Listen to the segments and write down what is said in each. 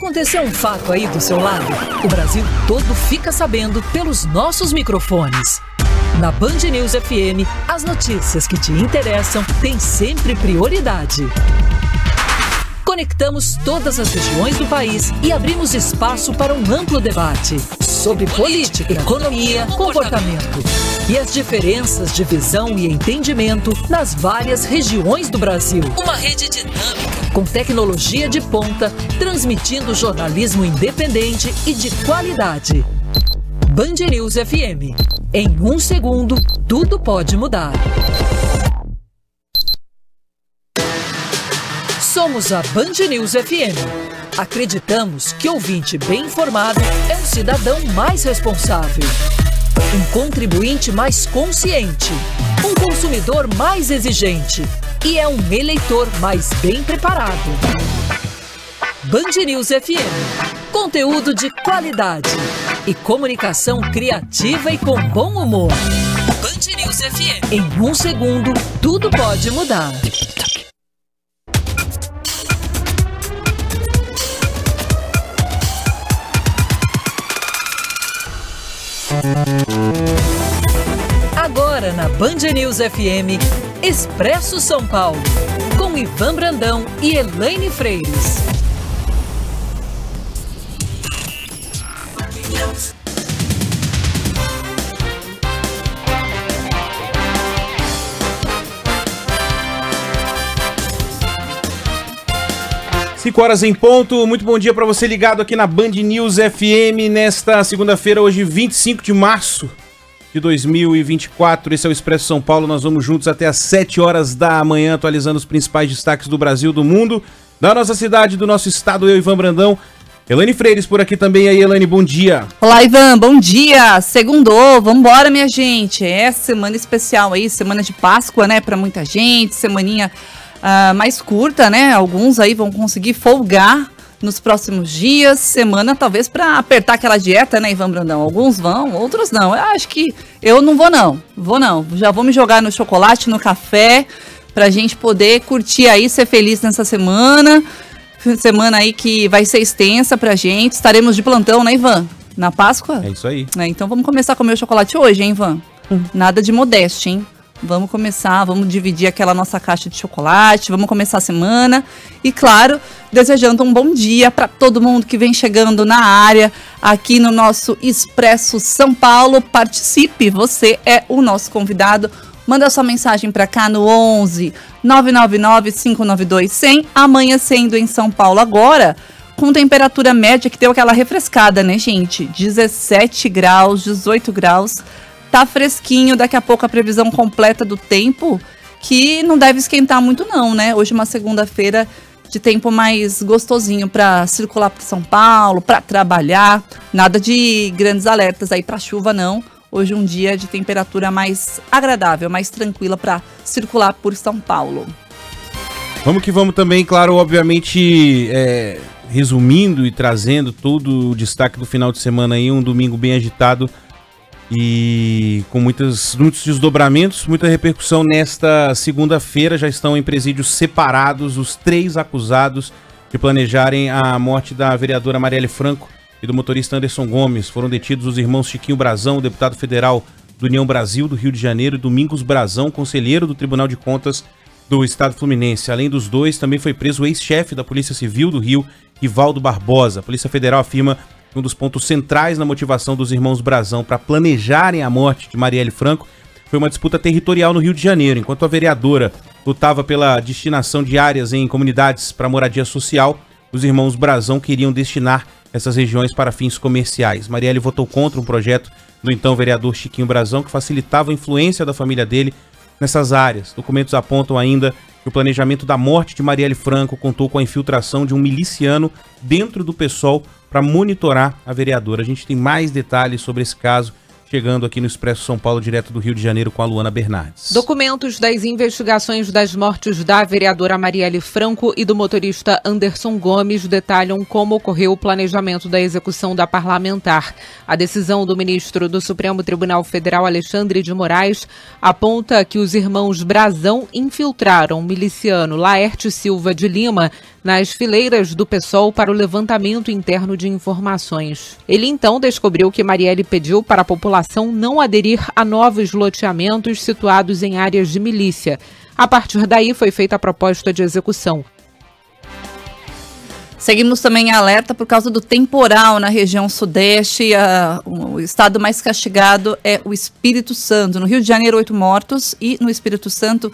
Aconteceu um fato aí do seu lado? O Brasil todo fica sabendo pelos nossos microfones. Na Band News FM, as notícias que te interessam têm sempre prioridade. Conectamos todas as regiões do país e abrimos espaço para um amplo debate sobre política, economia, comportamento e as diferenças de visão e entendimento nas várias regiões do Brasil. Uma rede dinâmica, com tecnologia de ponta, transmitindo jornalismo independente e de qualidade. Band News FM. Em 1 segundo, tudo pode mudar. Somos a Band News FM. Acreditamos que ouvinte bem informado é um cidadão mais responsável, um contribuinte mais consciente, um consumidor mais exigente e é um eleitor mais bem preparado. Band News FM. Conteúdo de qualidade e comunicação criativa e com bom humor. Band News FM. Em 1 segundo, tudo pode mudar. Agora na Band News FM, Expresso São Paulo, com Ivan Brandão e Elaine Freires. Cinco horas em ponto, muito bom dia para você ligado aqui na Band News FM nesta segunda-feira, hoje 25 de março de 2024. Esse é o Expresso São Paulo, nós vamos juntos até às 7 horas da manhã, atualizando os principais destaques do Brasil, do mundo, da nossa cidade, do nosso estado. Eu, Ivan Brandão, Elaine Freires por aqui também. Aí, Elaine, bom dia. Olá, Ivan, bom dia. Segundou, vambora, minha gente. É semana especial aí, semana de Páscoa, né, pra muita gente, semaninha mais curta, né? Alguns aí vão conseguir folgar nos próximos dias, semana talvez pra apertar aquela dieta, né, Ivan Brandão? Alguns vão, outros não. Eu acho que eu não vou não, já vou me jogar no chocolate, no café, pra gente poder curtir aí, ser feliz nessa semana aí que vai ser extensa pra gente. Estaremos de plantão, né, Ivan? Na Páscoa? É isso aí. Então vamos começar a comer o chocolate hoje, hein, Ivan? Nada de modéstia, hein? Vamos começar, vamos dividir aquela nossa caixa de chocolate, vamos começar a semana. E, claro, desejando um bom dia para todo mundo que vem chegando na área, aqui no nosso Expresso São Paulo. Participe, você é o nosso convidado. Manda sua mensagem para cá no 11 999 592 100, amanhecendo em São Paulo agora, com temperatura média que deu aquela refrescada, né, gente? 17 graus, 18 graus. Tá fresquinho, daqui a pouco a previsão completa do tempo, que não deve esquentar muito não, né? Hoje uma segunda-feira de tempo mais gostosinho para circular para São Paulo, para trabalhar. Nada de grandes alertas aí para chuva não. Hoje um dia de temperatura mais agradável, mais tranquila para circular por São Paulo. Vamos que vamos também, claro, obviamente, resumindo e trazendo todo o destaque do final de semana aí, um domingo bem agitado e com muitos desdobramentos, muita repercussão. Nesta segunda-feira já estão em presídios separados os 3 acusados de planejarem a morte da vereadora Marielle Franco e do motorista Anderson Gomes. Foram detidos os irmãos Chiquinho Brazão, deputado federal do União Brasil do Rio de Janeiro, e Domingos Brazão, conselheiro do Tribunal de Contas do Estado Fluminense. Além dos dois, também foi preso o ex-chefe da Polícia Civil do Rio, Rivaldo Barbosa. A Polícia Federal afirma que um dos pontos centrais na motivação dos irmãos Brazão para planejarem a morte de Marielle Franco foi uma disputa territorial no Rio de Janeiro. Enquanto a vereadora lutava pela destinação de áreas em comunidades para moradia social, os irmãos Brazão queriam destinar essas regiões para fins comerciais. Marielle votou contra um projeto do então vereador Chiquinho Brazão que facilitava a influência da família dele nessas áreas. Documentos apontam ainda que o planejamento da morte de Marielle Franco contou com a infiltração de um miliciano dentro do PSOL para monitorar a vereadora. A gente tem mais detalhes sobre esse caso chegando aqui no Expresso São Paulo, direto do Rio de Janeiro, com a Luana Bernardes. Documentos das investigações das mortes da vereadora Marielle Franco e do motorista Anderson Gomes detalham como ocorreu o planejamento da execução da parlamentar. A decisão do ministro do Supremo Tribunal Federal, Alexandre de Moraes, aponta que os irmãos Brazão infiltraram o miliciano Laerte Silva de Lima nas fileiras do PSOL para o levantamento interno de informações. Ele então descobriu que Marielle pediu para a população não aderir a novos loteamentos situados em áreas de milícia. A partir daí foi feita a proposta de execução. Seguimos também em alerta por causa do temporal na região sudeste. O estado mais castigado é o Espírito Santo. No Rio de Janeiro, 8 mortos e no Espírito Santo,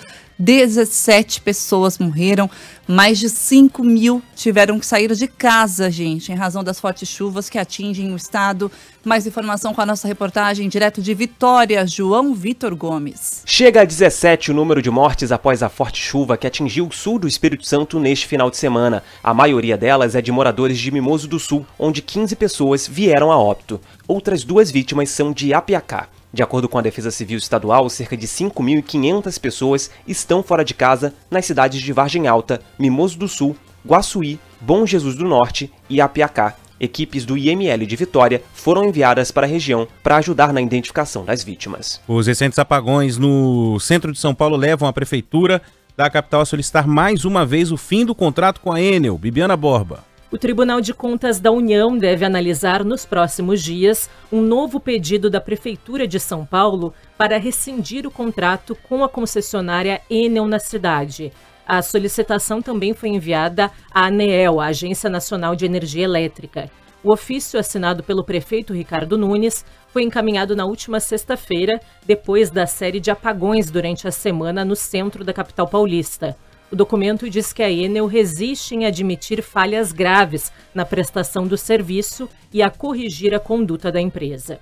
17 pessoas morreram. Mais de 5 mil tiveram que sair de casa, gente, em razão das fortes chuvas que atingem o estado. Mais informação com a nossa reportagem direto de Vitória, João Vitor Gomes. Chega a 17 o número de mortes após a forte chuva que atingiu o sul do Espírito Santo neste final de semana. A maioria delas é de moradores de Mimoso do Sul, onde 15 pessoas vieram a óbito. Outras 2 vítimas são de Apiacá. De acordo com a Defesa Civil Estadual, cerca de 5.500 pessoas estão fora de casa nas cidades de Vargem Alta, Mimoso do Sul, Guaçuí, Bom Jesus do Norte e Apiacá. Equipes do IML de Vitória foram enviadas para a região para ajudar na identificação das vítimas. Os recentes apagões no centro de São Paulo levam a prefeitura da capital a solicitar mais uma vez o fim do contrato com a Enel. Bibiana Borba. O Tribunal de Contas da União deve analisar nos próximos dias um novo pedido da Prefeitura de São Paulo para rescindir o contrato com a concessionária Enel na cidade. A solicitação também foi enviada à ANEEL, a Agência Nacional de Energia Elétrica. O ofício assinado pelo prefeito Ricardo Nunes foi encaminhado na última sexta-feira, depois da série de apagões durante a semana no centro da capital paulista. O documento diz que a Enel resiste em admitir falhas graves na prestação do serviço e a corrigir a conduta da empresa.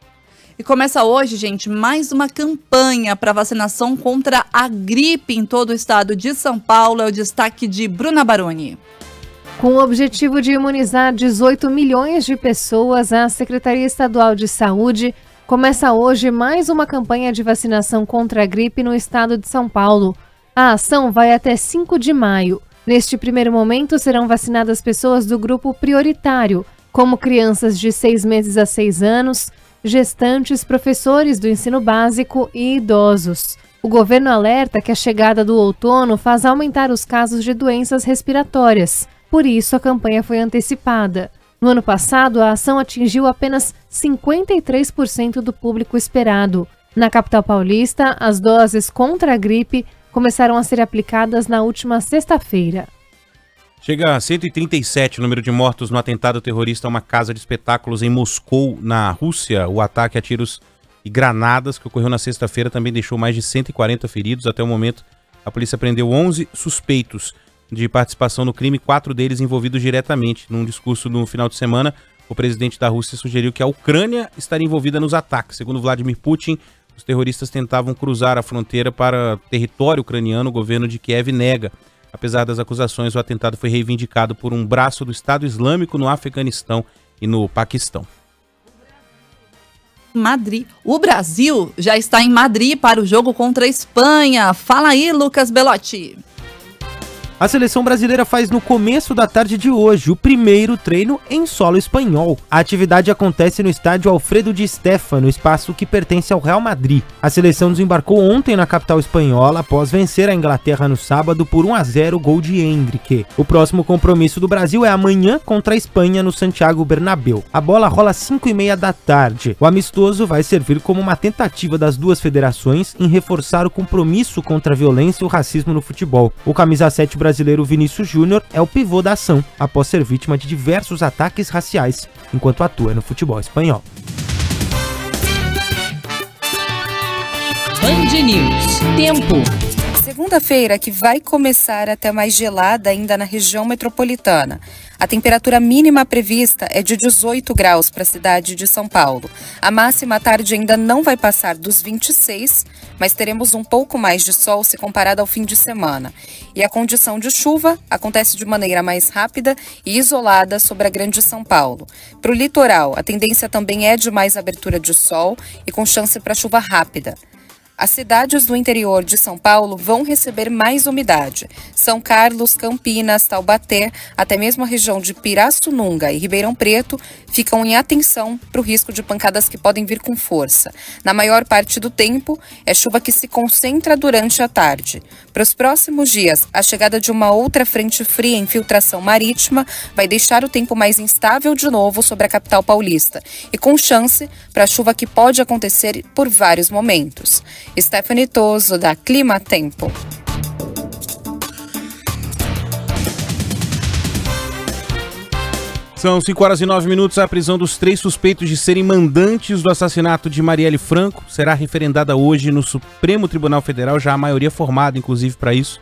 E começa hoje, gente, mais uma campanha para vacinação contra a gripe em todo o estado de São Paulo. É o destaque de Bruna Baroni. Com o objetivo de imunizar 18 milhões de pessoas, a Secretaria Estadual de Saúde começa hoje mais uma campanha de vacinação contra a gripe no estado de São Paulo. A ação vai até 5 de maio. Neste primeiro momento, serão vacinadas pessoas do grupo prioritário, como crianças de 6 meses a 6 anos, gestantes, professores do ensino básico e idosos. O governo alerta que a chegada do outono faz aumentar os casos de doenças respiratórias. Por isso, a campanha foi antecipada. No ano passado, a ação atingiu apenas 53% do público esperado. Na capital paulista, as doses contra a gripe começaram a ser aplicadas na última sexta-feira. Chega a 137 o número de mortos no atentado terrorista a uma casa de espetáculos em Moscou, na Rússia. O ataque a tiros e granadas que ocorreu na sexta-feira também deixou mais de 140 feridos. Até o momento, a polícia prendeu 11 suspeitos de participação no crime, 4 deles envolvidos diretamente. Num discurso no final de semana, o presidente da Rússia sugeriu que a Ucrânia estaria envolvida nos ataques. Segundo Vladimir Putin, os terroristas tentavam cruzar a fronteira para território ucraniano. O governo de Kiev nega. Apesar das acusações, o atentado foi reivindicado por um braço do Estado Islâmico no Afeganistão e no Paquistão. Madrid. O Brasil já está em Madrid para o jogo contra a Espanha. Fala aí, Lucas Belotti. A seleção brasileira faz no começo da tarde de hoje o primeiro treino em solo espanhol. A atividade acontece no estádio Alfredo Di Stéfano, espaço que pertence ao Real Madrid. A seleção desembarcou ontem na capital espanhola após vencer a Inglaterra no sábado por 1-0, gol de Hendrick. O próximo compromisso do Brasil é amanhã contra a Espanha no Santiago Bernabéu. A bola rola às 5h30 da tarde. O amistoso vai servir como uma tentativa das duas federações em reforçar o compromisso contra a violência e o racismo no futebol. O camisa 7 brasileiro Vinícius Júnior é o pivô da ação, após ser vítima de diversos ataques raciais, enquanto atua no futebol espanhol. Band News. Tempo. Segunda-feira que vai começar até mais gelada ainda na região metropolitana. A temperatura mínima prevista é de 18 graus para a cidade de São Paulo. A máxima à tarde ainda não vai passar dos 26, mas teremos um pouco mais de sol se comparado ao fim de semana. E a condição de chuva acontece de maneira mais rápida e isolada sobre a Grande São Paulo. Para o litoral, a tendência também é de mais abertura de sol e com chance para chuva rápida. As cidades do interior de São Paulo vão receber mais umidade. São Carlos, Campinas, Taubaté, até mesmo a região de Pirassununga e Ribeirão Preto ficam em atenção para o risco de pancadas que podem vir com força. Na maior parte do tempo, é chuva que se concentra durante a tarde. Para os próximos dias, a chegada de uma outra frente fria em infiltração marítima vai deixar o tempo mais instável de novo sobre a capital paulista e com chance para chuva que pode acontecer por vários momentos. Stephanie Toso, da Clima Tempo. São 5h09. A prisão dos 3 suspeitos de serem mandantes do assassinato de Marielle Franco será referendada hoje no Supremo Tribunal Federal, já a maioria formada, inclusive, para isso.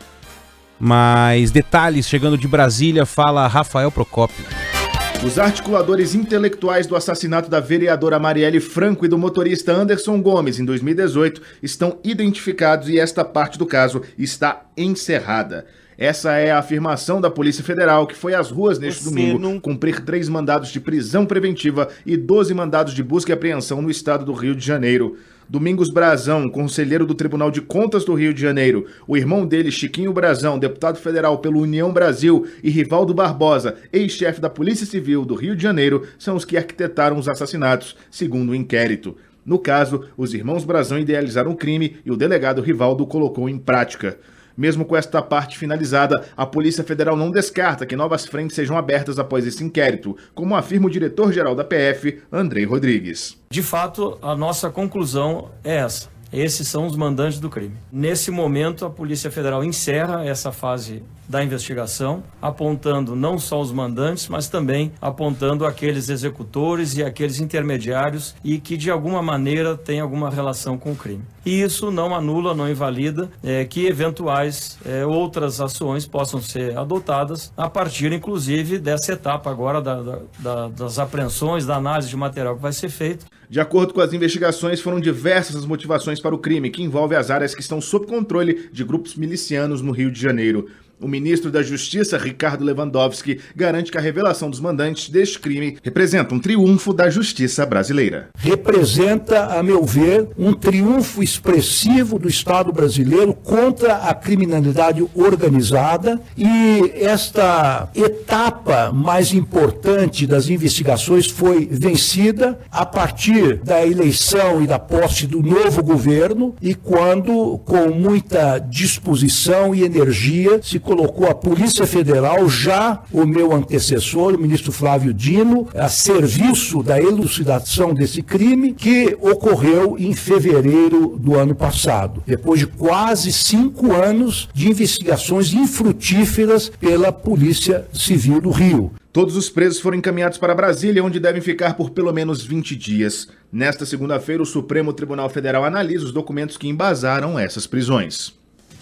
Mas detalhes chegando de Brasília, fala Rafael Procópio. Os articuladores intelectuais do assassinato da vereadora Marielle Franco e do motorista Anderson Gomes em 2018 estão identificados e esta parte do caso está encerrada. Essa é a afirmação da Polícia Federal, que foi às ruas neste domingo cumprir 3 mandados de prisão preventiva e 12 mandados de busca e apreensão no estado do Rio de Janeiro. Domingos Brazão, conselheiro do Tribunal de Contas do Rio de Janeiro, o irmão dele, Chiquinho Brazão, deputado federal pelo União Brasil, e Rivaldo Barbosa, ex-chefe da Polícia Civil do Rio de Janeiro, são os que arquitetaram os assassinatos, segundo o inquérito. No caso, os irmãos Brazão idealizaram o crime e o delegado Rivaldo o colocou em prática. Mesmo com esta parte finalizada, a Polícia Federal não descarta que novas frentes sejam abertas após esse inquérito, como afirma o diretor-geral da PF, Andrei Rodrigues. De fato, a nossa conclusão é essa. Esses são os mandantes do crime. Nesse momento, a Polícia Federal encerra essa fase da investigação, apontando não só os mandantes, mas também apontando aqueles executores e aqueles intermediários e que de alguma maneira têm alguma relação com o crime. E isso não anula, não invalida que eventuais outras ações possam ser adotadas a partir, inclusive, dessa etapa agora das apreensões, da análise de material que vai ser feito. De acordo com as investigações, foram diversas as motivações para o crime, que envolve as áreas que estão sob controle de grupos milicianos no Rio de Janeiro. O ministro da Justiça, Ricardo Lewandowski, garante que a revelação dos mandantes deste crime representa um triunfo da justiça brasileira. Representa, a meu ver, um triunfo expressivo do Estado brasileiro contra a criminalidade organizada, e esta etapa mais importante das investigações foi vencida a partir da eleição e da posse do novo governo, e quando, com muita disposição e energia, se colocou a Polícia Federal, já o meu antecessor, o ministro Flávio Dino, a serviço da elucidação desse crime que ocorreu em fevereiro do ano passado, depois de quase 5 anos de investigações infrutíferas pela Polícia Civil do Rio. Todos os presos foram encaminhados para Brasília, onde devem ficar por pelo menos 20 dias. Nesta segunda-feira, o Supremo Tribunal Federal analisa os documentos que embasaram essas prisões.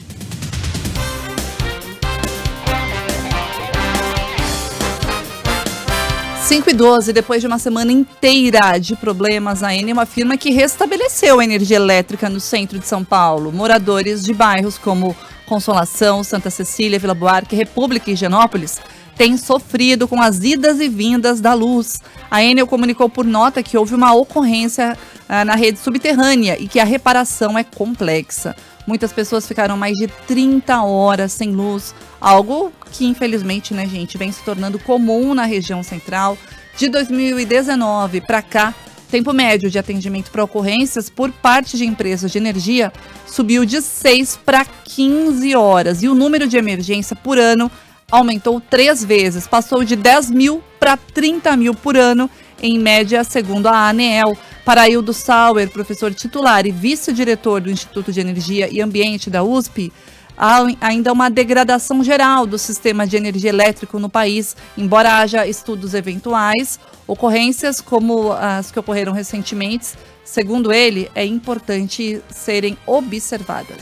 5h12, depois de uma semana inteira de problemas, a Enel afirma que restabeleceu a energia elétrica no centro de São Paulo. Moradores de bairros como Consolação, Santa Cecília, Vila Buarque, República e Higienópolis têm sofrido com as idas e vindas da luz. A Enel comunicou por nota que houve uma ocorrência na rede subterrânea e que a reparação é complexa. Muitas pessoas ficaram mais de 30 horas sem luz, algo que infelizmente, né, gente, vem se tornando comum na região central. De 2019 para cá, tempo médio de atendimento para ocorrências por parte de empresas de energia subiu de 6 para 15 horas e o número de emergência por ano aumentou 3 vezes, passou de 10 mil para 30 mil por ano, em média, segundo a ANEEL. Para Aildo Sauer, professor titular e vice-diretor do Instituto de Energia e Ambiente da USP, há ainda uma degradação geral do sistema de energia elétrico no país, embora haja estudos eventuais. Ocorrências como as que ocorreram recentemente, segundo ele, é importante serem observadas.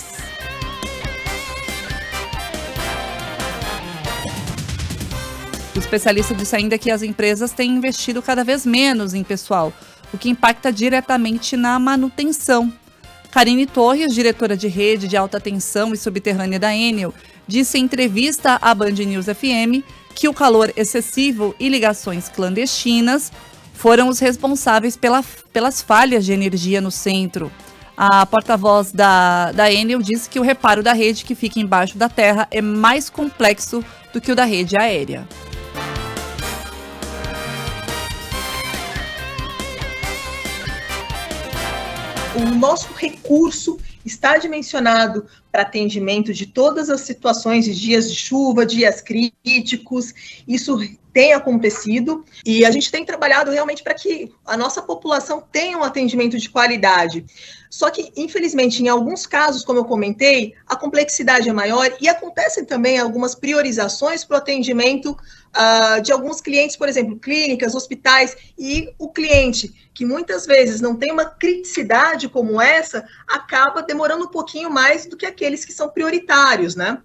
O especialista disse ainda que as empresas têm investido cada vez menos em pessoal, o que impacta diretamente na manutenção. Karine Torres, diretora de rede de alta tensão e subterrânea da Enel, disse em entrevista à Band News FM que o calor excessivo e ligações clandestinas foram os responsáveis pelas falhas de energia no centro. A porta-voz da Enel disse que o reparo da rede que fica embaixo da terra é mais complexo do que o da rede aérea. O nosso recurso está dimensionado para atendimento de todas as situações de dias de chuva, dias críticos. Isso tem acontecido e a gente tem trabalhado realmente para que a nossa população tenha um atendimento de qualidade. Só que, infelizmente, em alguns casos, como eu comentei, a complexidade é maior e acontecem também algumas priorizações para o atendimento de alguns clientes, por exemplo, clínicas, hospitais, e o cliente que muitas vezes não tem uma criticidade como essa, acaba demorando um pouquinho mais do que aqueles que são prioritários, né?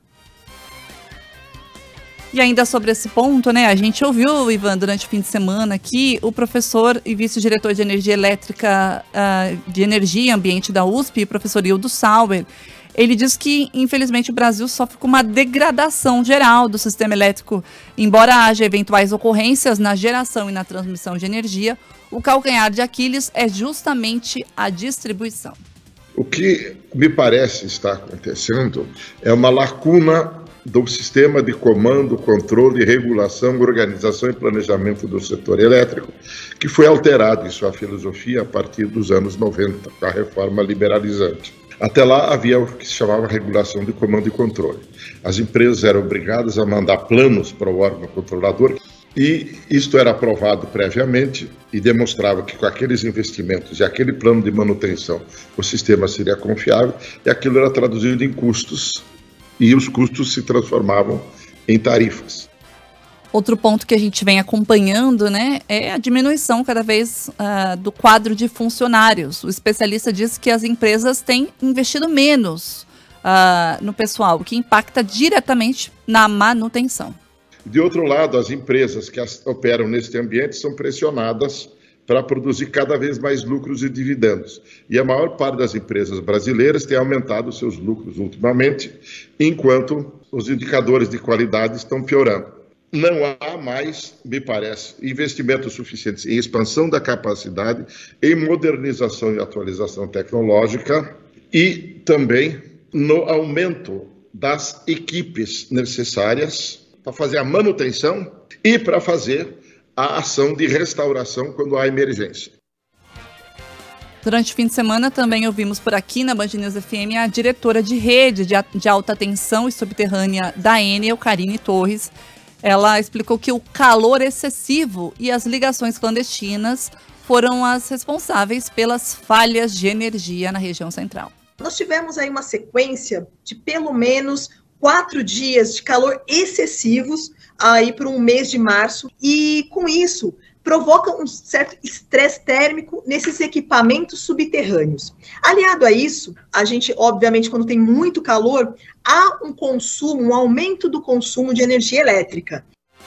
E ainda sobre esse ponto, né, a gente ouviu, Ivan, durante o fim de semana aqui, o professor e vice-diretor de energia elétrica, de energia e ambiente da USP, o professor Hildo Sauer. Ele diz que, infelizmente, o Brasil sofre com uma degradação geral do sistema elétrico. Embora haja eventuais ocorrências na geração e na transmissão de energia, o calcanhar de Aquiles é justamente a distribuição. O que me parece estar acontecendo é uma lacuna do sistema de comando, controle, regulação, organização e planejamento do setor elétrico, que foi alterado em sua filosofia a partir dos anos 90, com a reforma liberalizante. Até lá havia o que se chamava regulação de comando e controle. As empresas eram obrigadas a mandar planos para o órgão controlador e isto era aprovado previamente e demonstrava que com aqueles investimentos e aquele plano de manutenção o sistema seria confiável e aquilo era traduzido em custos e os custos se transformavam em tarifas. Outro ponto que a gente vem acompanhando, né, é a diminuição cada vez do quadro de funcionários. O especialista diz que as empresas têm investido menos no pessoal, o que impacta diretamente na manutenção. De outro lado, as empresas que operam neste ambiente são pressionadas para produzir cada vez mais lucros e dividendos. E a maior parte das empresas brasileiras tem aumentado seus lucros ultimamente, enquanto os indicadores de qualidade estão piorando. Não há mais, me parece, investimentos suficientes em expansão da capacidade, em modernização e atualização tecnológica e também no aumento das equipes necessárias para fazer a manutenção e para fazer a ação de restauração quando há emergência. Durante o fim de semana também ouvimos por aqui na Band News FM a diretora de rede de alta tensão e subterrânea da Enel, Karine Torres. Ela explicou que o calor excessivo e as ligações clandestinas foram as responsáveis pelas falhas de energia na região central. Nós tivemos aí uma sequência de pelo menos 4 dias de calor excessivos aí para um mês de março e com isso provoca um certo estresse térmico nesses equipamentos subterrâneos. Aliado a isso, a gente, obviamente, quando tem muito calor, há um consumo, um aumento do consumo de energia elétrica.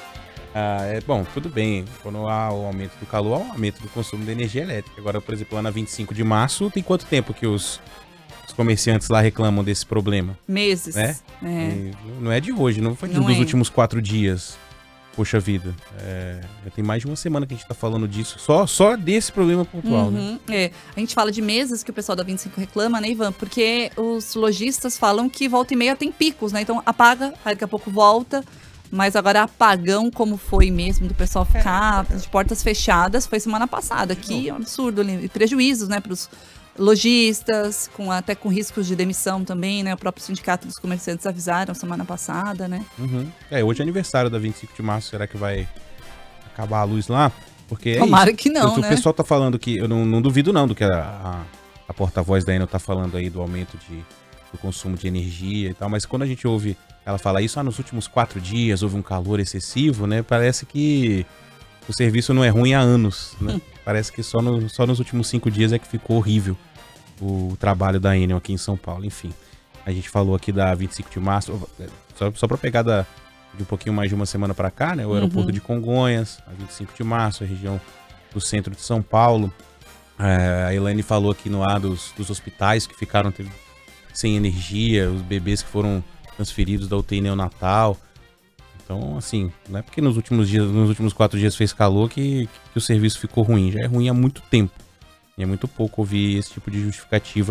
Bom, tudo bem. Quando há o aumento do calor, há um aumento do consumo de energia elétrica. Agora, por exemplo, lá na 25 de março, tem quanto tempo que os comerciantes lá reclamam desse problema? Meses. Né? Não é de hoje, não foi dos últimos 4 dias. Poxa vida, já tem mais de uma semana que a gente tá falando disso, só desse problema pontual, né? A gente fala de meses que o pessoal da 25 reclama, né, Ivan? Porque os lojistas falam que volta e meia tem picos, né? Então apaga, aí daqui a pouco volta, mas agora apagão como foi mesmo, do pessoal ficar de portas fechadas, foi semana passada, que é um absurdo, e prejuízos, né, pros lojistas, até com riscos de demissão também, né? O próprio sindicato dos comerciantes avisaram semana passada, né? Hoje é aniversário da 25 de março, será que vai acabar a luz lá? Porque tomara que não, né? O pessoal tá falando que, eu não duvido não do que a porta-voz da Enel tá falando aí do aumento do consumo de energia e tal, mas quando a gente ouve ela falar isso, nos últimos 4 dias houve um calor excessivo, né? Parece que o serviço não é ruim há anos, né? Parece que só nos últimos 5 dias é que ficou horrível o trabalho da Enel aqui em São Paulo. Enfim, a gente falou aqui da 25 de março, só para pegar de um pouquinho mais de uma semana para cá, né? O aeroporto de Congonhas, a 25 de março, a região do centro de São Paulo. A Elaine falou aqui no ar dos hospitais que ficaram sem energia, os bebês que foram transferidos da UTI neonatal. Então, assim, não é porque nos últimos 4 dias fez calor que o serviço ficou ruim. Já é ruim há muito tempo. E é muito pouco ouvir esse tipo de justificativa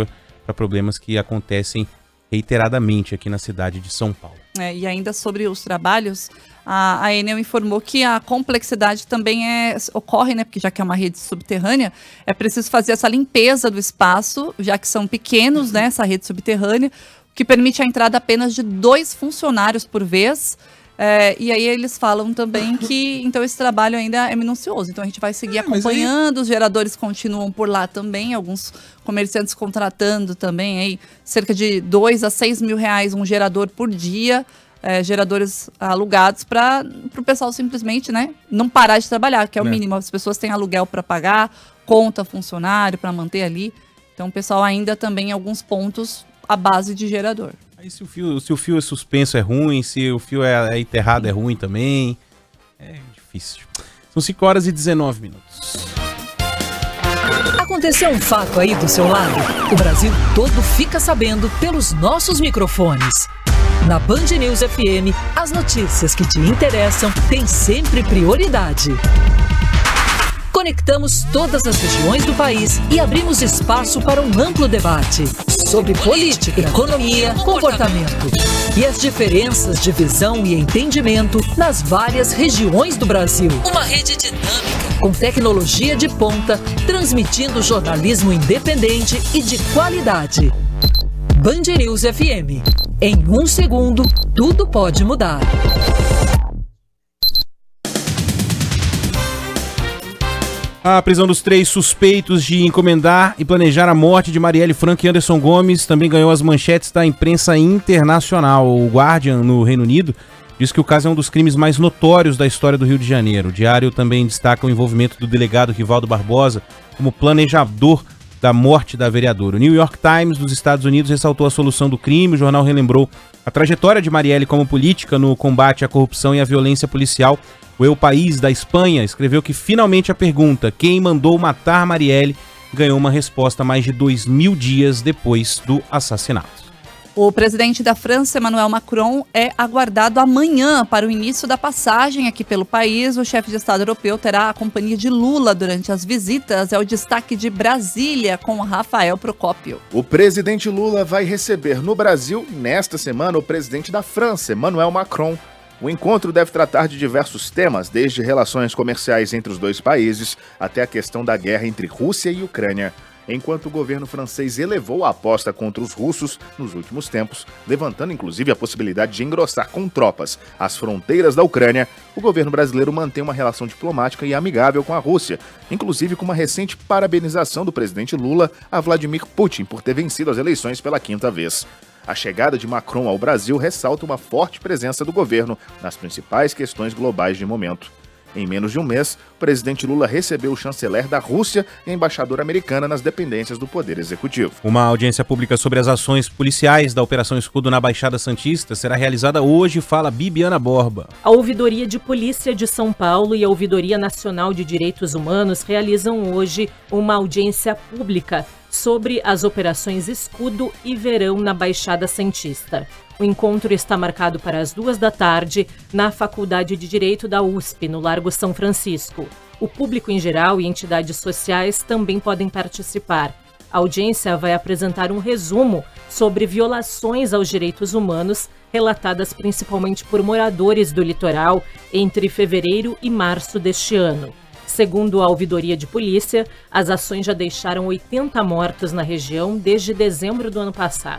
para problemas que acontecem reiteradamente aqui na cidade de São Paulo. E ainda sobre os trabalhos, a Enel informou que a complexidade também ocorre, né? Porque já que é uma rede subterrânea, é preciso fazer essa limpeza do espaço, já que são pequenos, né? Essa rede subterrânea, o que permite a entrada apenas de 2 funcionários por vez. E aí eles falam também que então esse trabalho ainda é minucioso. Então a gente vai seguir acompanhando, os geradores continuam por lá também, alguns comerciantes contratando também aí cerca de 2 a 6 mil reais um gerador por dia, geradores alugados para o pessoal simplesmente, né, não parar de trabalhar, que é o mínimo. As pessoas têm aluguel para pagar, conta funcionário para manter ali. Então o pessoal ainda também em alguns pontos à base de gerador. Aí se o fio é suspenso é ruim, se o fio é enterrado é ruim também. É difícil. São 5 horas e 19 minutos. Aconteceu um fato aí do seu lado? O Brasil todo fica sabendo pelos nossos microfones. Na Band News FM, as notícias que te interessam têm sempre prioridade. Conectamos todas as regiões do país e abrimos espaço para um amplo debate sobre política, economia, comportamento e as diferenças de visão e entendimento nas várias regiões do Brasil. Uma rede dinâmica, com tecnologia de ponta, transmitindo jornalismo independente e de qualidade. Band News FM. Em 1 segundo, tudo pode mudar. A prisão dos 3 suspeitos de encomendar e planejar a morte de Marielle Franco e Anderson Gomes também ganhou as manchetes da imprensa internacional. O Guardian, no Reino Unido, diz que o caso é um dos crimes mais notórios da história do Rio de Janeiro. O diário também destaca o envolvimento do delegado Rivaldo Barbosa como planejador da morte da vereadora. O New York Times, dos Estados Unidos, ressaltou a solução do crime. O jornal relembrou a trajetória de Marielle como política no combate à corrupção e à violência policial. O El País, da Espanha, escreveu que finalmente a pergunta "quem mandou matar Marielle?" ganhou uma resposta mais de 2000 dias depois do assassinato. O presidente da França, Emmanuel Macron, é aguardado amanhã para o início da passagem aqui pelo país. O chefe de Estado europeu terá a companhia de Lula durante as visitas. É o destaque de Brasília, com Rafael Procópio. O presidente Lula vai receber no Brasil, nesta semana, o presidente da França, Emmanuel Macron. O encontro deve tratar de diversos temas, desde relações comerciais entre os dois países até a questão da guerra entre Rússia e Ucrânia. Enquanto o governo francês elevou a aposta contra os russos nos últimos tempos, levantando inclusive a possibilidade de engrossar com tropas as fronteiras da Ucrânia, o governo brasileiro mantém uma relação diplomática e amigável com a Rússia, inclusive com uma recente parabenização do presidente Lula a Vladimir Putin por ter vencido as eleições pela 5ª vez. A chegada de Macron ao Brasil ressalta uma forte presença do governo nas principais questões globais de momento. Em menos de um mês, o presidente Lula recebeu o chanceler da Rússia e a embaixadora americana nas dependências do Poder Executivo. Uma audiência pública sobre as ações policiais da Operação Escudo na Baixada Santista será realizada hoje, fala Bibiana Borba. A Ouvidoria de Polícia de São Paulo e a Ouvidoria Nacional de Direitos Humanos realizam hoje uma audiência pública sobre as operações Escudo e Verão na Baixada Santista. O encontro está marcado para as 14h na Faculdade de Direito da USP, no Largo São Francisco. O público em geral e entidades sociais também podem participar. A audiência vai apresentar um resumo sobre violações aos direitos humanos relatadas principalmente por moradores do litoral entre fevereiro e março deste ano. Segundo a Ouvidoria de Polícia, as ações já deixaram 80 mortos na região desde dezembro do ano passado.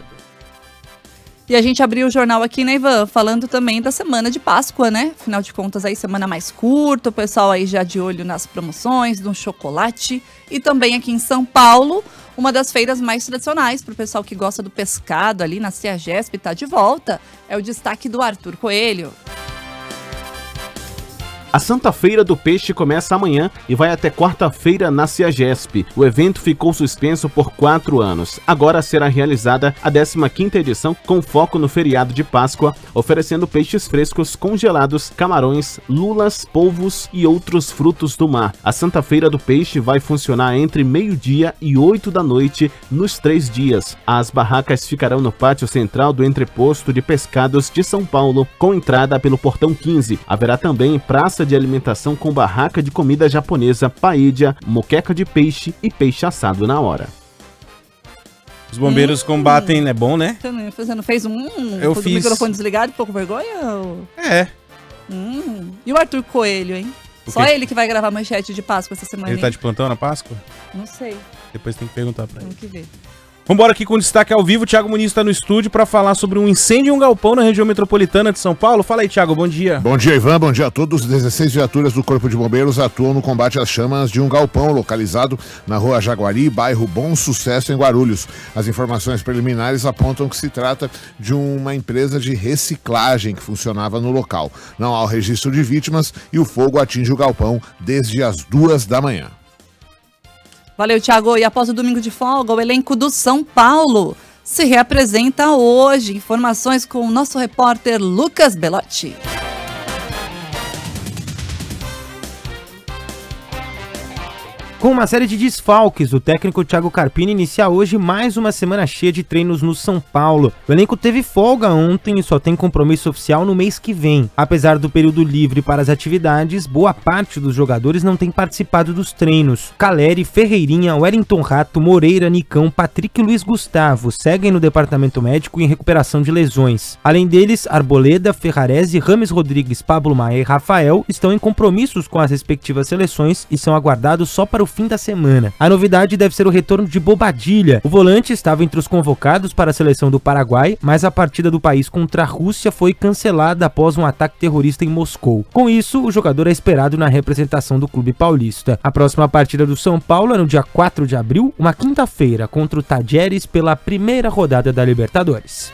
E a gente abriu o jornal aqui, né, Ivan, falando também da semana de Páscoa, né? Afinal de contas, aí semana mais curta, o pessoal aí já de olho nas promoções, no chocolate. E também aqui em São Paulo, uma das feiras mais tradicionais para o pessoal que gosta do pescado ali na CEAGESP, está de volta. É o destaque do Arthur Coelho. A Santa Feira do Peixe começa amanhã e vai até quarta-feira na CEAGESP. O evento ficou suspenso por 4 anos. Agora será realizada a 15ª edição com foco no feriado de Páscoa, oferecendo peixes frescos, congelados, camarões, lulas, polvos e outros frutos do mar. A Santa Feira do Peixe vai funcionar entre meio-dia e 8 da noite nos 3 dias. As barracas ficarão no pátio central do Entreposto de Pescados de São Paulo, com entrada pelo Portão 15. Haverá também praça de alimentação com barraca de comida japonesa, paella, moqueca de peixe e peixe assado na hora. Os bombeiros combatem, é bom, né? Você não fez Eu com fiz. o microfone desligado, pouco vergonha? Ou... É. E o Arthur Coelho, hein? Só ele que vai gravar manchete de Páscoa essa semana. Ele tá de plantão na Páscoa? Não sei. Depois tem que perguntar pra ele. Temos que ver. Vambora aqui com destaque ao vivo. Thiago Muniz está no estúdio para falar sobre um incêndio em um galpão na região metropolitana de São Paulo. Fala aí, Thiago, bom dia. Bom dia, Ivan, bom dia a todos. 16 viaturas do Corpo de Bombeiros atuam no combate às chamas de um galpão localizado na rua Jaguari, bairro Bom Sucesso, em Guarulhos. As informações preliminares apontam que se trata de uma empresa de reciclagem que funcionava no local. Não há o registro de vítimas e o fogo atinge o galpão desde as 2 da manhã. Valeu, Thiago. E após o domingo de folga, o elenco do São Paulo se reapresenta hoje. Informações com o nosso repórter Lucas Belotti. Com uma série de desfalques, o técnico Thiago Carpini inicia hoje mais uma semana cheia de treinos no São Paulo. O elenco teve folga ontem e só tem compromisso oficial no mês que vem. Apesar do período livre para as atividades, boa parte dos jogadores não tem participado dos treinos. Caleri, Ferreirinha, Wellington Rato, Moreira, Nicão, Patrick e Luiz Gustavo seguem no departamento médico em recuperação de lesões. Além deles, Arboleda, Ferrarese, Rames Rodrigues, Pablo Maia e Rafael estão em compromissos com as respectivas seleções e são aguardados só para o fim da semana. A novidade deve ser o retorno de Bobadilla. O volante estava entre os convocados para a seleção do Paraguai, mas a partida do país contra a Rússia foi cancelada após um ataque terrorista em Moscou. Com isso, o jogador é esperado na representação do clube paulista. A próxima partida do São Paulo é no dia 4 de abril, uma quinta-feira, contra o Tajeres pela primeira rodada da Libertadores.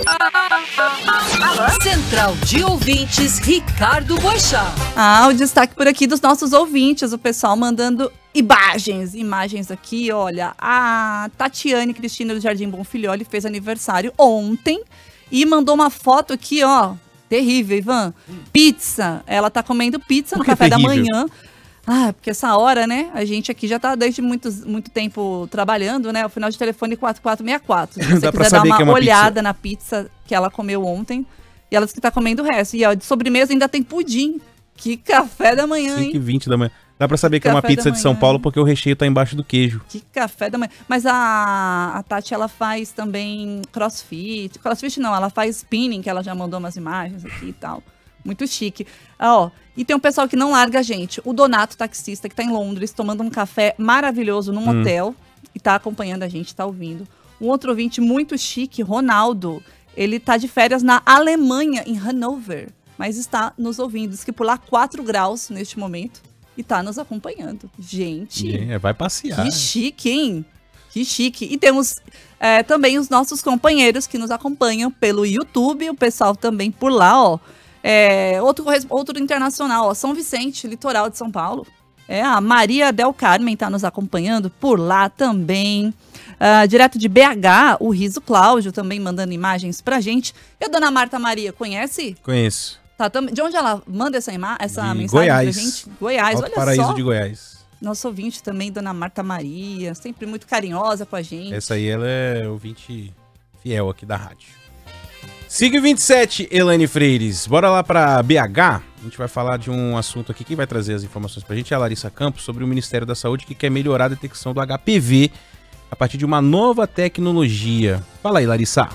Central de Ouvintes, Ricardo Boechat. O destaque por aqui dos nossos ouvintes, o pessoal mandando imagens aqui, olha, a Tatiane Cristina do Jardim Bonfilholi fez aniversário ontem e mandou uma foto aqui, ó, terrível, Ivan, pizza, ela tá comendo pizza no café da manhã. Porque essa hora, né, a gente aqui já tá desde muito tempo trabalhando, né, o final de telefone 4464. Se você quiser dar uma olhada na pizza que ela comeu ontem, e ela disse que tá comendo o resto. E ó, de sobremesa ainda tem pudim. Que café da manhã, hein? 5h20 da manhã. Dá pra saber que é uma pizza de São Paulo porque o recheio tá embaixo do queijo. Que café da manhã. Mas a Tati, ela faz também crossfit. Crossfit não, ela faz spinning, que ela já mandou umas imagens aqui e tal. Muito chique. E tem um pessoal que não larga a gente. O Donato, taxista, que tá em Londres, tomando um café maravilhoso num hotel. E tá acompanhando a gente, tá ouvindo. Um outro ouvinte muito chique, Ronaldo. Ele tá de férias na Alemanha, em Hannover. Mas está nos ouvindo. Diz que por lá 4 graus neste momento. E tá nos acompanhando. Gente. Vai passear. Que chique, hein? Que chique. E temos também os nossos companheiros que nos acompanham pelo YouTube. O pessoal também por lá, ó. Outro internacional, ó. São Vicente, litoral de São Paulo. A Maria Del Carmen tá nos acompanhando por lá também. Direto de BH, o Riso Cláudio também mandando imagens pra gente. E a dona Marta Maria, conhece? Conheço. De onde ela manda essa mensagem Goiás. pra gente? Goiás, Alto olha Paraíso só. de Goiás. Nosso ouvinte também, dona Marta Maria, sempre muito carinhosa com a gente. Essa aí, ela é ouvinte fiel aqui da rádio. 5h27, Elaine Freires. Bora lá pra BH. A gente vai falar de um assunto aqui. Quem vai trazer as informações pra gente é a Larissa Campos, sobre o Ministério da Saúde que quer melhorar a detecção do HPV a partir de uma nova tecnologia. Fala aí, Larissa.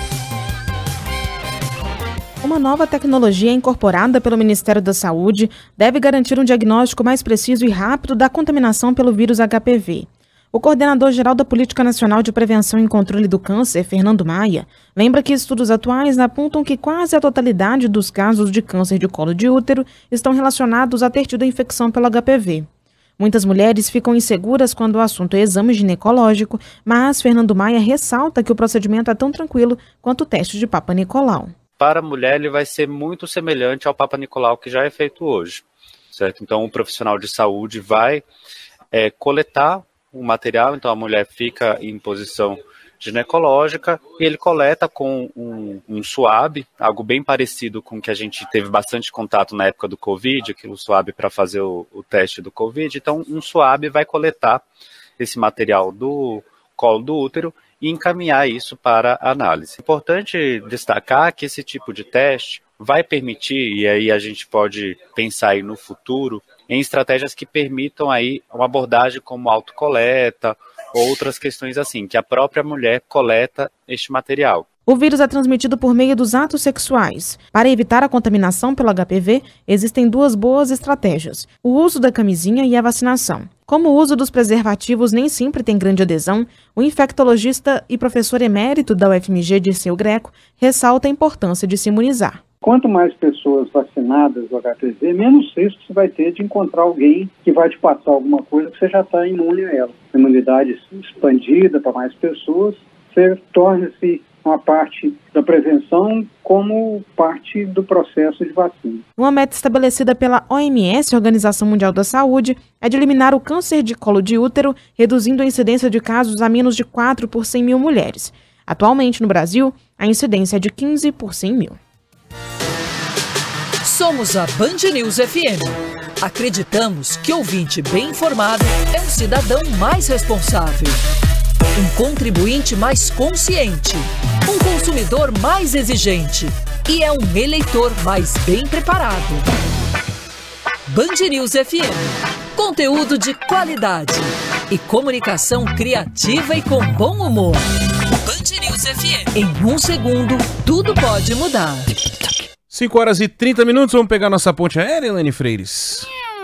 Uma nova tecnologia incorporada pelo Ministério da Saúde deve garantir um diagnóstico mais preciso e rápido da contaminação pelo vírus HPV. O coordenador-geral da Política Nacional de Prevenção e Controle do Câncer, Fernando Maia, lembra que estudos atuais apontam que quase a totalidade dos casos de câncer de colo de útero estão relacionados a ter tido a infecção pelo HPV. Muitas mulheres ficam inseguras quando o assunto é exame ginecológico, mas Fernando Maia ressalta que o procedimento é tão tranquilo quanto o teste de Papa Nicolau. Para a mulher, ele vai ser muito semelhante ao Papa Nicolau que já é feito hoje, certo? Então, o profissional de saúde vai coletar o material, então a mulher fica em posição ginecológica e ele coleta com um suave, algo bem parecido com o que a gente teve bastante contato na época do Covid, aquele suave para fazer o teste do Covid. Então, um suave vai coletar esse material do colo do útero e encaminhar isso para análise. É importante destacar que esse tipo de teste vai permitir, e aí a gente pode pensar aí no futuro, em estratégias que permitam aí uma abordagem como autocoleta outras questões assim, que a própria mulher coleta este material. O vírus é transmitido por meio dos atos sexuais. Para evitar a contaminação pelo HPV, existem duas boas estratégias: o uso da camisinha e a vacinação. Como o uso dos preservativos nem sempre tem grande adesão, o infectologista e professor emérito da UFMG, Dirceu Greco, ressalta a importância de se imunizar. Quanto mais pessoas vacinadas do HPV, menos risco você vai ter de encontrar alguém que vai te passar alguma coisa que você já está imune a ela. A imunidade expandida para mais pessoas, você torna-se uma parte da prevenção como parte do processo de vacina. Uma meta estabelecida pela OMS, Organização Mundial da Saúde, é de eliminar o câncer de colo de útero, reduzindo a incidência de casos a menos de 4 por 100 mil mulheres. Atualmente, no Brasil, a incidência é de 15 por 100 mil. Somos a Band News FM. Acreditamos que ouvinte bem informado é um cidadão mais responsável, um contribuinte mais consciente, um consumidor mais exigente e é um eleitor mais bem preparado. Band News FM. Conteúdo de qualidade e comunicação criativa e com bom humor. Band News FM. Em 1 segundo, tudo pode mudar. 5 horas e 30 minutos, vamos pegar nossa ponte aérea, Elaine Freires?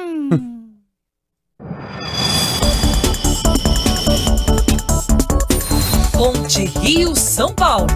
Ponte Rio-São Paulo.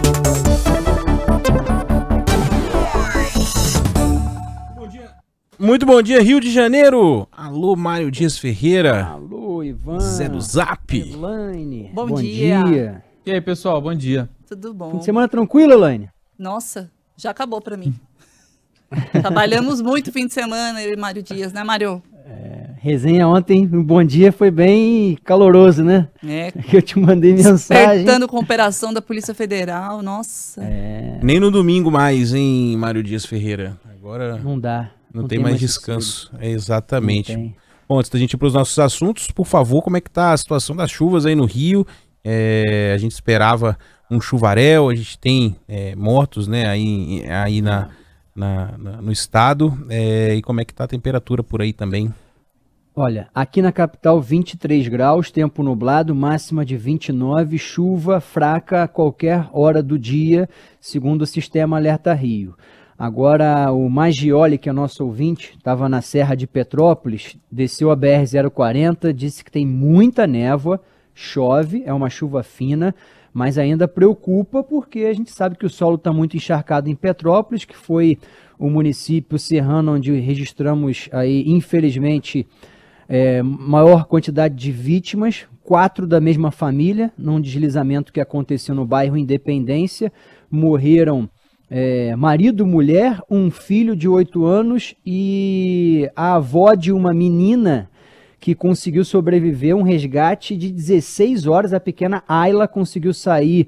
Muito bom dia, Rio de Janeiro. Alô, Mário Dias Ferreira. Alô, Ivan. Zé do Zap. Elaine. Bom dia. E aí, pessoal, bom dia. Tudo bom? Fim de semana tranquilo, Elaine? Nossa, já acabou pra mim. Trabalhamos muito fim de semana, eu e Mário Dias, né, Mário? Resenha ontem, um bom dia, foi bem caloroso, né? É. Eu te mandei mensagem. Despertando com a operação da Polícia Federal, nossa. Nem no domingo mais, hein, Mário Dias Ferreira? Agora não dá. Não tem mais descanso. Exatamente. Bom, antes da gente ir para os nossos assuntos, por favor, como é que tá a situação das chuvas aí no Rio? A gente esperava um chuvarel, a gente tem mortos, né, aí no estado, e como é que tá a temperatura por aí também? Olha, aqui na capital 23 graus, tempo nublado, máxima de 29, chuva fraca a qualquer hora do dia, segundo o Sistema Alerta Rio. Agora o Magioli, que é nosso ouvinte, estava na Serra de Petrópolis, desceu a BR-040, disse que tem muita névoa, chove, é uma chuva fina, mas ainda preocupa porque a gente sabe que o solo está muito encharcado em Petrópolis, que foi o município serrano onde registramos aí, infelizmente, maior quantidade de vítimas, 4 da mesma família, num deslizamento que aconteceu no bairro Independência, morreram marido, mulher, um filho de 8 anos e a avó de uma menina que conseguiu sobreviver, um resgate de 16 horas, a pequena Ayla conseguiu sair,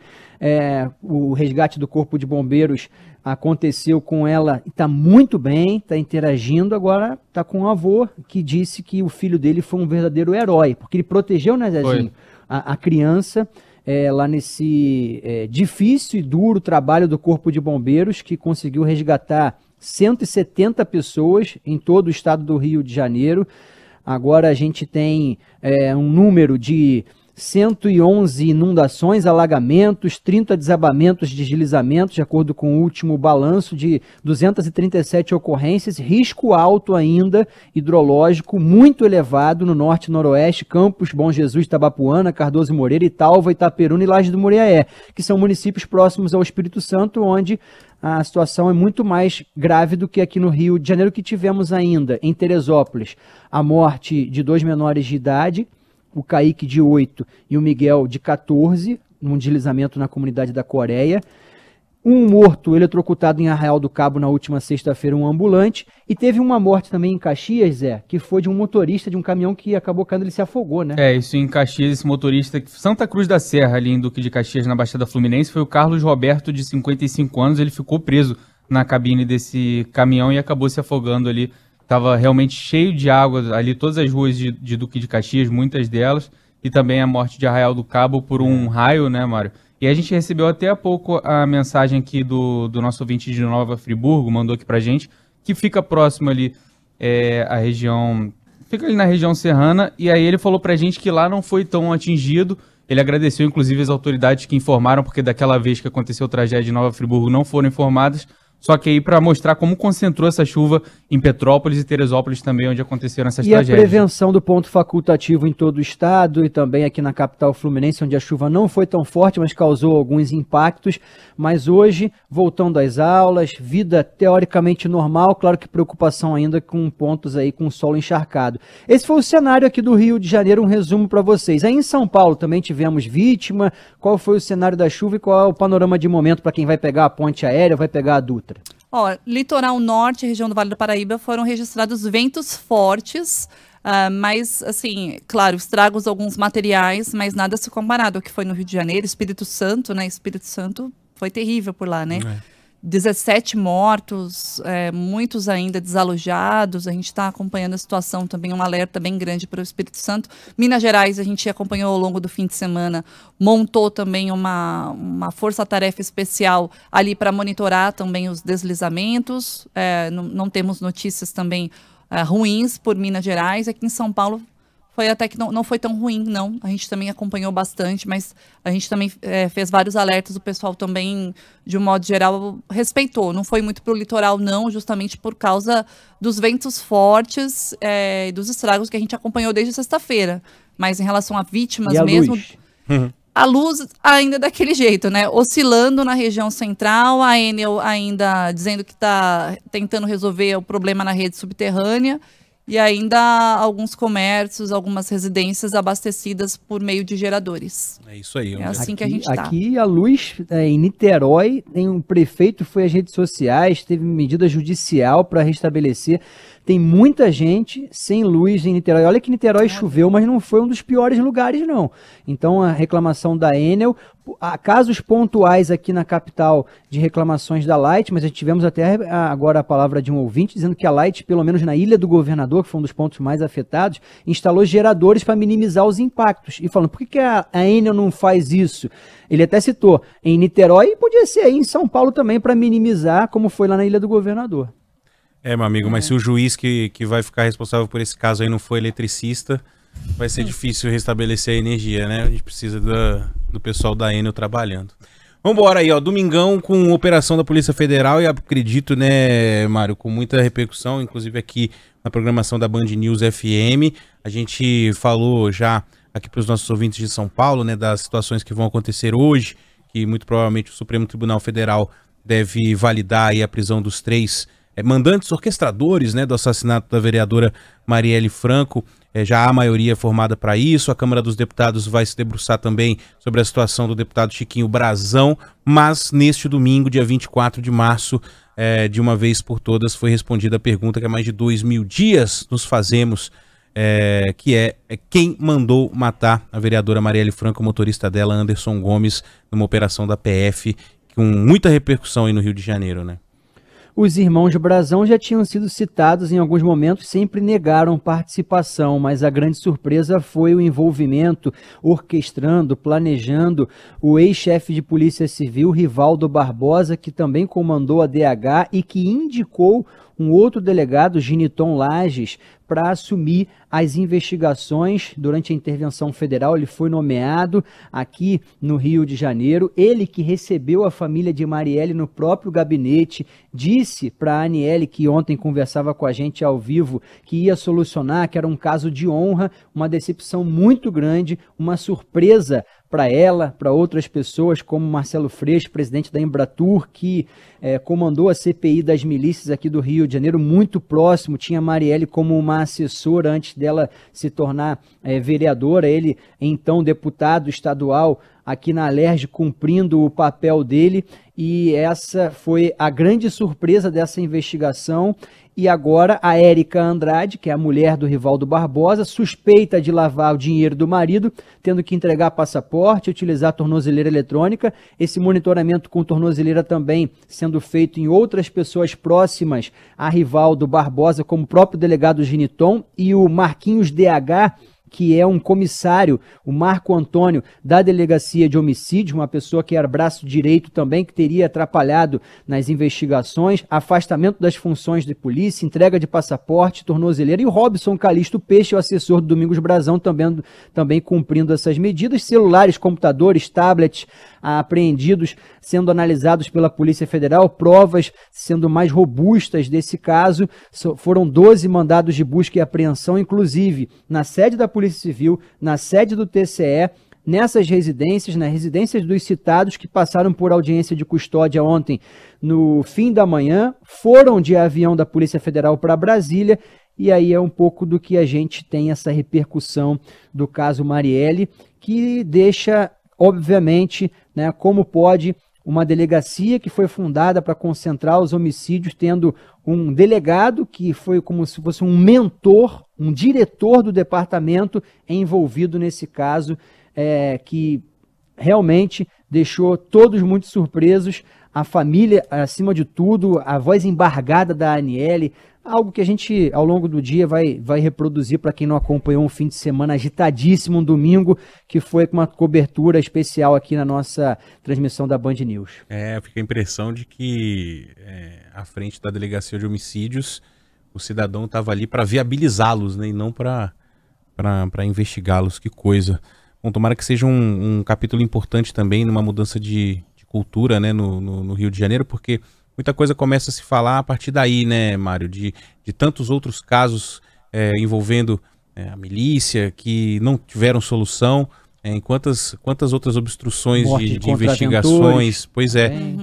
o resgate do Corpo de Bombeiros aconteceu com ela, está muito bem, está interagindo, agora está com o avô que disse que o filho dele foi um verdadeiro herói, porque ele protegeu, né, Zezinho, a criança, lá nesse difícil e duro trabalho do Corpo de Bombeiros, que conseguiu resgatar 170 pessoas em todo o estado do Rio de Janeiro. Agora a gente tem um número de 111 inundações, alagamentos, 30 desabamentos, deslizamentos, de acordo com o último balanço, de 237 ocorrências, risco alto ainda, hidrológico, muito elevado no norte e noroeste, Campos, Bom Jesus, Itabapuana, Cardoso e Moreira, Italva, Itaperuna e Laje do Muriaé, que são municípios próximos ao Espírito Santo, onde a situação é muito mais grave do que aqui no Rio de Janeiro, que tivemos ainda em Teresópolis a morte de 2 menores de idade, o Kaique de 8 e o Miguel de 14, num deslizamento na comunidade da Coreia. Um morto eletrocutado em Arraial do Cabo na última sexta-feira, um ambulante. E teve uma morte também em Caxias, Zé, que foi de um motorista de um caminhão que acabou caindo, ele se afogou, né? Isso em Caxias, esse motorista, Santa Cruz da Serra, ali em Duque de Caxias, na Baixada Fluminense, foi o Carlos Roberto, de 55 anos. Ele ficou preso na cabine desse caminhão e acabou se afogando ali. Estava realmente cheio de água ali, todas as ruas de Duque de Caxias, muitas delas, e também a morte de Arraial do Cabo por um raio, né, Mário? E a gente recebeu até há pouco a mensagem aqui do nosso ouvinte de Nova Friburgo, mandou aqui pra gente, que fica próximo ali a região, fica ali na região serrana, e aí ele falou pra gente que lá não foi tão atingido, Ele agradeceu, inclusive, as autoridades que informaram, porque daquela vez que aconteceu a tragédia em Nova Friburgo não foram informadas. Só que aí para mostrar como concentrou essa chuva em Petrópolis e Teresópolis também, onde aconteceram essas tragédias. E a prevenção do ponto facultativo em todo o estado e também aqui na capital fluminense, onde a chuva não foi tão forte, mas causou alguns impactos. Mas hoje, voltando às aulas, vida teoricamente normal, claro que preocupação ainda com pontos aí com solo encharcado. Esse foi o cenário aqui do Rio de Janeiro, um resumo para vocês. Aí em São Paulo também tivemos vítima. Qual foi o cenário da chuva e qual é o panorama de momento para quem vai pegar a ponte aérea ou vai pegar a Dutra? Ó, litoral norte, região do Vale do Paraíba, foram registrados ventos fortes, mas, assim, claro, estragos alguns materiais, mas nada se comparado ao que foi no Rio de Janeiro, Espírito Santo, né? Espírito Santo foi terrível por lá, né? 17 mortos, muitos ainda desalojados. A gente está acompanhando a situação também, um alerta bem grande para o Espírito Santo. Minas Gerais, a gente acompanhou ao longo do fim de semana, montou também uma força-tarefa especial ali para monitorar também os deslizamentos. Não temos notícias também ruins por Minas Gerais. Aqui em São Paulo foi até que não foi tão ruim, não. A gente também acompanhou bastante, mas a gente também fez vários alertas. O pessoal também, de um modo geral, respeitou. Não foi muito para o litoral, não, justamente por causa dos ventos fortes e dos estragos que a gente acompanhou desde sexta-feira. Mas em relação a vítimas mesmo... A luz ainda daquele jeito, né? Oscilando na região central, a Enel ainda dizendo que está tentando resolver o problema na rede subterrânea, e ainda alguns comércios, algumas residências abastecidas por meio de geradores. É isso aí. É assim que a gente está. Aqui a luz em Niterói, tem um prefeito foi às redes sociais, teve medida judicial para restabelecer. Tem muita gente sem luz em Niterói. Olha que Niterói choveu, mas não foi um dos piores lugares, não. Então, a reclamação da Enel, há casos pontuais aqui na capital de reclamações da Light, mas tivemos até agora a palavra de um ouvinte dizendo que a Light, pelo menos na Ilha do Governador, que foi um dos pontos mais afetados, instalou geradores para minimizar os impactos. E falando, por que a Enel não faz isso? Ele até citou em Niterói e podia ser aí em São Paulo também para minimizar, como foi lá na Ilha do Governador. Meu amigo, mas se o juiz que vai ficar responsável por esse caso aí não for eletricista, vai ser difícil restabelecer a energia, né? A gente precisa do pessoal da Enel trabalhando. Vambora aí, ó, domingão com operação da Polícia Federal e acredito, né, Mário, com muita repercussão, inclusive aqui na programação da Band News FM. A gente falou já aqui para os nossos ouvintes de São Paulo, né, das situações que vão acontecer hoje, que muito provavelmente o Supremo Tribunal Federal deve validar aí a prisão dos 3 mandantes orquestradores, né, do assassinato da vereadora Marielle Franco. Já há maioria formada para isso. A Câmara dos Deputados vai se debruçar também sobre a situação do deputado Chiquinho Brazão, mas neste domingo, dia 24 de março, de uma vez por todas, foi respondida a pergunta que há mais de 2.000 dias nos fazemos, que é quem mandou matar a vereadora Marielle Franco, o motorista dela, Anderson Gomes, numa operação da PF, com muita repercussão aí no Rio de Janeiro, né? Os irmãos Brazão já tinham sido citados em alguns momentos, sempre negaram participação, mas a grande surpresa foi o envolvimento, orquestrando, planejando, o ex-chefe de Polícia Civil, Rivaldo Barbosa, que também comandou a DH e que indicou um outro delegado, Giniton Lages, para assumir as investigações durante a intervenção federal. Ele foi nomeado aqui no Rio de Janeiro. Ele que recebeu a família de Marielle no próprio gabinete, disse para a Aniele, que ontem conversava com a gente ao vivo, que ia solucionar, que era um caso de honra, uma decepção muito grande, uma surpresa para ela, para outras pessoas, como Marcelo Freixo, presidente da Embratur, que comandou a CPI das milícias aqui do Rio de Janeiro, muito próximo, tinha Marielle como uma assessora antes dela se tornar vereadora, ele então deputado estadual aqui na Alerj, cumprindo o papel dele, e essa foi a grande surpresa dessa investigação. E agora a Érica Andrade, que é a mulher do Rivaldo Barbosa, suspeita de lavar o dinheiro do marido, tendo que entregar passaporte, utilizar tornozeleira eletrônica. Esse monitoramento com tornozeleira também sendo feito em outras pessoas próximas a Rivaldo Barbosa, como o próprio delegado Giniton e o Marquinhos DH, que é um comissário, o Marco Antônio, da Delegacia de Homicídio, uma pessoa que era braço direito também, que teria atrapalhado nas investigações, afastamento das funções de polícia, entrega de passaporte, tornozeleira, e o Robson Calixto Peixe, o assessor do Domingos Brazão, também cumprindo essas medidas. Celulares, computadores, tablets apreendidos, sendo analisados pela Polícia Federal, provas sendo mais robustas desse caso. Foram 12 mandados de busca e apreensão, inclusive na sede da Polícia Civil, na sede do TCE, nessas residências, nas residências dos citados que passaram por audiência de custódia ontem no fim da manhã, foram de avião da Polícia Federal para Brasília, e aí é um pouco do que a gente tem essa repercussão do caso Marielle, que deixa, obviamente, né, como pode uma delegacia que foi fundada para concentrar os homicídios, tendo um delegado que foi como se fosse um mentor, um diretor do departamento envolvido nesse caso, que realmente deixou todos muito surpresos, a família, acima de tudo, a voz embargada da Aniele, algo que a gente, ao longo do dia, vai reproduzir para quem não acompanhou um fim de semana agitadíssimo, um domingo, que foi com uma cobertura especial aqui na nossa transmissão da Band News. Fica a impressão de que à frente da Delegacia de Homicídios, o cidadão estava ali para viabilizá-los, né, e não para investigá-los. Que coisa. Bom, tomara que seja um capítulo importante também numa mudança de cultura, né, no Rio de Janeiro, porque muita coisa começa a se falar a partir daí, né, Mário, de tantos outros casos envolvendo a milícia que não tiveram solução, em quantas outras obstruções de investigações, pois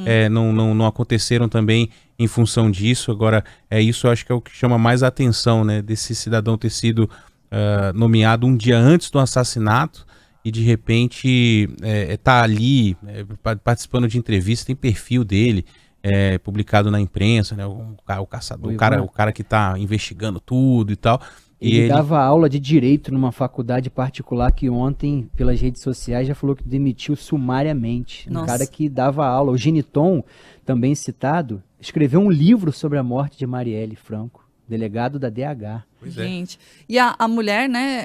não aconteceram também em função disso. Agora, isso eu acho que é o que chama mais a atenção, né, desse cidadão ter sido nomeado um dia antes do assassinato, e de repente tá ali participando de entrevista, tem perfil dele publicado na imprensa, né, o caçador, o cara que tá investigando tudo e tal. Ele dava aula de direito numa faculdade particular que ontem, pelas redes sociais, já falou que demitiu sumariamente. Nossa. Um cara que dava aula. O Geniton, também citado, escreveu um livro sobre a morte de Marielle Franco, delegado da DH. Pois Gente, e a mulher, né,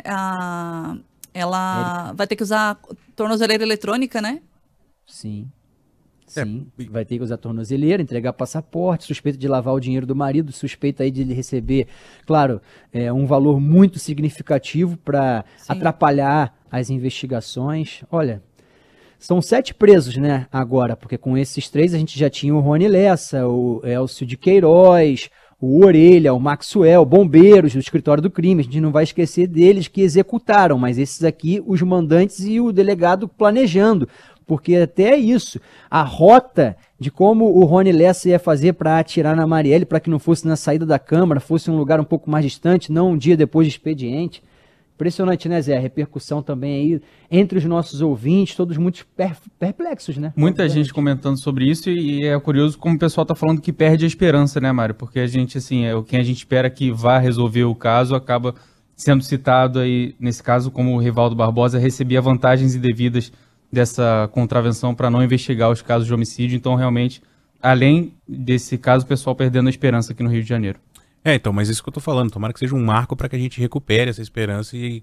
ela vai ter que usar tornozeleira eletrônica, né? Sim. Sim, vai ter que usar tornozeleira, entregar passaporte, suspeita de lavar o dinheiro do marido, suspeita aí de ele receber, claro, um valor muito significativo para atrapalhar as investigações. Olha, são 7 presos, né, agora, porque com esses 3 a gente já tinha o Rony Lessa, o Elcio de Queiroz, o Orelha, o Maxwell, bombeiros do escritório do crime. A gente não vai esquecer deles que executaram, mas esses aqui, os mandantes e o delegado planejando. Porque até isso, a rota de como o Rony Lessa ia fazer para atirar na Marielle, para que não fosse na saída da Câmara, fosse um lugar um pouco mais distante, não um dia depois de expediente. Impressionante, né, Zé? A repercussão também aí entre os nossos ouvintes, todos muito perplexos, né? Muita gente comentando sobre isso, e é curioso como o pessoal tá falando que perde a esperança, né, Mário? Porque a gente, assim, quem a gente espera que vá resolver o caso acaba sendo citado aí, nesse caso, como o Rivaldo Barbosa recebia vantagens indevidas dessa contravenção para não investigar os casos de homicídio. Então, realmente, além desse caso, o pessoal perdendo a esperança aqui no Rio de Janeiro. Então, mas isso que eu tô falando, tomara que seja um marco para que a gente recupere essa esperança e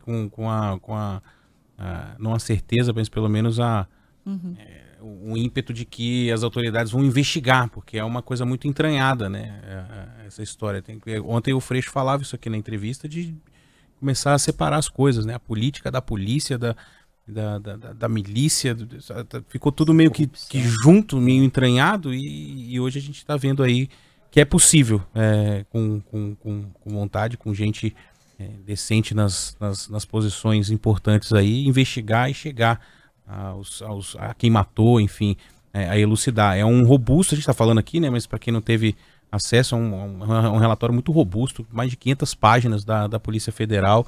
não a certeza, mas pelo menos o ímpeto de que as autoridades vão investigar, porque é uma coisa muito entranhada, né, essa história. Ontem o Freixo falava isso aqui na entrevista, de começar a separar as coisas, né, a política da polícia, da milícia, ficou tudo meio que junto, meio entranhado, e hoje a gente está vendo aí que é possível, com vontade, com gente decente nas posições importantes aí, investigar e chegar a quem matou, enfim, a elucidar. É um robusto, a gente está falando aqui, né, mas para quem não teve acesso, é um relatório muito robusto, mais de 500 páginas da Polícia Federal,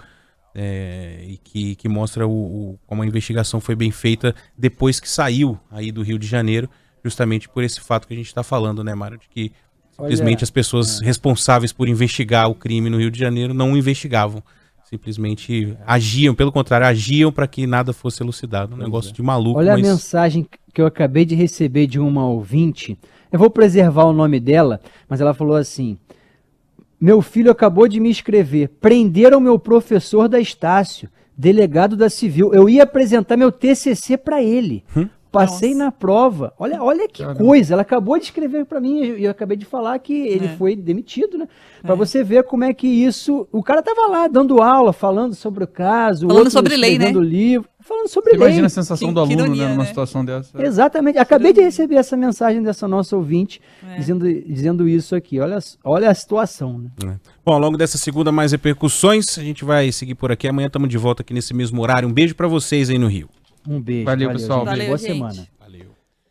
e que mostra como a investigação foi bem feita depois que saiu aí do Rio de Janeiro, justamente por esse fato que a gente está falando, né, Mário, de que simplesmente as pessoas responsáveis por investigar o crime no Rio de Janeiro não investigavam, simplesmente agiam, pelo contrário, agiam para que nada fosse elucidado. Um negócio de maluco. Olha a mensagem que eu acabei de receber de uma ouvinte. Eu vou preservar o nome dela, mas ela falou assim: meu filho acabou de me escrever, prenderam meu professor da Estácio, delegado da Civil. Eu ia apresentar meu TCC para ele. Passei na prova. Olha que coisa. Ela acabou de escrever para mim e eu acabei de falar que ele foi demitido, né? Para você ver como é que isso... O cara tava lá dando aula, falando sobre o caso. Falando sobre lei, né? Livro, falando sobre lei. Imagina a sensação do aluno, ironia, né, numa situação dessa. Exatamente. Acabei de receber essa mensagem dessa nossa ouvinte dizendo isso aqui. Olha a situação, né? Bom, ao longo dessa segunda, mais repercussões. A gente vai seguir por aqui. Amanhã estamos de volta aqui nesse mesmo horário. Um beijo para vocês aí no Rio. Um beijo. Valeu, pessoal. Boa semana. Valeu.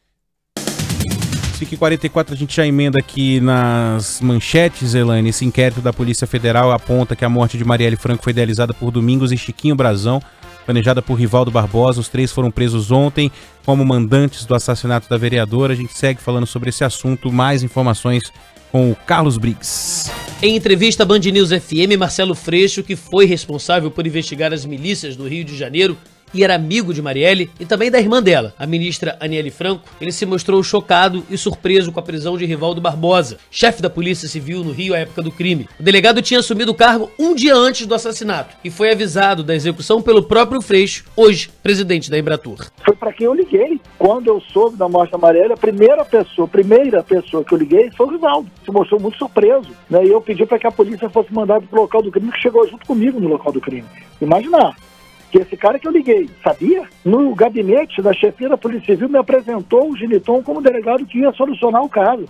5h44, a gente já emenda aqui nas manchetes, Elaine. Esse inquérito da Polícia Federal aponta que a morte de Marielle Franco foi idealizada por Domingos e Chiquinho Brazão, planejada por Rivaldo Barbosa. Os 3 foram presos ontem como mandantes do assassinato da vereadora. A gente segue falando sobre esse assunto. Mais informações com o Carlos Briggs. Em entrevista à Band News FM, Marcelo Freixo, que foi responsável por investigar as milícias do Rio de Janeiro e era amigo de Marielle e também da irmã dela, a ministra Aniele Franco, ele se mostrou chocado e surpreso com a prisão de Rivaldo Barbosa, chefe da Polícia Civil no Rio à época do crime. O delegado tinha assumido o cargo um dia antes do assassinato e foi avisado da execução pelo próprio Freixo, hoje presidente da Embratur. Foi para quem eu liguei. Quando eu soube da morte da Marielle, a primeira pessoa que eu liguei foi o Rivaldo. Se mostrou muito surpreso, né? E eu pedi para que a polícia fosse mandada para o local do crime, que chegou junto comigo no local do crime. Imaginar que esse cara que eu liguei, sabia? No gabinete da chefia da Polícia Civil me apresentou o Geniton como delegado que ia solucionar o caso.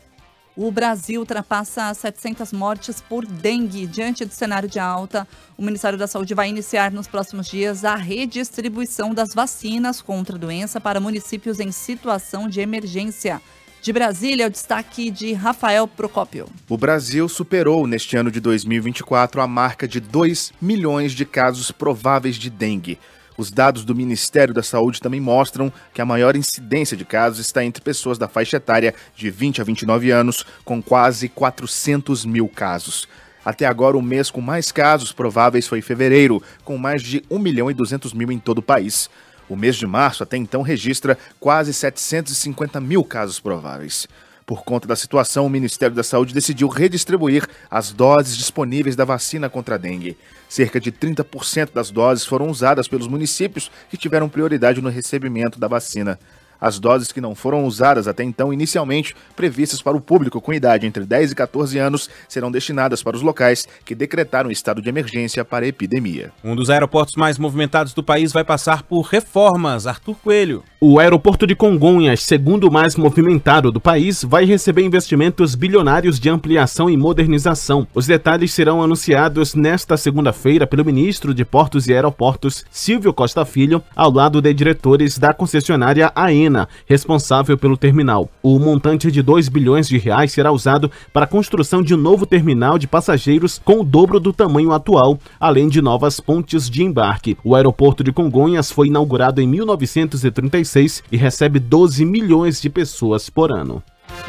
O Brasil ultrapassa 700 mortes por dengue. Diante do cenário de alta, o Ministério da Saúde vai iniciar nos próximos dias a redistribuição das vacinas contra a doença para municípios em situação de emergência. De Brasília, o destaque de Rafael Procópio. O Brasil superou neste ano de 2024 a marca de 2 milhões de casos prováveis de dengue. Os dados do Ministério da Saúde também mostram que a maior incidência de casos está entre pessoas da faixa etária de 20 a 29 anos, com quase 400 mil casos. Até agora, o mês com mais casos prováveis foi fevereiro, com mais de 1.200.000 em todo o país. O mês de março, até então, registra quase 750 mil casos prováveis. Por conta da situação, o Ministério da Saúde decidiu redistribuir as doses disponíveis da vacina contra a dengue. Cerca de 30% das doses foram usadas pelos municípios que tiveram prioridade no recebimento da vacina. As doses que não foram usadas até então, inicialmente previstas para o público com idade entre 10 e 14 anos, serão destinadas para os locais que decretaram estado de emergência para a epidemia. Um dos aeroportos mais movimentados do país vai passar por reformas. Arthur Coelho. O aeroporto de Congonhas, segundo o mais movimentado do país, vai receber investimentos bilionários de ampliação e modernização. Os detalhes serão anunciados nesta segunda-feira pelo ministro de Portos e Aeroportos, Silvio Costa Filho, ao lado de diretores da concessionária AENA, responsável pelo terminal. O montante de 2 bilhões de reais será usado para a construção de um novo terminal de passageiros com o dobro do tamanho atual, além de novas pontes de embarque. O aeroporto de Congonhas foi inaugurado em 1936 e recebe 12 milhões de pessoas por ano.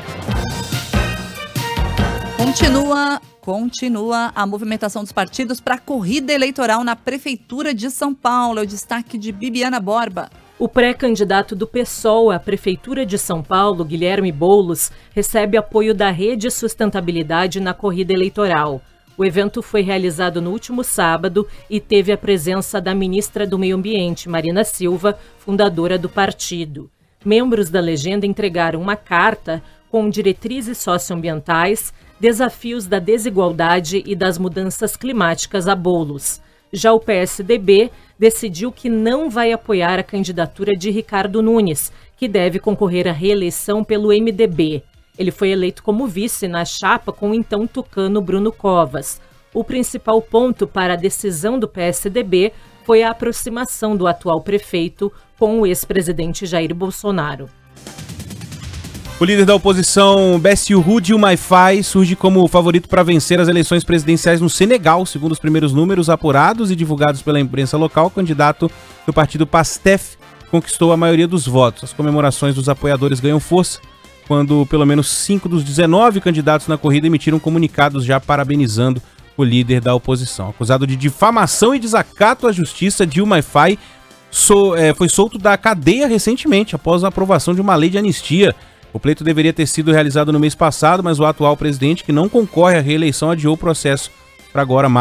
Continua a movimentação dos partidos para a corrida eleitoral na Prefeitura de São Paulo. É o destaque de Bibiana Borba. O pré-candidato do PSOL à Prefeitura de São Paulo, Guilherme Boulos, recebe apoio da Rede Sustentabilidade na corrida eleitoral. O evento foi realizado no último sábado e teve a presença da ministra do Meio Ambiente, Marina Silva, fundadora do partido. Membros da legenda entregaram uma carta com diretrizes socioambientais, desafios da desigualdade e das mudanças climáticas a Boulos. Já o PSDB decidiu que não vai apoiar a candidatura de Ricardo Nunes, que deve concorrer à reeleição pelo MDB. Ele foi eleito como vice na chapa com o então tucano Bruno Covas. O principal ponto para a decisão do PSDB foi a aproximação do atual prefeito com o ex-presidente Jair Bolsonaro. O líder da oposição, Bassirou Diomaye Faye, surge como favorito para vencer as eleições presidenciais no Senegal. Segundo os primeiros números apurados e divulgados pela imprensa local, o candidato do partido PASTEF conquistou a maioria dos votos. As comemorações dos apoiadores ganham força quando pelo menos 5 dos 19 candidatos na corrida emitiram comunicados já parabenizando o líder da oposição. Acusado de difamação e desacato à justiça, Diomaye Faye foi solto da cadeia recentemente, após a aprovação de uma lei de anistia. O pleito deveria ter sido realizado no mês passado, mas o atual presidente, que não concorre à reeleição, adiou o processo para agora, março.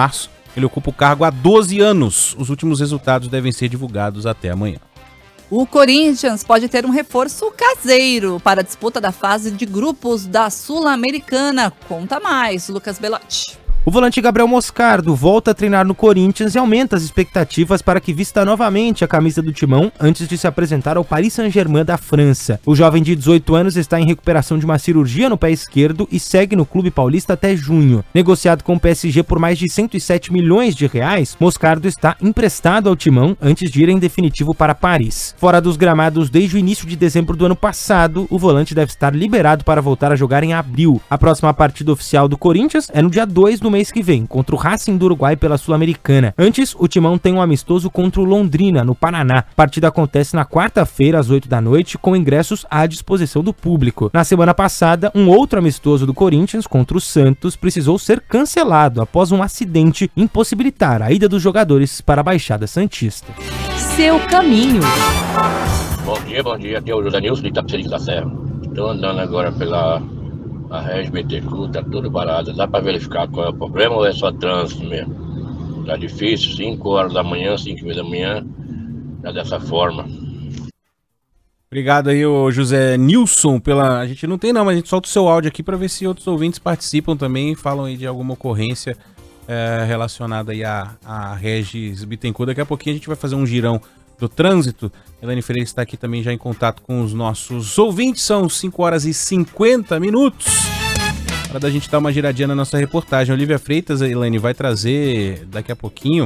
Ele ocupa o cargo há 12 anos. Os últimos resultados devem ser divulgados até amanhã. O Corinthians pode ter um reforço caseiro para a disputa da fase de grupos da Sul-Americana. Conta mais, Lucas Belotti. O volante Gabriel Moscardo volta a treinar no Corinthians e aumenta as expectativas para que vista novamente a camisa do Timão antes de se apresentar ao Paris Saint-Germain da França. O jovem de 18 anos está em recuperação de uma cirurgia no pé esquerdo e segue no clube paulista até junho. Negociado com o PSG por mais de 107 milhões de reais, Moscardo está emprestado ao Timão antes de ir em definitivo para Paris. Fora dos gramados desde o início de dezembro do ano passado, o volante deve estar liberado para voltar a jogar em abril. A próxima partida oficial do Corinthians é no dia 2 do mês que vem, contra o Racing do Uruguai pela Sul-Americana. Antes, o Timão tem um amistoso contra o Londrina, no Paraná. A partida acontece na quarta-feira, às 8 da noite, com ingressos à disposição do público. Na semana passada, um outro amistoso do Corinthians contra o Santos precisou ser cancelado após um acidente impossibilitar a ida dos jogadores para a Baixada Santista. Seu caminho. Bom dia. Aqui é o José Nilson de Itapecerica da Serra. Estou andando agora pela Regi BTQ, tá tudo parado. Dá para verificar qual é o problema ou é só trânsito mesmo? Tá difícil, 5 horas da manhã, 5h30 da manhã, tá dessa forma. Obrigado aí, ô José Nilson, pela... A gente não tem não, mas a gente solta o seu áudio aqui para ver se outros ouvintes participam também e falam aí de alguma ocorrência relacionada aí a Regis Bittencourt. Daqui a pouquinho a gente vai fazer um girão do trânsito. Elaine Freire está aqui também já em contato com os nossos ouvintes. São 5 horas e 50 minutos. Hora da gente dar uma giradinha na nossa reportagem. Olivia Freitas, Elaine, vai trazer daqui a pouquinho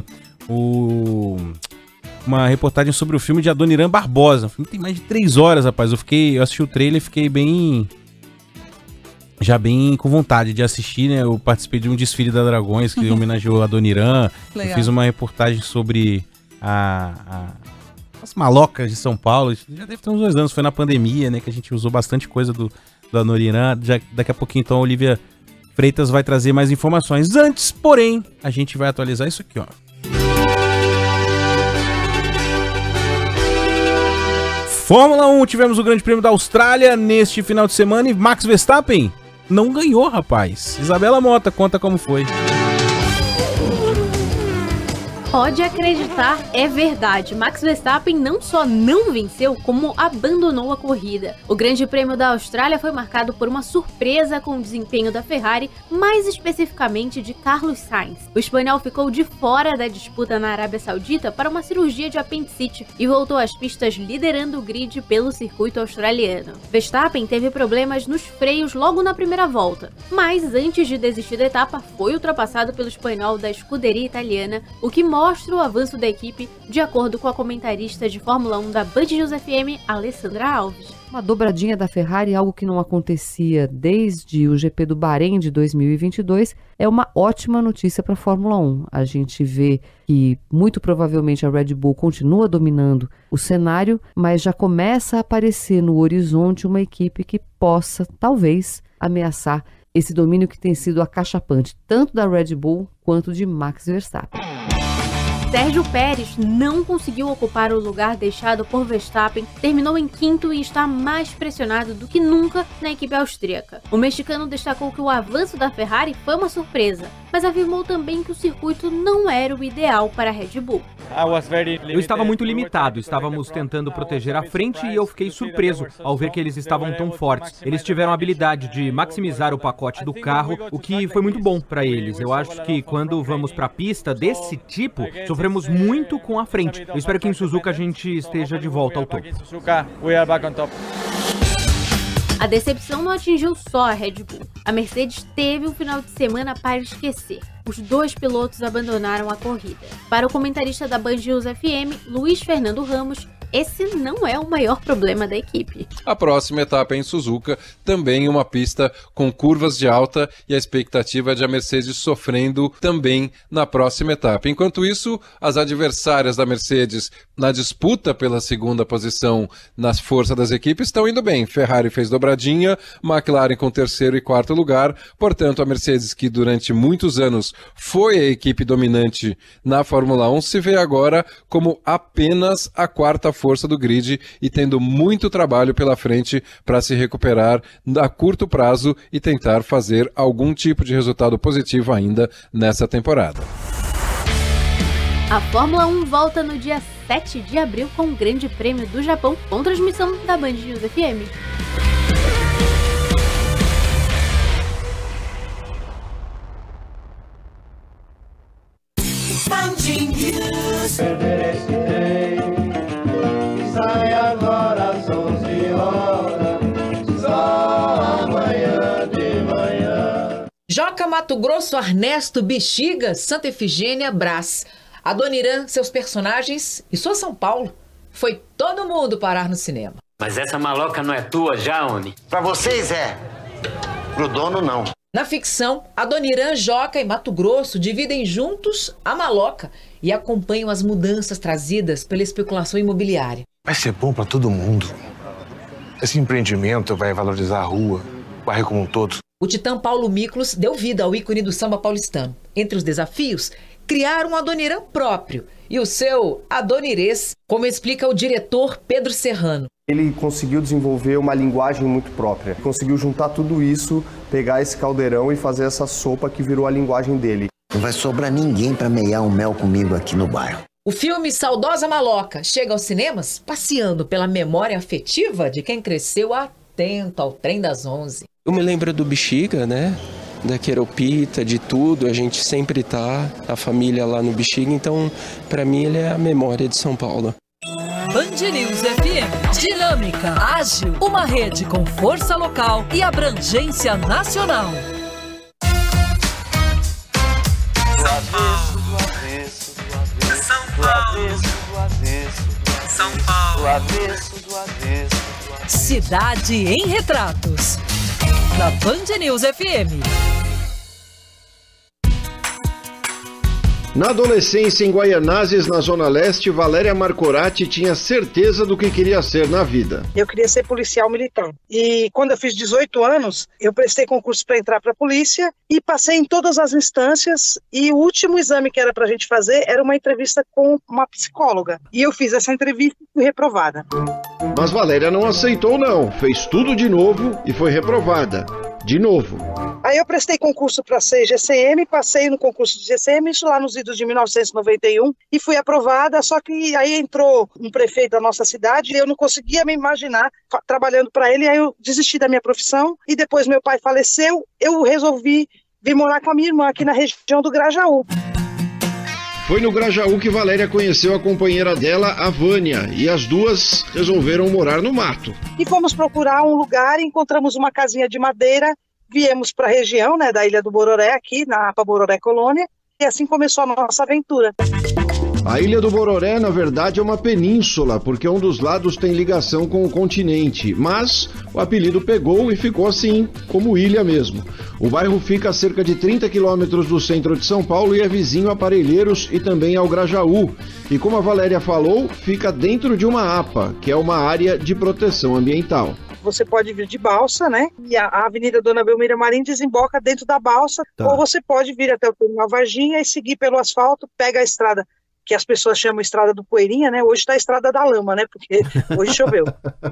uma reportagem sobre o filme de Adoniran Barbosa. O filme tem mais de 3 horas, rapaz. Eu assisti o trailer e fiquei bem com vontade de assistir, né? Eu participei de um desfile da Dragões que homenageou a Adoniran. Eu fiz uma reportagem sobre as malocas de São Paulo. Já deve ter uns 2 anos, foi na pandemia, né? Que a gente usou bastante coisa do Adoniran. Daqui a pouquinho, então, a Olivia Freitas vai trazer mais informações. Antes, porém, a gente vai atualizar isso aqui, ó. Fórmula 1, tivemos o Grande Prêmio da Austrália neste final de semana e Max Verstappen não ganhou, rapaz. Isabela Mota, conta como foi. Pode acreditar, é verdade. Max Verstappen não só não venceu, como abandonou a corrida. O Grande Prêmio da Austrália foi marcado por uma surpresa com o desempenho da Ferrari, mais especificamente de Carlos Sainz. O espanhol ficou de fora da disputa na Arábia Saudita para uma cirurgia de apendicite e voltou às pistas liderando o grid pelo circuito australiano. Verstappen teve problemas nos freios logo na primeira volta, mas antes de desistir da etapa foi ultrapassado pelo espanhol da escuderia italiana, o que mostra o avanço da equipe, de acordo com a comentarista de Fórmula 1 da Band News FM, Alessandra Alves. Uma dobradinha da Ferrari, algo que não acontecia desde o GP do Bahrein de 2022, é uma ótima notícia para a Fórmula 1. A gente vê que muito provavelmente a Red Bull continua dominando o cenário, mas já começa a aparecer no horizonte uma equipe que possa, talvez, ameaçar esse domínio que tem sido acachapante, tanto da Red Bull quanto de Max Verstappen. Sérgio Pérez não conseguiu ocupar o lugar deixado por Verstappen, terminou em 5º e está mais pressionado do que nunca na equipe austríaca. O mexicano destacou que o avanço da Ferrari foi uma surpresa, mas afirmou também que o circuito não era o ideal para a Red Bull. Eu estava muito limitado, estávamos tentando proteger a frente e eu fiquei surpreso ao ver que eles estavam tão fortes. Eles tiveram a habilidade de maximizar o pacote do carro, o que foi muito bom para eles. Eu acho que quando vamos para a pista desse tipo, sofremos muito com a frente. Eu espero que em Suzuka a gente esteja de volta ao topo. A decepção não atingiu só a Red Bull. A Mercedes teve um final de semana para esquecer. Os 2 pilotos abandonaram a corrida. Para o comentarista da Band News FM, Luiz Fernando Ramos, esse não é o maior problema da equipe. A próxima etapa é em Suzuka, também uma pista com curvas de alta e a expectativa é de a Mercedes sofrendo também na próxima etapa. Enquanto isso, as adversárias da Mercedes na disputa pela 2ª posição nas forças das equipes estão indo bem. Ferrari fez dobradinha, McLaren com 3º e 4º lugar, portanto a Mercedes, que durante muitos anos foi a equipe dominante na Fórmula 1, se vê agora como apenas a 4ª força do grid e tendo muito trabalho pela frente para se recuperar a curto prazo e tentar fazer algum tipo de resultado positivo ainda nessa temporada. A Fórmula 1 volta no dia 7 de abril com o Grande Prêmio do Japão, com transmissão da Band News FM. Sai agora às 11 horas, só amanhã de manhã. Joca, Mato Grosso, Ernesto, Bexiga, Santa Efigênia, Brás, Adoniran, seus personagens e sua São Paulo. Foi todo mundo parar no cinema. Mas essa maloca não é tua já, Oni? Pra vocês é, pro dono não. Na ficção, Adoniran, Joca e Mato Grosso dividem juntos a maloca e acompanham as mudanças trazidas pela especulação imobiliária. Vai ser bom pra todo mundo. Esse empreendimento vai valorizar a rua, o bairro como um todo. O titã Paulo Miklos deu vida ao ícone do samba paulistano. Entre os desafios, criar um Adoniran próprio e o seu Adonirês, como explica o diretor Pedro Serrano. Ele conseguiu desenvolver uma linguagem muito própria. Conseguiu juntar tudo isso, pegar esse caldeirão e fazer essa sopa que virou a linguagem dele. Não vai sobrar ninguém para meiar um mel comigo aqui no bairro. O filme Saudosa Maloca chega aos cinemas passeando pela memória afetiva de quem cresceu atento ao trem das 11. Eu me lembro do Bexiga, né? Da Queropita, de tudo. A gente sempre tá, a família lá no Bexiga. Então, para mim, ele é a memória de São Paulo. Band News FM. Dinâmica, ágil, uma rede com força local e abrangência nacional. São Paulo. Do avesso, do avesso. Cidade em Retratos. Na Band News FM. Na adolescência em Guaianazes, na Zona Leste, Valéria Marcorati tinha certeza do que queria ser na vida. Eu queria ser policial militar. E quando eu fiz 18 anos, eu prestei concurso para entrar para a polícia e passei em todas as instâncias. E o último exame que era para a gente fazer era uma entrevista com uma psicóloga. E eu fiz essa entrevista e fui reprovada. Mas Valéria não aceitou não, fez tudo de novo e foi reprovada. De novo. Aí eu prestei concurso para ser GCM, passei no concurso de GCM, isso lá nos idos de 1991, e fui aprovada, só que aí entrou um prefeito da nossa cidade e eu não conseguia me imaginar trabalhando para ele, aí eu desisti da minha profissão, e depois meu pai faleceu, eu resolvi vir morar com a minha irmã aqui na região do Grajaú. Foi no Grajaú que Valéria conheceu a companheira dela, a Vânia, e as duas resolveram morar no mato. E fomos procurar um lugar, encontramos uma casinha de madeira, viemos para a região, né, da Ilha do Bororé, aqui na APA Bororé Colônia, e assim começou a nossa aventura. A Ilha do Bororé, na verdade, é uma península, porque um dos lados tem ligação com o continente, mas o apelido pegou e ficou assim, como ilha mesmo. O bairro fica a cerca de 30 quilômetros do centro de São Paulo e é vizinho a Parelheiros e também ao Grajaú. E como a Valéria falou, fica dentro de uma APA, que é uma área de proteção ambiental. Você pode vir de balsa, né? E a Avenida Dona Belmira Marim desemboca dentro da balsa, ou você pode vir até o terminal Varginha e seguir pelo asfalto, pega a estrada, que as pessoas chamam Estrada do Poeirinha, né? Hoje está a Estrada da Lama, né? Porque hoje choveu.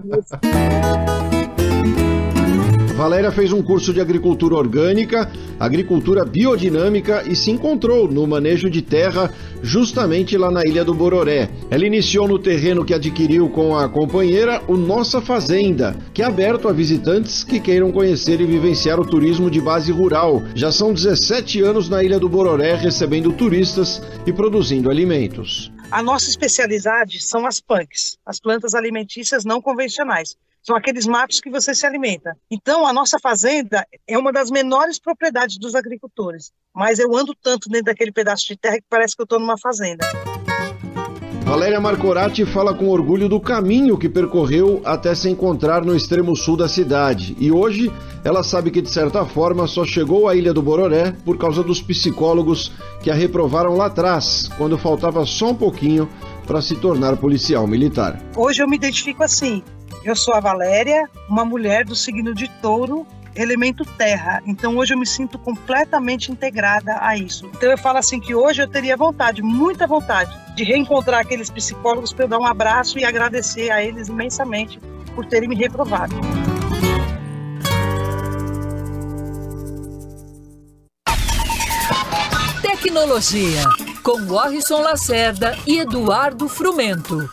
Valéria fez um curso de agricultura orgânica, agricultura biodinâmica e se encontrou no manejo de terra justamente lá na Ilha do Bororé. Ela iniciou no terreno que adquiriu com a companheira o Nossa Fazenda, que é aberto a visitantes que queiram conhecer e vivenciar o turismo de base rural. Já são 17 anos na Ilha do Bororé recebendo turistas e produzindo alimentos. A nossa especialidade são as punks, as plantas alimentícias não convencionais. São aqueles matos que você se alimenta. Então, a nossa fazenda é uma das menores propriedades dos agricultores. Mas eu ando tanto dentro daquele pedaço de terra que parece que eu estou numa fazenda. Valéria Marcorati fala com orgulho do caminho que percorreu até se encontrar no extremo sul da cidade. E hoje, ela sabe que, de certa forma, só chegou à Ilha do Bororé por causa dos psicólogos que a reprovaram lá atrás, quando faltava só um pouquinho para se tornar policial militar. Hoje eu me identifico assim. Eu sou a Valéria, uma mulher do signo de Touro, elemento terra. Então hoje eu me sinto completamente integrada a isso. Então eu falo assim que hoje eu teria vontade, muita vontade, de reencontrar aqueles psicólogos para eu dar um abraço e agradecer a eles imensamente por terem me reprovado. Tecnologia. com Warrison Lacerda e Eduardo Frumento.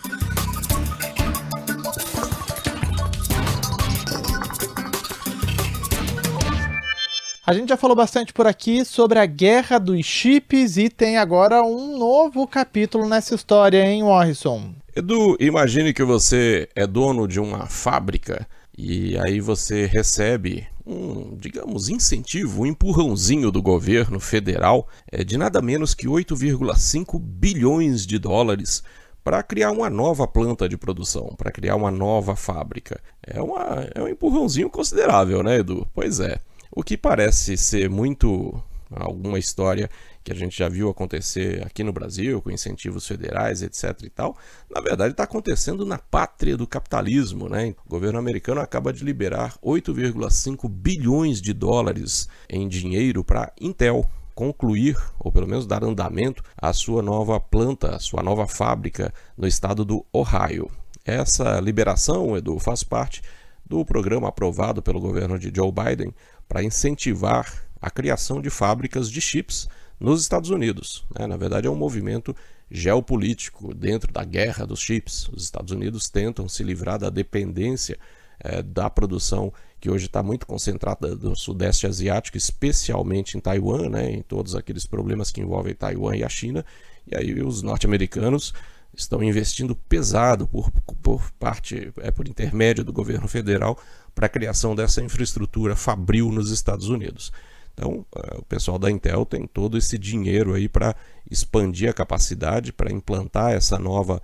A gente já falou bastante por aqui sobre a guerra dos chips e tem agora um novo capítulo nessa história, hein, Warrison? Edu, imagine que você é dono de uma fábrica e aí você recebe um, digamos, incentivo, um empurrãozinho do governo federal de nada menos que 8,5 bilhões de dólares para criar uma nova planta de produção, para criar uma nova fábrica. É um empurrãozinho considerável, né, Edu? Pois é. O que parece ser muito alguma história que a gente já viu acontecer aqui no Brasil, com incentivos federais, etc e tal, na verdade está acontecendo na pátria do capitalismo, né? O governo americano acaba de liberar 8,5 bilhões de dólares em dinheiro para Intel concluir, ou pelo menos dar andamento, à sua nova planta, à sua nova fábrica no estado do Ohio. Essa liberação, Edu, faz parte do programa aprovado pelo governo de Joe Biden para incentivar a criação de fábricas de chips nos Estados Unidos. Na verdade, é um movimento geopolítico dentro da guerra dos chips. Os Estados Unidos tentam se livrar da dependência da produção que hoje está muito concentrada no Sudeste Asiático, especialmente em Taiwan, né, em todos aqueles problemas que envolvem Taiwan e a China. E aí os norte-americanos estão investindo pesado por intermédio do governo federal para a criação dessa infraestrutura fabril nos Estados Unidos. Então, o pessoal da Intel tem todo esse dinheiro aí para expandir a capacidade, para implantar essa nova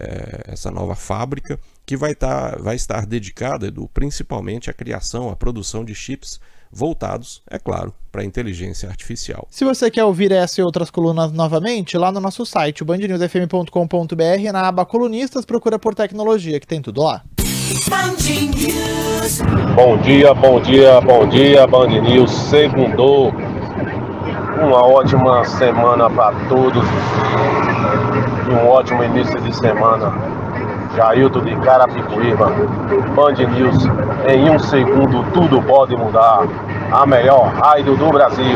fábrica que vai estar dedicada, Edu, principalmente à criação, à produção de chips voltados, é claro, para a inteligência artificial. Se você quer ouvir essa e outras colunas novamente, lá no nosso site, bandnewsfm.com.br, na aba colunistas, procura por tecnologia, que tem tudo lá. Bom dia, bom dia, bom dia, Band News, segundou. Uma ótima semana para todos e um ótimo início de semana. Jailton de Carapicuíba, Band News, em um segundo tudo pode mudar. A melhor rádio do Brasil.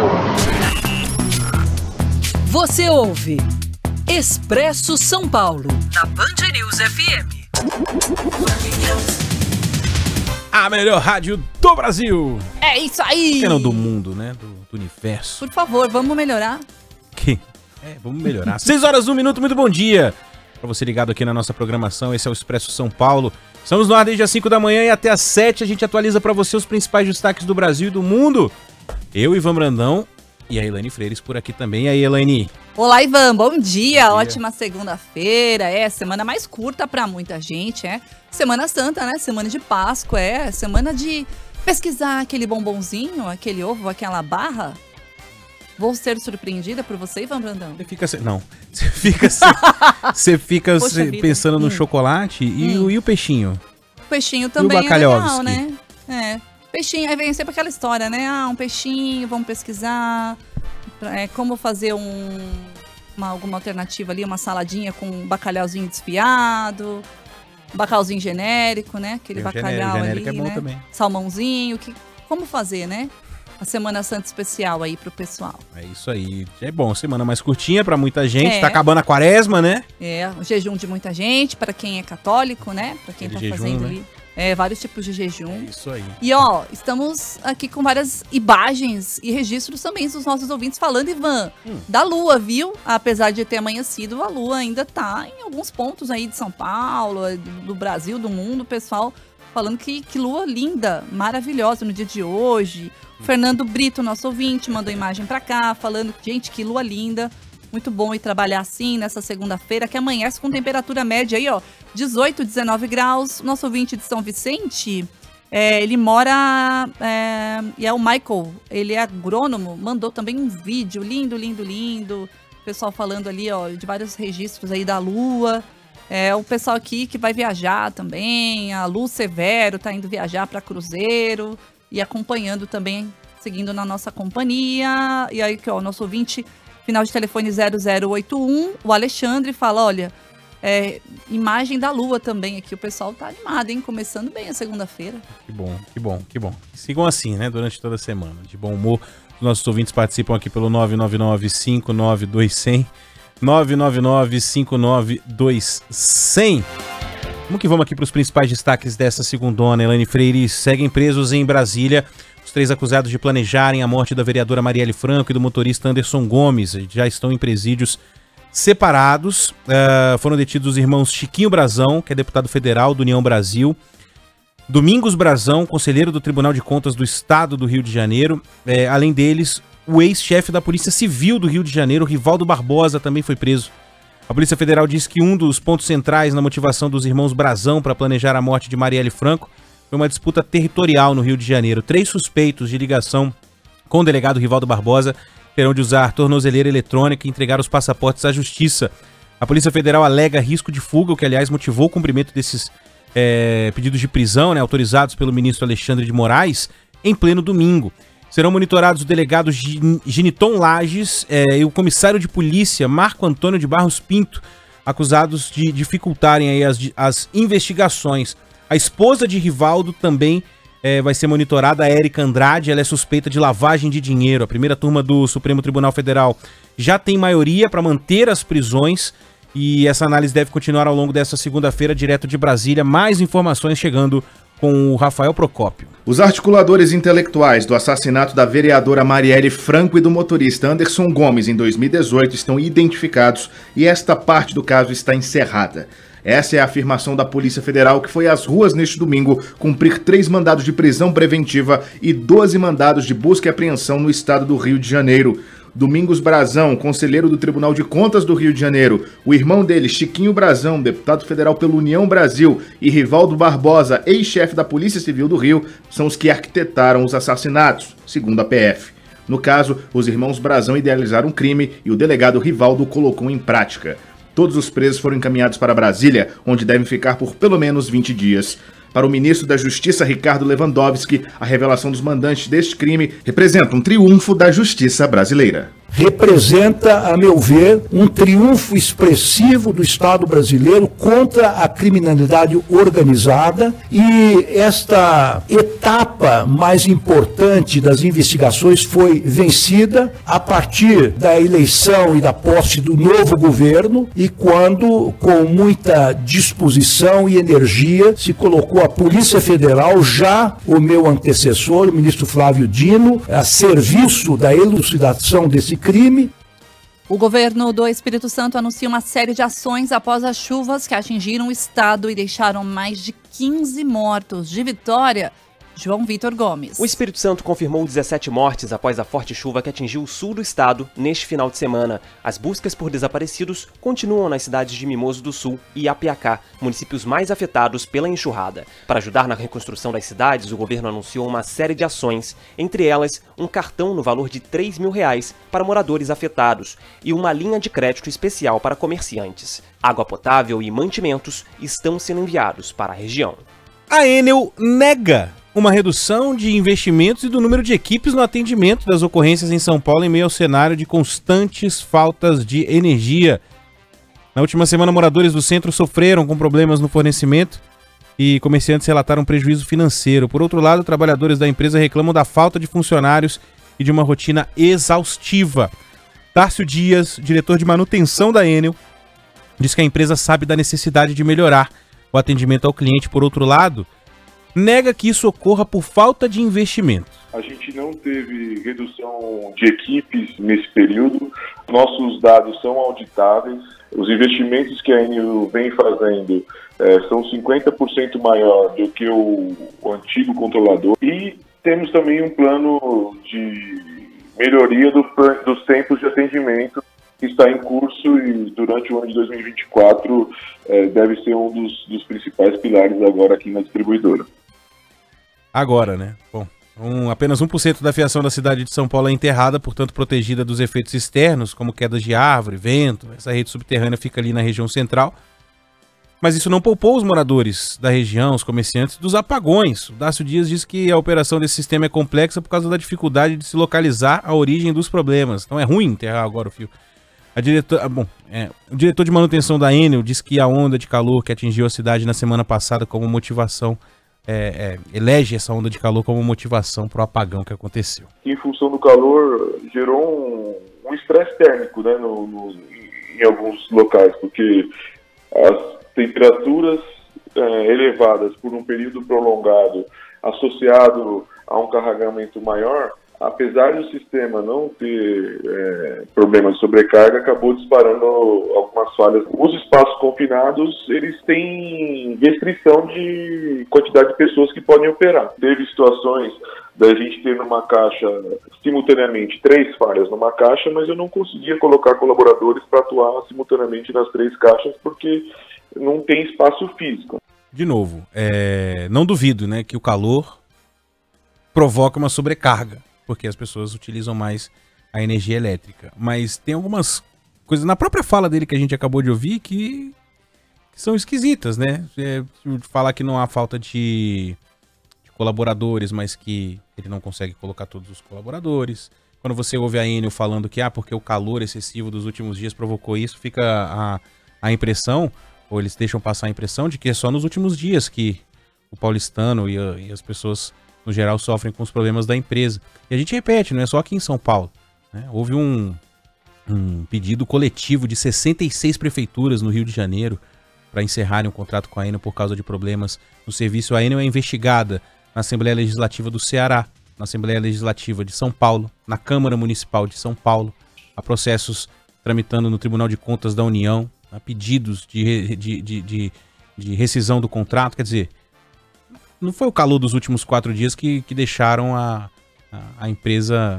Você ouve Expresso São Paulo, na Band News FM. A melhor rádio do Brasil. É isso aí. Que não do mundo, né? Do universo. Por favor, vamos melhorar. Vamos melhorar. 6 horas, 1 minuto, muito bom dia. Para você ligado aqui na nossa programação, esse é o Expresso São Paulo. Estamos no ar desde as 5 da manhã e até as 7 a gente atualiza para você os principais destaques do Brasil e do mundo. Eu, Ivan Brandão e a Elaine Freires por aqui também. E aí, Elaine? Olá, Ivan, bom dia. Ótima segunda-feira. Semana mais curta para muita gente, Semana Santa, né? Semana de Páscoa, semana de pesquisar aquele bombonzinho, aquele ovo, aquela barra. Vou ser surpreendida por você, Ivan Brandão? Você fica pensando no chocolate e o peixinho. O peixinho também é legal, né? Peixinho, aí vem sempre aquela história, né? Um peixinho, vamos pesquisar. Como fazer alguma alternativa ali, uma saladinha com bacalhauzinho desfiado, bacalhauzinho genérico, né? Aquele bacalhau ali, é bom né? Também. Salmãozinho, como fazer, né? A Semana Santa especial aí pro pessoal. É isso aí. É bom, semana mais curtinha pra muita gente. Tá acabando a quaresma, né? O jejum de muita gente, para quem é católico, né? Pra quem tá fazendo ali. Vários tipos de jejum. É isso aí. E estamos aqui com várias imagens e registros também dos nossos ouvintes falando, Ivan, da lua, viu? Apesar de ter amanhecido, a lua ainda tá em alguns pontos aí de São Paulo, do Brasil, do mundo, o pessoal falando que lua linda, maravilhosa no dia de hoje. O Fernando Brito, nosso ouvinte, mandou imagem pra cá, falando, gente, que lua linda. Muito bom ir trabalhar assim nessa segunda-feira, que amanhece com temperatura média aí, 18, 19 graus. Nosso ouvinte de São Vicente, ele mora, e é o Michael, ele é agrônomo, mandou também um vídeo lindo, lindo, lindo. O pessoal falando ali, de vários registros aí da lua. O pessoal aqui que vai viajar também, a Lu Severo tá indo viajar para Cruzeiro e acompanhando também, seguindo na nossa companhia. E aí, o nosso ouvinte, final de telefone 0081, o Alexandre fala, olha, imagem da lua também aqui, o pessoal tá animado, hein? Começando bem a segunda-feira. Que bom, que bom, que bom. Sigam assim, né, durante toda a semana, de bom humor. Os nossos ouvintes participam aqui pelo 999-592100. 999-592100. Vamos que vamos aqui para os principais destaques dessa segundona. Elaine Freire: seguem presos em Brasília os 3 acusados de planejarem a morte da vereadora Marielle Franco e do motorista Anderson Gomes. Já estão em presídios separados. Foram detidos os irmãos Chiquinho Brazão, que é deputado federal do União Brasil, Domingos Brazão, conselheiro do Tribunal de Contas do Estado do Rio de Janeiro. Além deles, o ex-chefe da Polícia Civil do Rio de Janeiro, Rivaldo Barbosa, também foi preso. A Polícia Federal diz que um dos pontos centrais na motivação dos irmãos Brazão para planejar a morte de Marielle Franco foi uma disputa territorial no Rio de Janeiro. 3 suspeitos de ligação com o delegado Rivaldo Barbosa terão de usar tornozeleira eletrônica e entregar os passaportes à Justiça. A Polícia Federal alega risco de fuga, o que, aliás, motivou o cumprimento desses pedidos de prisão, né, autorizados pelo ministro Alexandre de Moraes, em pleno domingo. Serão monitorados o delegado Giniton Lages e o comissário de polícia Marco Antônio de Barros Pinto, acusados de dificultarem aí as investigações. A esposa de Rivaldo também vai ser monitorada, a Érica Andrade. Ela é suspeita de lavagem de dinheiro. A primeira turma do Supremo Tribunal Federal já tem maioria para manter as prisões e essa análise deve continuar ao longo dessa segunda-feira, direto de Brasília. Mais informações chegando com o Rafael Procópio. Os articuladores intelectuais do assassinato da vereadora Marielle Franco e do motorista Anderson Gomes em 2018 estão identificados e esta parte do caso está encerrada. Essa é a afirmação da Polícia Federal, que foi às ruas neste domingo cumprir 3 mandados de prisão preventiva e 12 mandados de busca e apreensão no estado do Rio de Janeiro. Domingos Brazão, conselheiro do Tribunal de Contas do Rio de Janeiro, o irmão dele, Chiquinho Brazão, deputado federal pelo União Brasil, e Rivaldo Barbosa, ex-chefe da Polícia Civil do Rio, são os que arquitetaram os assassinatos, segundo a PF. No caso, os irmãos Brazão idealizaram um crime e o delegado Rivaldo o colocou em prática. Todos os presos foram encaminhados para Brasília, onde devem ficar por pelo menos 20 dias. Para o ministro da Justiça, Ricardo Lewandowski, a revelação dos mandantes deste crime representa um triunfo da justiça brasileira. Representa, a meu ver, um triunfo expressivo do Estado brasileiro contra a criminalidade organizada, e esta etapa mais importante das investigações foi vencida a partir da eleição e da posse do novo governo, e quando, com muita disposição e energia, se colocou a Polícia Federal, já o meu antecessor, o ministro Flávio Dino, a serviço da elucidação desse crime. O governo do Espírito Santo anuncia uma série de ações após as chuvas que atingiram o estado e deixaram mais de 15 mortos. De Vitória, João Vitor Gomes. O Espírito Santo confirmou 17 mortes após a forte chuva que atingiu o sul do estado neste final de semana. As buscas por desaparecidos continuam nas cidades de Mimoso do Sul e Apiacá, municípios mais afetados pela enxurrada. Para ajudar na reconstrução das cidades, o governo anunciou uma série de ações, entre elas um cartão no valor de R$3 mil para moradores afetados e uma linha de crédito especial para comerciantes. Água potável e mantimentos estão sendo enviados para a região. A Enel nega uma redução de investimentos e do número de equipes no atendimento das ocorrências em São Paulo em meio ao cenário de constantes faltas de energia. Na última semana, moradores do centro sofreram com problemas no fornecimento e comerciantes relataram prejuízo financeiro. Por outro lado, trabalhadores da empresa reclamam da falta de funcionários e de uma rotina exaustiva. Tárcio Dias, diretor de manutenção da Enel, diz que a empresa sabe da necessidade de melhorar o atendimento ao cliente. Por outro lado, nega que isso ocorra por falta de investimento. A gente não teve redução de equipes nesse período. Nossos dados são auditáveis. Os investimentos que a Enel vem fazendo são 50% maior do que o antigo controlador. E temos também um plano de melhoria dos tempos de atendimento que está em curso e durante o ano de 2024 deve ser um dos principais pilares agora aqui na distribuidora. Agora, né? Bom, apenas 1% da fiação da cidade de São Paulo é enterrada, portanto protegida dos efeitos externos, como quedas de árvore, vento. Essa rede subterrânea fica ali na região central. Mas isso não poupou os moradores da região, os comerciantes, dos apagões. O Dácio Dias diz que a operação desse sistema é complexa por causa da dificuldade de se localizar a origem dos problemas. Então é ruim enterrar agora o fio. O diretor de manutenção da Enel diz que a onda de calor que atingiu a cidade na semana passada como motivação, elege essa onda de calor como motivação para o apagão que aconteceu. Em função do calor, gerou um estresse térmico, né, em alguns locais, porque as temperaturas elevadas por um período prolongado, associado a um carregamento maior, apesar do sistema não ter problema de sobrecarga, acabou disparando algumas falhas. Os espaços confinados, eles têm restrição de quantidade de pessoas que podem operar. Teve situações da gente ter numa caixa, simultaneamente, 3 falhas numa caixa, mas eu não conseguia colocar colaboradores para atuar simultaneamente nas 3 caixas, porque não tem espaço físico. De novo, não duvido, né, que o calor provoca uma sobrecarga, porque as pessoas utilizam mais a energia elétrica. Mas tem algumas coisas na própria fala dele que a gente acabou de ouvir que são esquisitas, né? Falar que não há falta de colaboradores, mas que ele não consegue colocar todos os colaboradores. Quando você ouve a Enel falando que porque o calor excessivo dos últimos dias provocou isso, fica a impressão, ou eles deixam passar a impressão de que é só nos últimos dias que o paulistano e as pessoas no geral sofrem com os problemas da empresa. E a gente repete, não é só aqui em São Paulo, né? Houve um pedido coletivo de 66 prefeituras no Rio de Janeiro para encerrarem um contrato com a Enel por causa de problemas no serviço. A Enel é investigada na Assembleia Legislativa do Ceará, na Assembleia Legislativa de São Paulo, na Câmara Municipal de São Paulo, há processos tramitando no Tribunal de Contas da União, há pedidos de rescisão do contrato. Quer dizer, não foi o calor dos últimos 4 dias que deixaram a empresa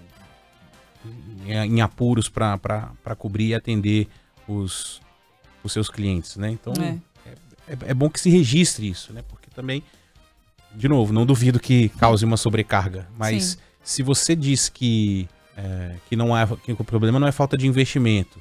em apuros para cobrir e atender os seus clientes, né? Então é bom que se registre isso, né? Porque também, de novo, não duvido que cause uma sobrecarga, mas sim, se você diz que o problema não é falta de investimento,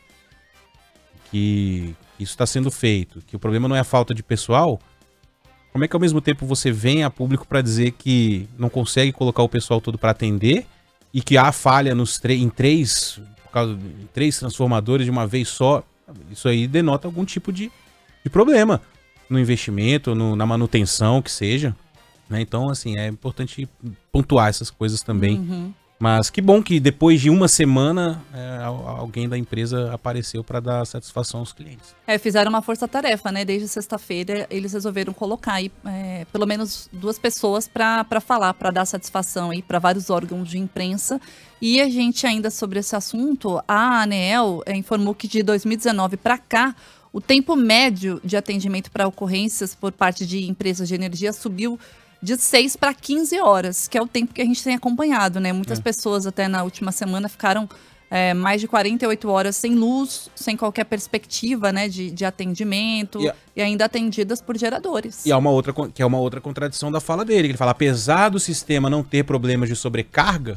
que isso está sendo feito, que o problema não é a falta de pessoal, como é que ao mesmo tempo você vem a público para dizer que não consegue colocar o pessoal todo para atender e que há falha em 3 transformadores de uma vez só? Isso aí denota algum tipo de problema no investimento, na manutenção, que seja, né? Então, assim, é importante pontuar essas coisas também. Uhum. Mas que bom que depois de uma semana alguém da empresa apareceu para dar satisfação aos clientes. Fizeram uma força-tarefa, né? Desde sexta-feira eles resolveram colocar aí pelo menos 2 pessoas para falar, para dar satisfação aí para vários órgãos de imprensa. E a gente ainda sobre esse assunto, a ANEEL informou que de 2019 para cá, o tempo médio de atendimento para ocorrências por parte de empresas de energia subiu de 6 para 15 horas, que é o tempo que a gente tem acompanhado, né? Muitas pessoas até na última semana ficaram mais de 48 horas sem luz, sem qualquer perspectiva, né, de atendimento, e ainda atendidas por geradores. E há uma outra contradição da fala dele, que ele fala, apesar do sistema não ter problemas de sobrecarga,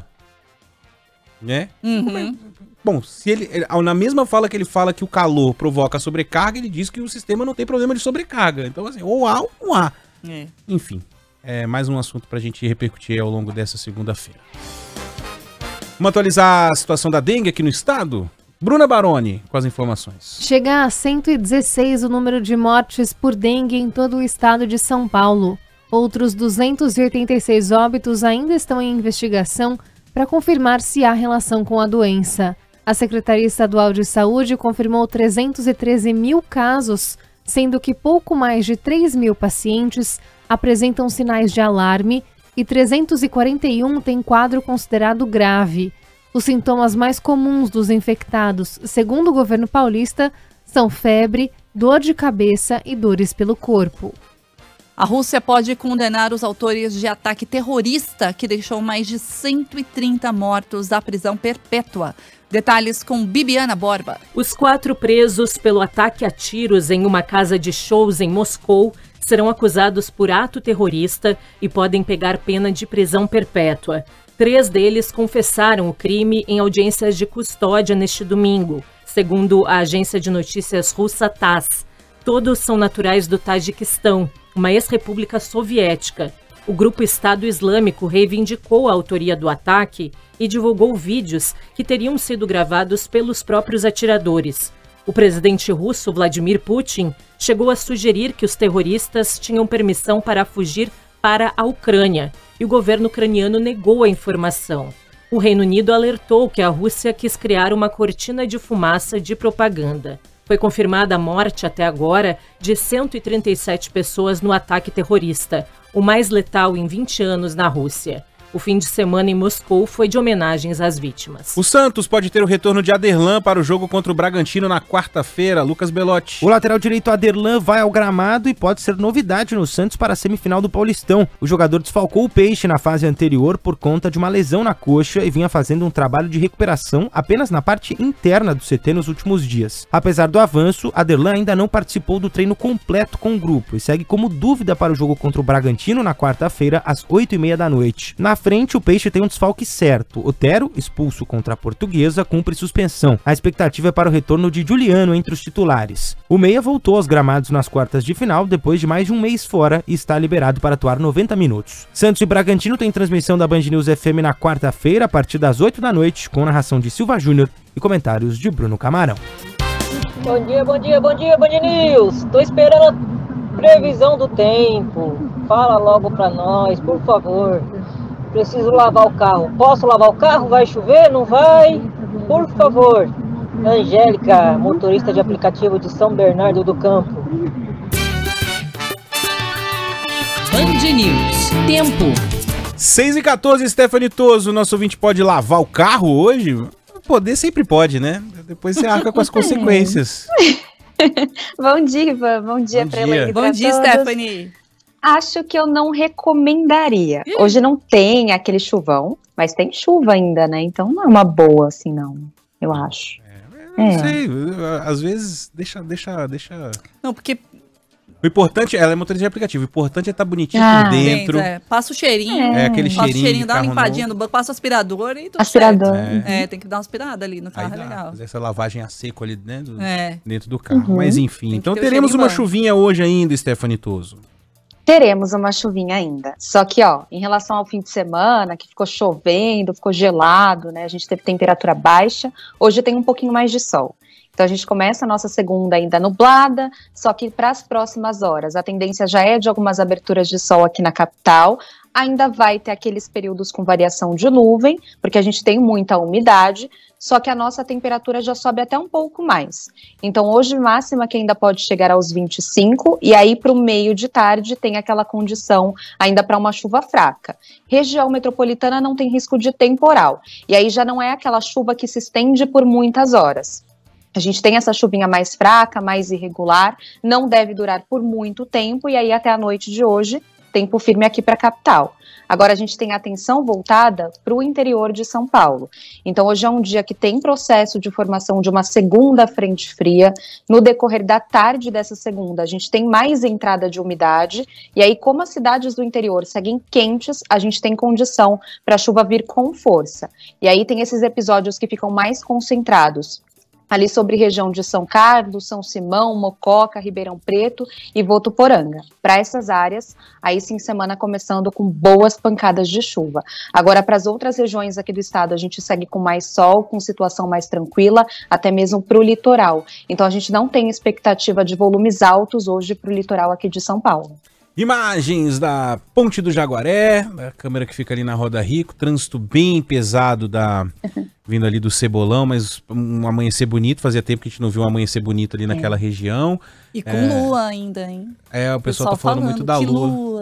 né? Uhum. Bom, se na mesma fala que ele fala que o calor provoca sobrecarga, ele diz que o sistema não tem problema de sobrecarga. Então, assim, ou há ou não há. Enfim, mais um assunto pra gente repercutir ao longo dessa segunda-feira. Vamos atualizar a situação da dengue aqui no estado? Bruna Baroni, com as informações. Chega a 116 o número de mortes por dengue em todo o estado de São Paulo. Outros 286 óbitos ainda estão em investigação para confirmar se há relação com a doença. A Secretaria Estadual de Saúde confirmou 313 mil casos, sendo que pouco mais de 3 mil pacientes apresentam sinais de alarme e 341 têm quadro considerado grave. Os sintomas mais comuns dos infectados, segundo o governo paulista, são febre, dor de cabeça e dores pelo corpo. A Rússia pode condenar os autores de ataque terrorista que deixou mais de 130 mortos à prisão perpétua. Detalhes com Bibiana Borba. Os 4 presos pelo ataque a tiros em uma casa de shows em Moscou serão acusados por ato terrorista e podem pegar pena de prisão perpétua. 3 deles confessaram o crime em audiências de custódia neste domingo, segundo a agência de notícias russa TASS. Todos são naturais do Tajiquistão, uma ex-república soviética. O grupo Estado Islâmico reivindicou a autoria do ataque e divulgou vídeos que teriam sido gravados pelos próprios atiradores. O presidente russo Vladimir Putin chegou a sugerir que os terroristas tinham permissão para fugir para a Ucrânia, e o governo ucraniano negou a informação. O Reino Unido alertou que a Rússia quis criar uma cortina de fumaça de propaganda. Foi confirmada a morte até agora de 137 pessoas no ataque terrorista, o mais letal em 20 anos na Rússia. O fim de semana em Moscou foi de homenagens às vítimas. O Santos pode ter o retorno de Aderlan para o jogo contra o Bragantino na quarta-feira. Lucas Belotti. O lateral direito Aderlan vai ao gramado e pode ser novidade no Santos para a semifinal do Paulistão. O jogador desfalcou o Peixe na fase anterior por conta de uma lesão na coxa e vinha fazendo um trabalho de recuperação apenas na parte interna do CT nos últimos dias. Apesar do avanço, Aderlan ainda não participou do treino completo com o grupo e segue como dúvida para o jogo contra o Bragantino na quarta-feira às 8h30 da noite. Na frente, o Peixe tem um desfalque certo. Otero, expulso contra a Portuguesa, cumpre suspensão. A expectativa é para o retorno de Juliano entre os titulares. O meia voltou aos gramados nas quartas de final depois de mais de um mês fora e está liberado para atuar 90 minutos. Santos e Bragantino tem transmissão da Band News FM na quarta-feira a partir das 8 da noite, com narração de Silva Júnior e comentários de Bruno Camarão. Bom dia, Band News. Tô esperando a previsão do tempo. Fala logo pra nós, por favor. Preciso lavar o carro. Posso lavar o carro? Vai chover? Não vai? Por favor. Angélica, motorista de aplicativo de São Bernardo do Campo. Band News. Tempo. 6h14, Stephanie Toso. Nosso ouvinte pode lavar o carro hoje? Poder sempre pode, né? Depois você arca com as consequências. Bom dia, Ivan. Bom dia pra ela. Bom dia, Stephanie. Acho que eu não recomendaria. Hoje não tem aquele chuvão, mas tem chuva ainda, né? Então não é uma boa assim, não. Eu acho. Não sei, às vezes deixa... Não, porque... O importante, ela é motorista de aplicativo, o importante é estar bonitinho por dentro. Passa o cheirinho. Aquele passa cheirinho o cheirinho, dá uma limpadinha no banco, passa o aspirador e tudo aspirador. certo. Tem que dar uma aspirada ali no carro, é legal. Fazer essa lavagem a seco ali dentro do carro. Uhum. Mas enfim, então teremos uma chuvinha hoje ainda, Stephanie Toso. Teremos uma chuvinha ainda. Só que, em relação ao fim de semana, que ficou chovendo, ficou gelado, né? A gente teve temperatura baixa. Hoje tem um pouquinho mais de sol. Então a gente começa a nossa segunda ainda nublada, só que para as próximas horas a tendência já é de algumas aberturas de sol aqui na capital. Ainda vai ter aqueles períodos com variação de nuvem, porque a gente tem muita umidade, só que a nossa temperatura já sobe até um pouco mais. Então hoje máxima que ainda pode chegar aos 25, e aí para o meio de tarde tem aquela condição ainda para uma chuva fraca. Região metropolitana não tem risco de temporal, e aí já não é aquela chuva que se estende por muitas horas. A gente tem essa chuvinha mais fraca, mais irregular, não deve durar por muito tempo, e aí até a noite de hoje, tempo firme aqui para a capital. Agora a gente tem a atenção voltada para o interior de São Paulo. Então hoje é um dia que tem processo de formação de uma segunda frente fria. No decorrer da tarde dessa segunda, a gente tem mais entrada de umidade. E aí, como as cidades do interior seguem quentes, a gente tem condição para a chuva vir com força. E aí tem esses episódios que ficam mais concentrados ali sobre região de São Carlos, São Simão, Mococa, Ribeirão Preto e Votuporanga. Para essas áreas, aí sim, semana começando com boas pancadas de chuva. Agora, para as outras regiões aqui do estado, a gente segue com mais sol, com situação mais tranquila, até mesmo para o litoral. Então, a gente não tem expectativa de volumes altos hoje para o litoral aqui de São Paulo. Imagens da Ponte do Jaguaré, a câmera que fica ali na Roda Rico, trânsito bem pesado vindo ali do Cebolão, mas um amanhecer bonito, fazia tempo que a gente não viu um amanhecer bonito ali naquela região. E com lua ainda, hein? O pessoal tá falando muito da lua.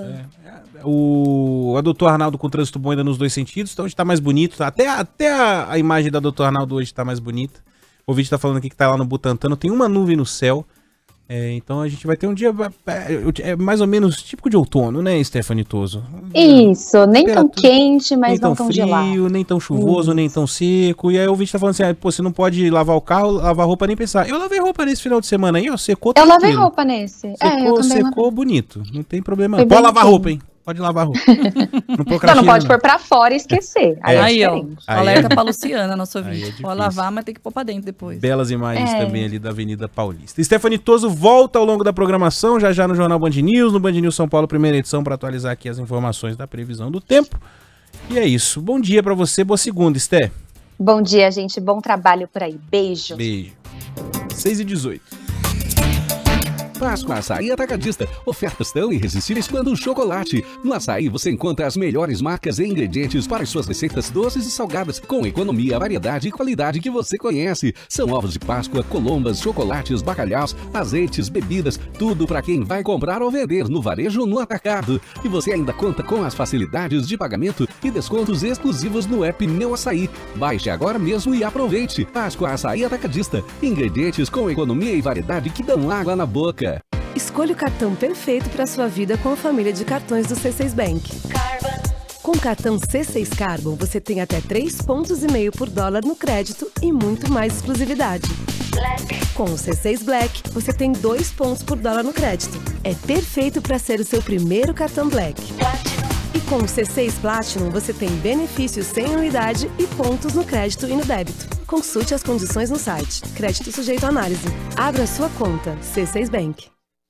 O Doutor Arnaldo com trânsito bom ainda nos dois sentidos, então hoje tá mais bonito, até a imagem da Doutor Arnaldo hoje tá mais bonita. O vídeo tá falando aqui que tá lá no Butantã, não tem uma nuvem no céu. Então a gente vai ter um dia mais ou menos típico de outono, né, Stephanie Toso? Isso, nem tão quente, mas não tão frio, gelado. nem tão chuvoso, nem tão seco. E aí o vídeo tá falando assim, você não pode lavar o carro, lavar roupa nem pensar. Eu lavei roupa nesse final de semana aí, secou tranquilo. Eu lavei roupa nesse. Secou bonito, não tem problema. Pode lavar roupa, hein? Pode lavar roupa. Não pode pôr pra fora e esquecer. Aí alerta pra Luciana, nosso ouvinte. Pode lavar, mas tem que pôr pra dentro depois. Belas imagens também ali da Avenida Paulista. Stephanie Toso volta ao longo da programação, já no Jornal Band News, no Band News São Paulo, primeira edição, para atualizar aqui as informações da previsão do tempo. E é isso. Bom dia pra você, boa segunda, Sté. Bom dia, gente. Bom trabalho por aí. Beijo. Beijo. 6h18. Páscoa Açaí Atacadista. Ofertas tão irresistíveis quanto o chocolate. No açaí você encontra as melhores marcas e ingredientes para as suas receitas doces e salgadas, com economia, variedade e qualidade que você conhece. São ovos de Páscoa, colombas, chocolates, bacalhaus, azeites, bebidas, tudo para quem vai comprar ou vender no varejo ou no atacado. E você ainda conta com as facilidades de pagamento e descontos exclusivos no app Meu Açaí. Baixe agora mesmo e aproveite. Páscoa Açaí Atacadista. Ingredientes com economia e variedade que dão água na boca. Escolha o cartão perfeito para sua vida com a família de cartões do C6 Bank. Com o cartão C6 Carbon, você tem até 3,5 pontos por dólar no crédito e muito mais exclusividade. Com o C6 Black, você tem 2 pontos por dólar no crédito. É perfeito para ser o seu primeiro cartão Black. E com o C6 Platinum, você tem benefícios sem anuidade e pontos no crédito e no débito. Consulte as condições no site. Crédito sujeito à análise. Abra sua conta. C6 Bank.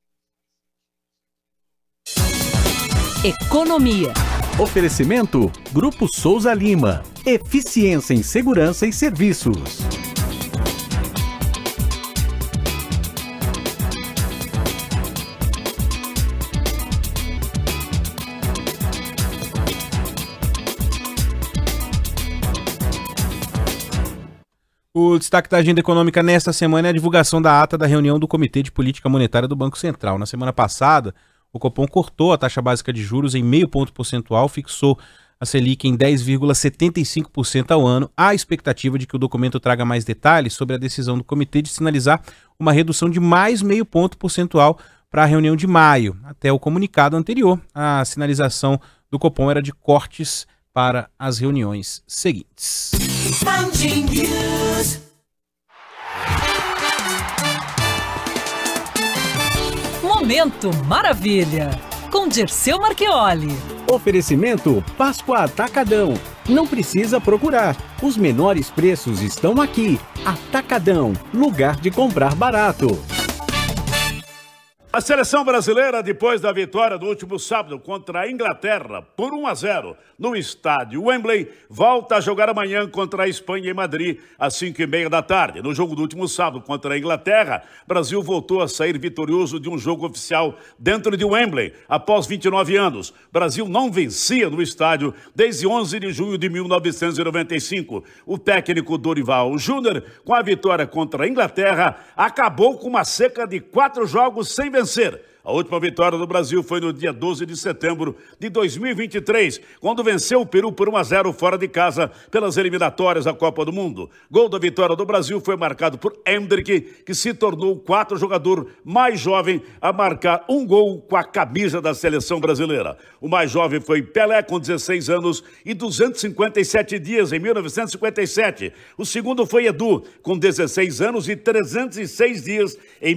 Economia. Oferecimento Grupo Souza Lima. Eficiência em segurança e serviços. O destaque da agenda econômica nesta semana é a divulgação da ata da reunião do Comitê de Política Monetária do Banco Central. Na semana passada, o Copom cortou a taxa básica de juros em 0,5 ponto percentual, fixou a Selic em 10,75% ao ano. Há expectativa de que o documento traga mais detalhes sobre a decisão do comitê de sinalizar uma redução de mais 0,5 ponto percentual para a reunião de maio. Até o comunicado anterior, a sinalização do Copom era de cortes para as reuniões seguintes. Momento Maravilha, com Dirceu Marchioli. Oferecimento Páscoa Atacadão. Não precisa procurar. Os menores preços estão aqui. Atacadão, lugar de comprar barato. A seleção brasileira, depois da vitória do último sábado contra a Inglaterra por 1-0 no estádio Wembley, volta a jogar amanhã contra a Espanha em Madrid, às 5h30 da tarde. No jogo do último sábado contra a Inglaterra, o Brasil voltou a sair vitorioso de um jogo oficial dentro de Wembley, após 29 anos. O Brasil não vencia no estádio desde 11 de junho de 1995. O técnico Dorival Júnior, com a vitória contra a Inglaterra, acabou com uma seca de 4 jogos sem vencer. A última vitória do Brasil foi no dia 12 de setembro de 2023, quando venceu o Peru por 1-0 fora de casa pelas eliminatórias da Copa do Mundo. Gol da vitória do Brasil foi marcado por Hendrick, que se tornou o 4º jogador mais jovem a marcar um gol com a camisa da seleção brasileira. O mais jovem foi Pelé, com 16 anos e 257 dias, em 1957. O segundo foi Edu, com 16 anos e 306 dias, em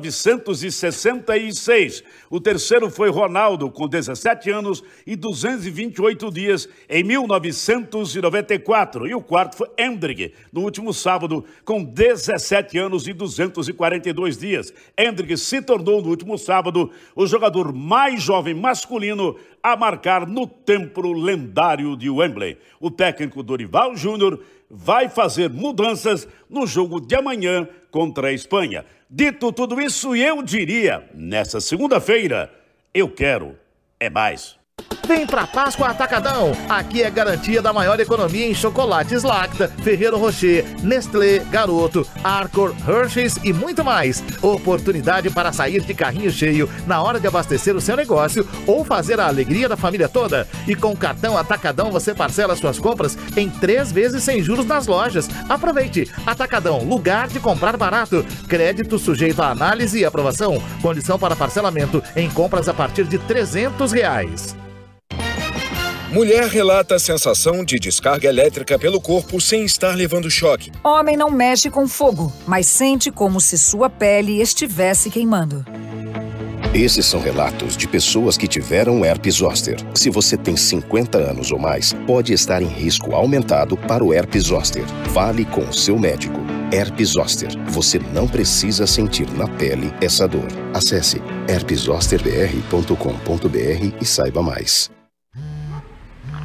1966. O terceiro foi Ronaldo, com 17 anos e 228 dias, em 1994. E o quarto foi Hendrick, no último sábado, com 17 anos e 242 dias. Hendrick se tornou, no último sábado, o jogador mais jovem masculino a marcar no templo lendário de Wembley. O técnico Dorival Júnior vai fazer mudanças no jogo de amanhã contra a Espanha. Dito tudo isso, eu diria, nessa segunda-feira, eu quero é mais. Vem pra Páscoa Atacadão. Aqui é garantia da maior economia em chocolates Lacta, Ferrero Rocher, Nestlé, Garoto, Arcor, Hershey's e muito mais. Oportunidade para sair de carrinho cheio na hora de abastecer o seu negócio ou fazer a alegria da família toda. E com o cartão Atacadão você parcela suas compras em 3 vezes sem juros nas lojas. Aproveite. Atacadão, lugar de comprar barato. Crédito sujeito à análise e aprovação. Condição para parcelamento em compras a partir de R$300. Mulher relata a sensação de descarga elétrica pelo corpo sem estar levando choque. Homem não mexe com fogo, mas sente como se sua pele estivesse queimando. Esses são relatos de pessoas que tiveram herpes zoster. Se você tem 50 anos ou mais, pode estar em risco aumentado para o herpes zoster. Fale com o seu médico. Herpes zoster. Você não precisa sentir na pele essa dor. Acesse herpeszosterbr.com.br e saiba mais.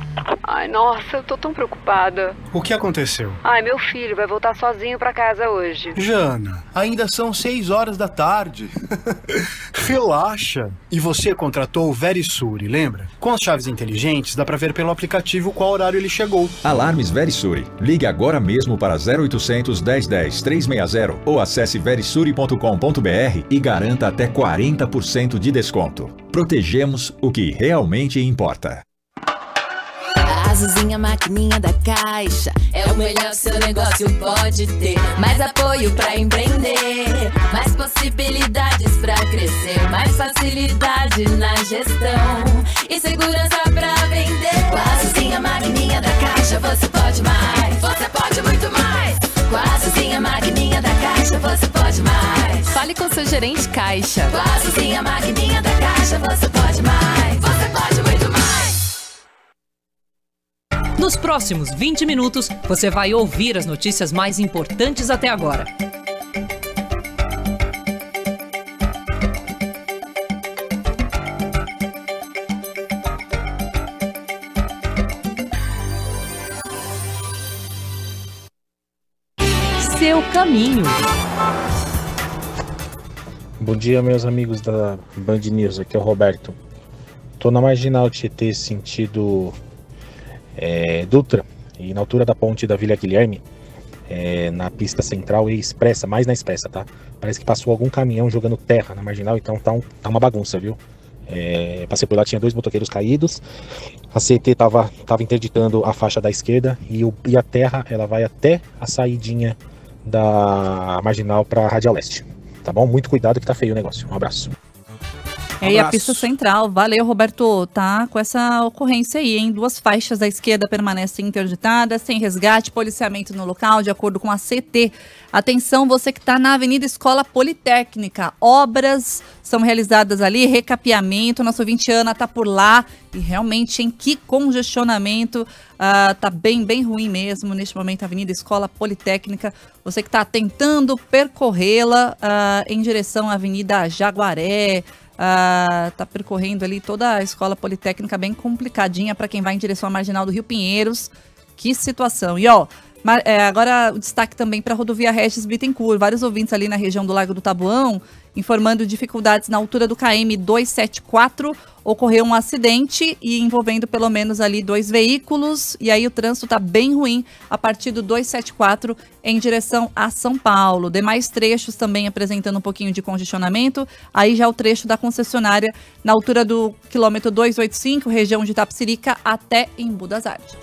Ai, nossa, eu tô tão preocupada. O que aconteceu? Ai, meu filho vai voltar sozinho pra casa hoje. Jana, ainda são 6 horas da tarde. Relaxa. E você contratou o Verisure, lembra? Com as chaves inteligentes, dá pra ver pelo aplicativo qual horário ele chegou. Alarmes Verisure. Ligue agora mesmo para 0800 1010 360 ou acesse verisure.com.br e garanta até 40% de desconto. Protegemos o que realmente importa. Azulzinha, maquininha da Caixa, é o melhor que seu negócio pode ter. Mais apoio pra empreender, mais possibilidades pra crescer, mais facilidade na gestão e segurança pra vender. Com a Azulzinha, maquininha da Caixa, você pode mais, você pode muito mais. Com a Azulzinha, maquininha da Caixa, você pode mais. Fale com seu gerente Caixa. Com a Azulzinha, maquininha da Caixa, você pode mais, você pode muito mais. Nos próximos 20 minutos, você vai ouvir as notícias mais importantes até agora. Seu caminho. Bom dia, meus amigos da Band News, aqui é o Roberto. Tô na Marginal Tietê, sentido Dutra, e na altura da ponte da Vila Guilherme, na pista central e expressa, mais na expressa, tá? Parece que passou algum caminhão jogando terra na Marginal, então tá uma bagunça, viu? Passei por lá, tinha 2 motoqueiros caídos, a CT tava interditando a faixa da esquerda e a terra, ela vai até a saidinha da Marginal pra Radial Leste, tá bom? Muito cuidado que tá feio o negócio. Um abraço. E a pista central, valeu, Roberto, tá com essa ocorrência aí, hein? 2 faixas da esquerda permanecem interditadas, sem resgate, policiamento no local, de acordo com a CT. Atenção, você que está na Avenida Escola Politécnica, obras são realizadas ali, recapeamento, nossa ouvinte Ana tá por lá, e realmente, em que congestionamento, tá bem ruim mesmo, neste momento, a Avenida Escola Politécnica, você que está tentando percorrê-la em direção à Avenida Jaguaré, tá percorrendo ali toda a Escola Politécnica, bem complicadinha para quem vai em direção à Marginal do Rio Pinheiros. Que situação. E ó, agora o destaque também para a rodovia Regis Bittencourt. Vários ouvintes ali na região do Largo do Taboão informando dificuldades na altura do KM 274. Ocorreu um acidente e envolvendo pelo menos ali 2 veículos. E aí o trânsito tá bem ruim a partir do 274 em direção a São Paulo. Demais trechos também apresentando um pouquinho de congestionamento. Aí já o trecho da concessionária na altura do quilômetro 285, região de Itapecerica, até Embu das Artes.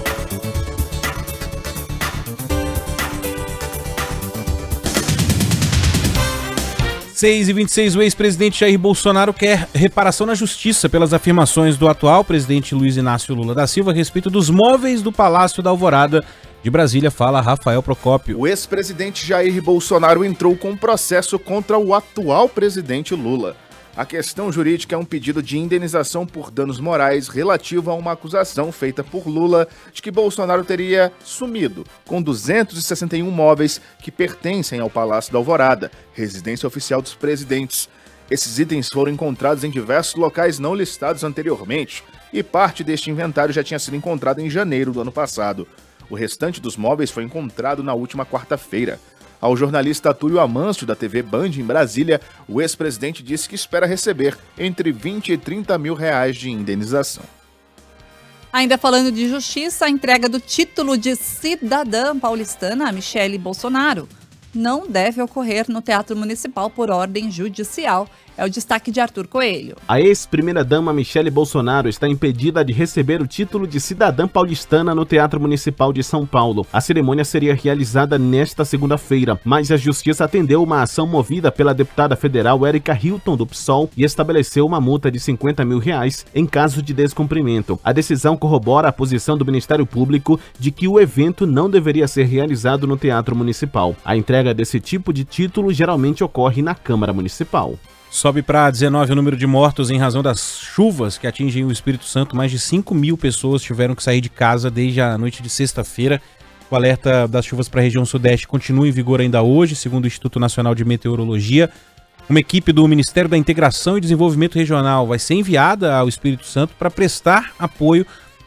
6h26, o ex-presidente Jair Bolsonaro quer reparação na justiça pelas afirmações do atual presidente Luiz Inácio Lula da Silva a respeito dos móveis do Palácio da Alvorada. De Brasília, fala Rafael Procópio. O ex-presidente Jair Bolsonaro entrou com processo contra o atual presidente Lula. A questão jurídica é um pedido de indenização por danos morais relativo a uma acusação feita por Lula de que Bolsonaro teria sumido com 261 móveis que pertencem ao Palácio da Alvorada, residência oficial dos presidentes. Esses itens foram encontrados em diversos locais não listados anteriormente e parte deste inventário já tinha sido encontrado em janeiro do ano passado. O restante dos móveis foi encontrado na última quarta-feira. Ao jornalista Túlio Amâncio, da TV Band em Brasília, o ex-presidente disse que espera receber entre 20 e 30 mil reais de indenização. Ainda falando de justiça, a entrega do título de cidadã paulistana a Michele Bolsonaro não deve ocorrer no Teatro Municipal por ordem judicial. É o destaque de Arthur Coelho. A ex-primeira-dama Michele Bolsonaro está impedida de receber o título de cidadã paulistana no Teatro Municipal de São Paulo. A cerimônia seria realizada nesta segunda-feira, mas a Justiça atendeu uma ação movida pela deputada federal Érica Hilton do PSOL e estabeleceu uma multa de 50 mil reais em caso de descumprimento. A decisão corrobora a posição do Ministério Público de que o evento não deveria ser realizado no Teatro Municipal. A entrega desse tipo de título geralmente ocorre na Câmara Municipal. Sobe para 19 o número de mortos em razão das chuvas que atingem o Espírito Santo. Mais de 5 mil pessoas tiveram que sair de casa desde a noite de sexta-feira. O alerta das chuvas para a região sudeste continua em vigor ainda hoje, segundo o Instituto Nacional de Meteorologia. Uma equipe do Ministério da Integração e Desenvolvimento Regional vai ser enviada ao Espírito Santo para prestar apoio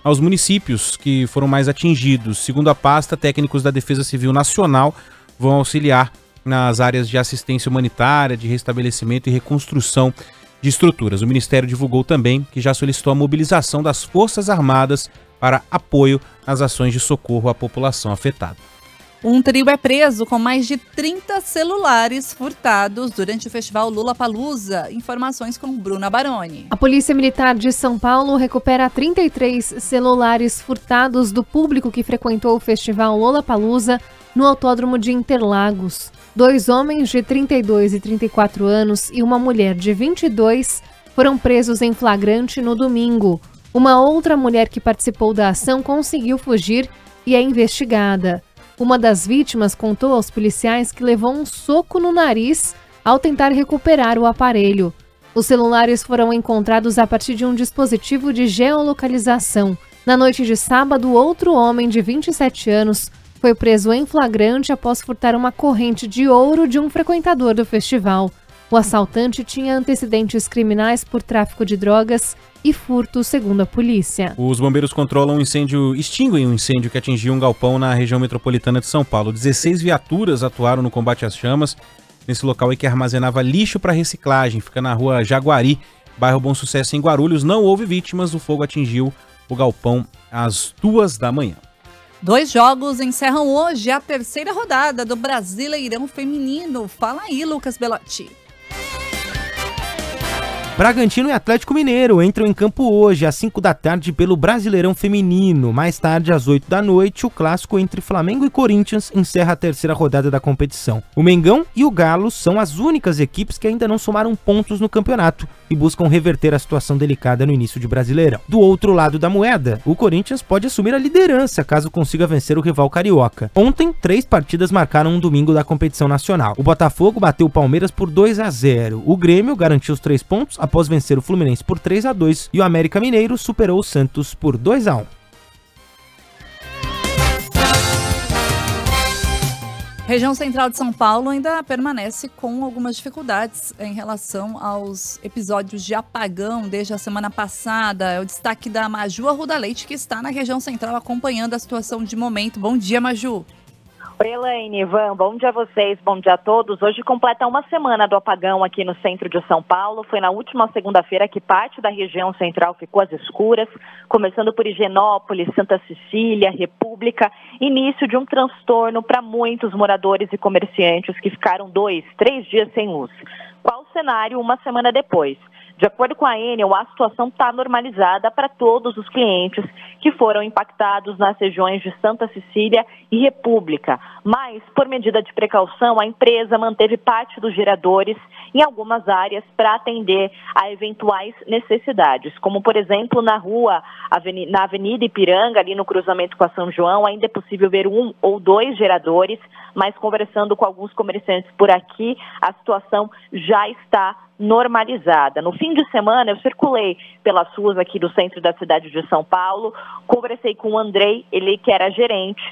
aos municípios que foram mais atingidos. Segundo a pasta, técnicos da Defesa Civil Nacional vão auxiliar nas áreas de assistência humanitária, de restabelecimento e reconstrução de estruturas. O Ministério divulgou também que já solicitou a mobilização das Forças Armadas para apoio às ações de socorro à população afetada. Um trio é preso com mais de 30 celulares furtados durante o festival Lollapalooza. Informações com Bruna Baroni. A Polícia Militar de São Paulo recupera 33 celulares furtados do público que frequentou o festival Lollapalooza no Autódromo de Interlagos. 2 homens de 32 e 34 anos e uma mulher de 22 foram presos em flagrante no domingo. Uma outra mulher que participou da ação conseguiu fugir e é investigada. Uma das vítimas contou aos policiais que levou um soco no nariz ao tentar recuperar o aparelho. Os celulares foram encontrados a partir de um dispositivo de geolocalização. Na noite de sábado, outro homem de 27 anos foi preso em flagrante após furtar uma corrente de ouro de um frequentador do festival. O assaltante tinha antecedentes criminais por tráfico de drogas e furto, segundo a polícia. Os bombeiros extinguem um incêndio que atingiu um galpão na região metropolitana de São Paulo. 16 viaturas atuaram no combate às chamas nesse local aí que armazenava lixo para reciclagem. Fica na rua Jaguari, bairro Bom Sucesso, em Guarulhos. Não houve vítimas, o fogo atingiu o galpão às 2 da manhã. 2 jogos encerram hoje a 3ª rodada do Brasileirão Feminino. Fala aí, Lucas Belotti. Bragantino e Atlético Mineiro entram em campo hoje, às 5 da tarde, pelo Brasileirão Feminino. Mais tarde, às 8 da noite, o clássico entre Flamengo e Corinthians encerra a 3ª rodada da competição. O Mengão e o Galo são as únicas equipes que ainda não somaram pontos no campeonato e buscam reverter a situação delicada no início de Brasileirão. Do outro lado da moeda, o Corinthians pode assumir a liderança caso consiga vencer o rival carioca. Ontem, 3 partidas marcaram um domingo da competição nacional. O Botafogo bateu o Palmeiras por 2-0. O Grêmio garantiu os 3 pontos após vencer o Fluminense por 3-2 e o América Mineiro superou o Santos por 2-1. Região Central de São Paulo ainda permanece com algumas dificuldades em relação aos episódios de apagão desde a semana passada. É o destaque da Maju Arruda Leite, que está na região central acompanhando a situação de momento. Bom dia, Maju. Oi, Elaine, Ivan, bom dia a vocês, bom dia a todos. Hoje completa uma semana do apagão aqui no centro de São Paulo. Foi na última segunda-feira que parte da região central ficou às escuras, começando por Higienópolis, Santa Cecília, República. Início de um transtorno para muitos moradores e comerciantes que ficaram 2, 3 dias sem luz. Qual o cenário uma semana depois? De acordo com a Enel, a situação está normalizada para todos os clientes que foram impactados nas regiões de Santa Cecília e República. Mas, por medida de precaução, a empresa manteve parte dos geradores em algumas áreas para atender a eventuais necessidades, como, por exemplo, na Avenida Ipiranga, ali no cruzamento com a São João, ainda é possível ver 1 ou 2 geradores, mas conversando com alguns comerciantes por aqui, a situação já está normalizada. No fim de semana, eu circulei pelas ruas aqui do centro da cidade de São Paulo, conversei com o Andrei, ele que é gerente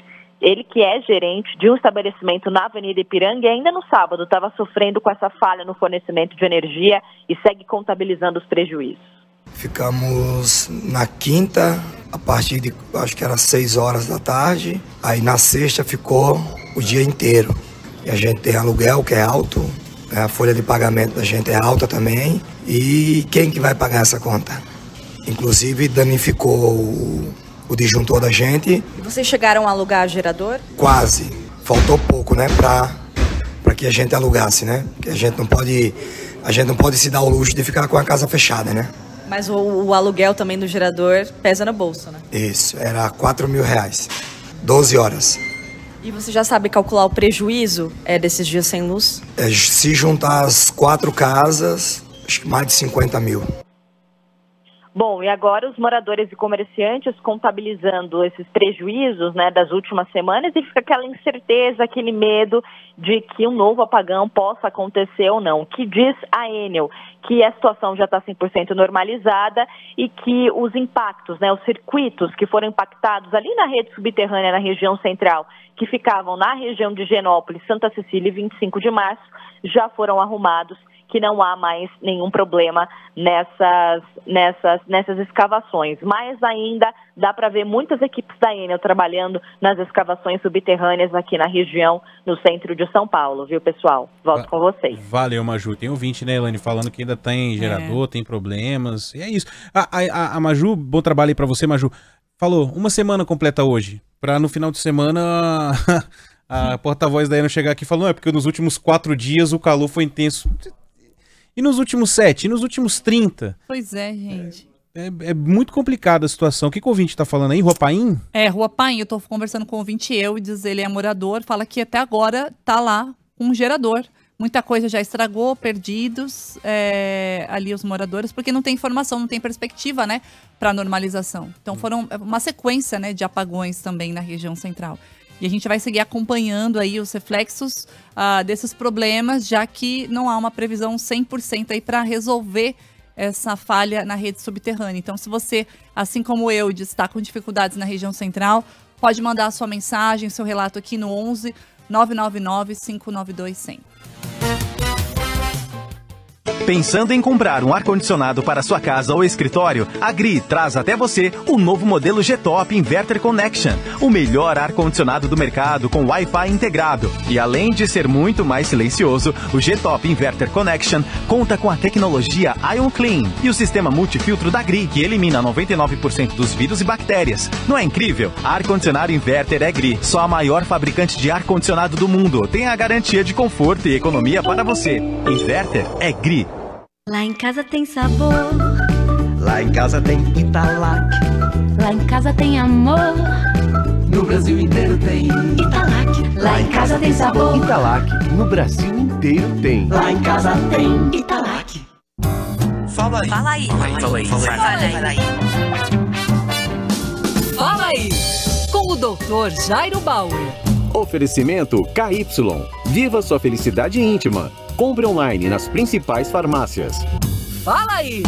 de um estabelecimento na Avenida Ipiranga e ainda no sábado estava sofrendo com essa falha no fornecimento de energia e segue contabilizando os prejuízos. Ficamos na quinta, a partir de, acho que era 6 horas da tarde, aí na sexta ficou o dia inteiro. E a gente tem aluguel que é alto, a folha de pagamento da gente é alta também. E quem que vai pagar essa conta? Inclusive danificou o disjuntor da gente. E vocês chegaram a alugar gerador? Quase. Faltou pouco, né, para que a gente alugasse, né? Porque a gente não pode se dar o luxo de ficar com a casa fechada, né? Mas o aluguel também do gerador pesa no bolso, né? Isso, era R$4.000, 12 horas. E você já sabe calcular o prejuízo desses dias sem luz? Se juntar as 4 casas, acho que mais de 50 mil. Bom, e agora os moradores e comerciantes contabilizando esses prejuízos, né, das últimas semanas, e fica aquela incerteza, aquele medo de que um novo apagão possa acontecer ou não. Que diz a Enel que a situação já está 100% normalizada e que os impactos, né, os circuitos que foram impactados ali na rede subterrânea na região central, que ficavam na região de Higienópolis, Santa Cecília e 25 de março, já foram arrumados, que não há mais nenhum problema nessas escavações. Mas ainda dá para ver muitas equipes da Enel trabalhando nas escavações subterrâneas aqui na região, no centro de São Paulo, viu, pessoal? Volto com vocês. Valeu, Maju. Tem ouvinte, né, Elaine, falando que ainda tem gerador, tem problemas. E é isso. A Maju, bom trabalho aí pra você, Maju. Falou, uma semana completa hoje, pra no final de semana a porta-voz da Enel chegar aqui e falar, não, é porque nos últimos 4 dias o calor foi intenso. E nos últimos 7? E nos últimos 30? Pois é, gente. É muito complicada a situação. O que o ouvinte tá falando aí? Rua Paim? Rua Paim. Eu tô conversando com o ouvinte e diz ele é morador, fala que até agora tá lá um gerador. Muita coisa já estragou, perdidos ali os moradores, porque não tem informação, não tem perspectiva, né, para normalização. Então foram uma sequência, né, de apagões também na região central. E a gente vai seguir acompanhando aí os reflexos desses problemas, já que não há uma previsão 100% aí para resolver essa falha na rede subterrânea. Então, se você, assim como eu, está com dificuldades na região central, pode mandar a sua mensagem, seu relato aqui no 11 999 592 100. Pensando em comprar um ar-condicionado para sua casa ou escritório? A GRI traz até você o novo modelo G-Top Inverter Connection, o melhor ar-condicionado do mercado com Wi-Fi integrado. E além de ser muito mais silencioso, o G-Top Inverter Connection conta com a tecnologia Ion Clean e o sistema multifiltro da GRI, que elimina 99% dos vírus e bactérias. Não é incrível? Ar-condicionado Inverter é GRI, só a maior fabricante de ar-condicionado do mundo. Tem a garantia de conforto e economia para você. Inverter é GRI. Lá em casa tem sabor. Lá em casa tem Italac. Lá em casa tem amor. No Brasil inteiro tem Italac. Lá em casa tem sabor. Italac. No Brasil inteiro tem. Lá em casa tem Italac. Fala aí. Fala aí. Fala aí. Fala aí. Fala aí. Com o Dr. Jairo Bauer. Oferecimento KY. Viva sua felicidade íntima. Compre online nas principais farmácias. Fala aí!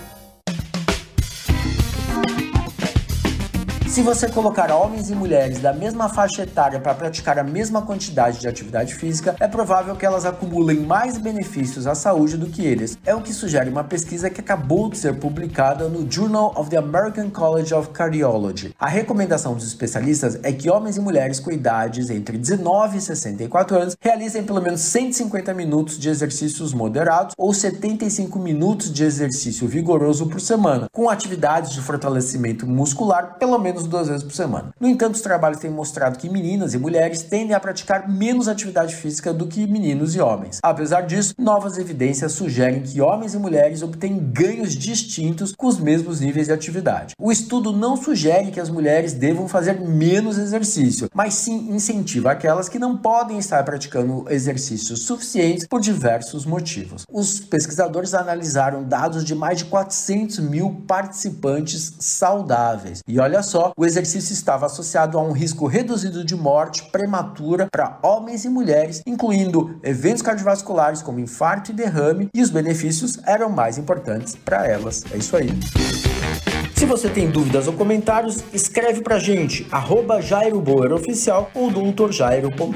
Se você colocar homens e mulheres da mesma faixa etária para praticar a mesma quantidade de atividade física, é provável que elas acumulem mais benefícios à saúde do que eles. É o que sugere uma pesquisa que acabou de ser publicada no Journal of the American College of Cardiology. A recomendação dos especialistas é que homens e mulheres com idades entre 19 e 64 anos realizem pelo menos 150 minutos de exercícios moderados ou 75 minutos de exercício vigoroso por semana, com atividades de fortalecimento muscular pelo menos 2 vezes por semana. No entanto, os trabalhos têm mostrado que meninas e mulheres tendem a praticar menos atividade física do que meninos e homens. Apesar disso, novas evidências sugerem que homens e mulheres obtêm ganhos distintos com os mesmos níveis de atividade. O estudo não sugere que as mulheres devam fazer menos exercício, mas sim incentiva aquelas que não podem estar praticando exercícios suficientes por diversos motivos. Os pesquisadores analisaram dados de mais de 400 mil participantes saudáveis. E olha só, o exercício estava associado a um risco reduzido de morte prematura para homens e mulheres, incluindo eventos cardiovasculares como infarto e derrame, e os benefícios eram mais importantes para elas. É isso aí. Se você tem dúvidas ou comentários, escreve pra gente, @JairoBauerOficial ou doutorjairo.com.br.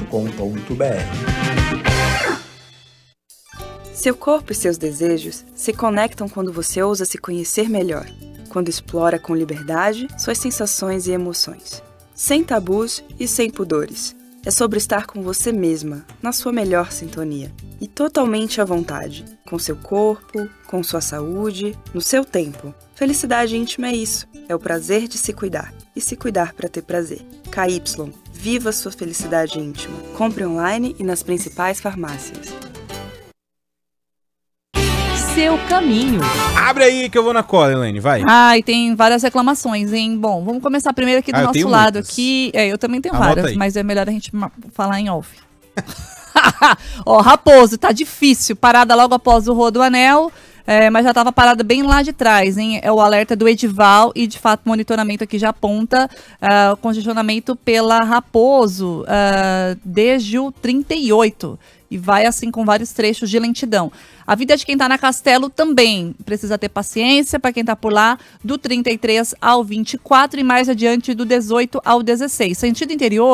Seu corpo e seus desejos se conectam quando você ousa se conhecer melhor. Quando explora com liberdade suas sensações e emoções. Sem tabus e sem pudores. É sobre estar com você mesma, na sua melhor sintonia. E totalmente à vontade. Com seu corpo, com sua saúde, no seu tempo. Felicidade íntima é isso. É o prazer de se cuidar. E se cuidar para ter prazer. KY. Viva sua felicidade íntima. Compre online e nas principais farmácias. Seu caminho. Abre aí que eu vou na cola, Elaine, vai. E tem várias reclamações, hein? Bom, vamos começar primeiro aqui do nosso lado. Aqui, eu também tenho várias, aí. Mas é melhor a gente falar em off. Ó, Raposo, tá difícil. Parada logo após o Rodoanel. Mas já estava parada bem lá de trás, hein? É o alerta do Edival e, de fato, o monitoramento aqui já aponta o congestionamento pela Raposo desde o 38 e vai assim com vários trechos de lentidão. A vida de quem está na Castelo também precisa ter paciência para quem está por lá, do 33 ao 24 e mais adiante do 18 ao 16. Sentido interior,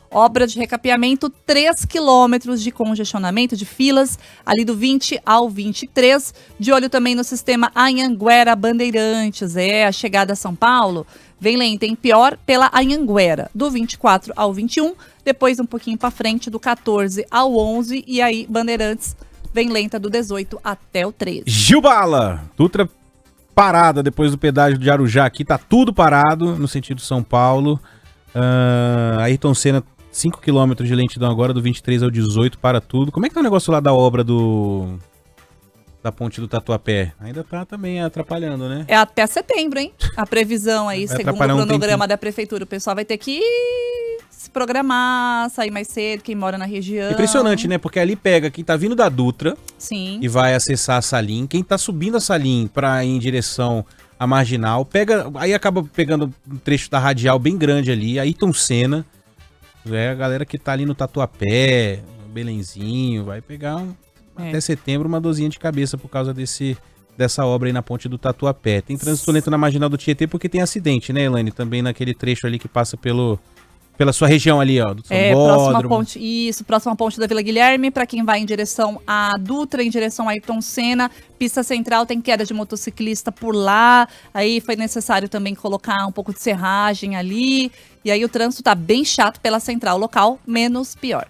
Obra de recapeamento, 3 quilômetros de congestionamento de filas, ali do 20 ao 23. De olho também no sistema Anhanguera Bandeirantes. A chegada a São Paulo vem lenta, hein? Pior pela Anhanguera, do 24 ao 21. Depois um pouquinho para frente, do 14 ao 11. E aí, Bandeirantes vem lenta do 18 até o 13. Gilbala, Dutra parada depois do pedágio de Arujá aqui, tá tudo parado no sentido São Paulo. Ayrton Senna, 5 km de lentidão agora, do 23 ao 18, para tudo. Como é que tá o negócio lá da obra da ponte do Tatuapé? Ainda tá também atrapalhando, né? É até setembro, hein? A previsão aí, segundo o cronograma da prefeitura. O pessoal vai ter que se programar, sair mais cedo, quem mora na região. Impressionante, né? Porque ali pega quem tá vindo da Dutra. Sim. E vai acessar a Salim. Quem tá subindo a Salim pra ir em direção à Marginal, aí acaba pegando um trecho da radial bem grande ali, Ayrton Senna. A galera que tá ali no Tatuapé, Belenzinho, vai pegar até setembro uma dorzinha de cabeça por causa dessa obra aí na ponte do Tatuapé. Tem trânsito lento na Marginal do Tietê porque tem acidente, né, Elaine? Também naquele trecho ali que passa pela sua região ali, ó, do Sambódromo. Próxima ponte da Vila Guilherme, para quem vai em direção à Dutra, em direção a Ayrton Senna, pista central, tem queda de motociclista por lá, aí foi necessário também colocar um pouco de serragem ali, e aí o trânsito tá bem chato pela central, local menos pior.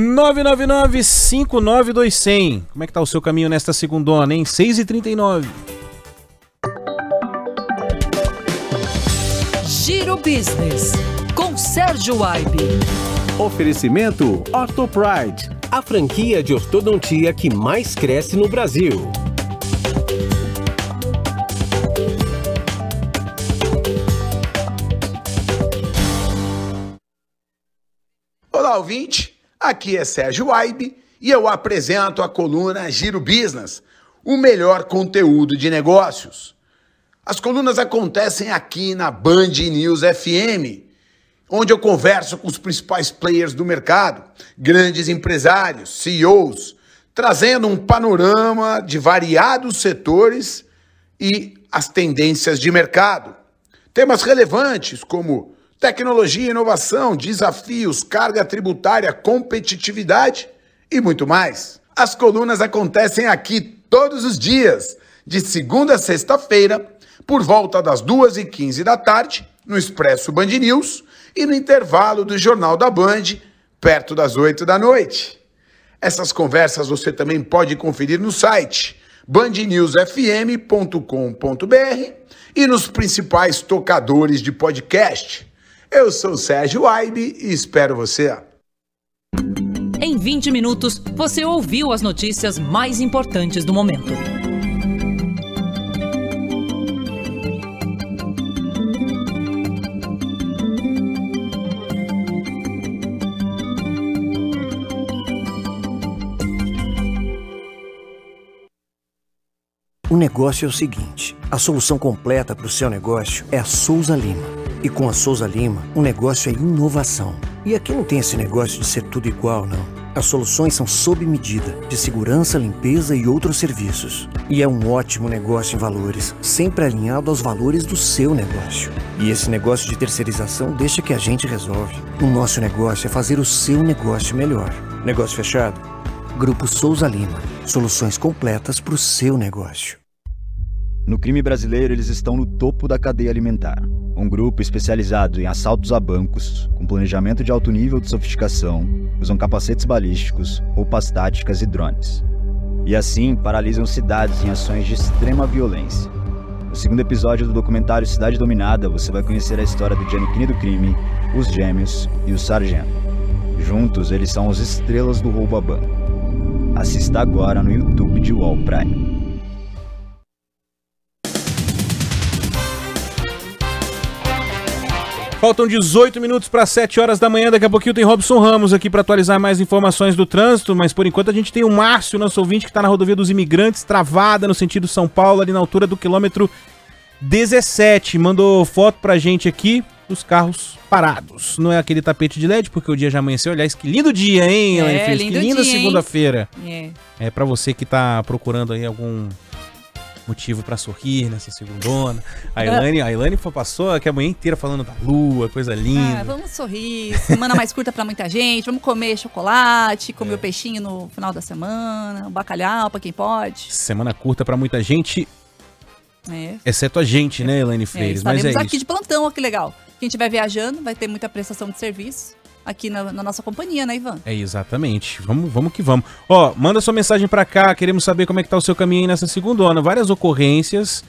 999-592-100, como é que tá o seu caminho nesta segundona, hein? 6h39. Giro Business, com Sérgio Waibe. Oferecimento Orthopride, a franquia de ortodontia que mais cresce no Brasil. Olá, ouvinte. Aqui é Sérgio Waibe e eu apresento a coluna Giro Business, o melhor conteúdo de negócios. As colunas acontecem aqui na Band News FM, onde eu converso com os principais players do mercado, grandes empresários, CEOs, trazendo um panorama de variados setores e as tendências de mercado. Temas relevantes como tecnologia e inovação, desafios, carga tributária, competitividade e muito mais. As colunas acontecem aqui todos os dias, de segunda a sexta-feira, por volta das 2h15 da tarde, no Expresso Band News, e no intervalo do Jornal da Band, perto das 8 da noite. Essas conversas você também pode conferir no site bandnewsfm.com.br e nos principais tocadores de podcast. Eu sou o Sérgio Waibe e espero você. Em 20 minutos, você ouviu as notícias mais importantes do momento. O negócio é o seguinte, a solução completa para o seu negócio é a Souza Lima. E com a Souza Lima, o negócio é inovação. E aqui não tem esse negócio de ser tudo igual, não. As soluções são sob medida, de segurança, limpeza e outros serviços. E é um ótimo negócio em valores, sempre alinhado aos valores do seu negócio. E esse negócio de terceirização deixa que a gente resolve. O nosso negócio é fazer o seu negócio melhor. Negócio fechado? Grupo Souza Lima. Soluções completas para o seu negócio. No crime brasileiro, eles estão no topo da cadeia alimentar. Um grupo especializado em assaltos a bancos, com planejamento de alto nível de sofisticação, usam capacetes balísticos, roupas táticas e drones. E assim, paralisam cidades em ações de extrema violência. No segundo episódio do documentário Cidade Dominada, você vai conhecer a história do Giannichini do crime, os gêmeos e o sargento. Juntos, eles são as estrelas do roubo a banco. Assista agora no YouTube de UOL Prime. Faltam 18 minutos para 7 horas da manhã. Daqui a pouquinho tem Robson Ramos aqui para atualizar mais informações do trânsito. Mas por enquanto a gente tem o Márcio, nosso ouvinte, que está na rodovia dos Imigrantes, travada no sentido São Paulo, ali na altura do quilômetro 17. Mandou foto pra gente aqui dos carros parados. Não é aquele tapete de LED, porque o dia já amanheceu. Aliás, que lindo dia, hein, Elaine Feliz? Que linda segunda-feira. É para você que tá procurando aí algum motivo pra sorrir nessa segundona. A Elaine passou aqui a manhã inteira falando da lua, coisa linda. Vamos sorrir, semana mais curta pra muita gente, vamos comer chocolate, comer o peixinho no final da semana, o bacalhau pra quem pode. Semana curta pra muita gente, exceto a gente, né, Elaine Freires? Estaremos Mas é aqui isso. de plantão, ó, que legal. Quem estiver viajando vai ter muita prestação de serviço aqui na nossa companhia, né, Ivan? É, exatamente. Vamos que vamos. Ó, manda sua mensagem pra cá, queremos saber como é que tá o seu caminho aí nessa segundona. Várias ocorrências,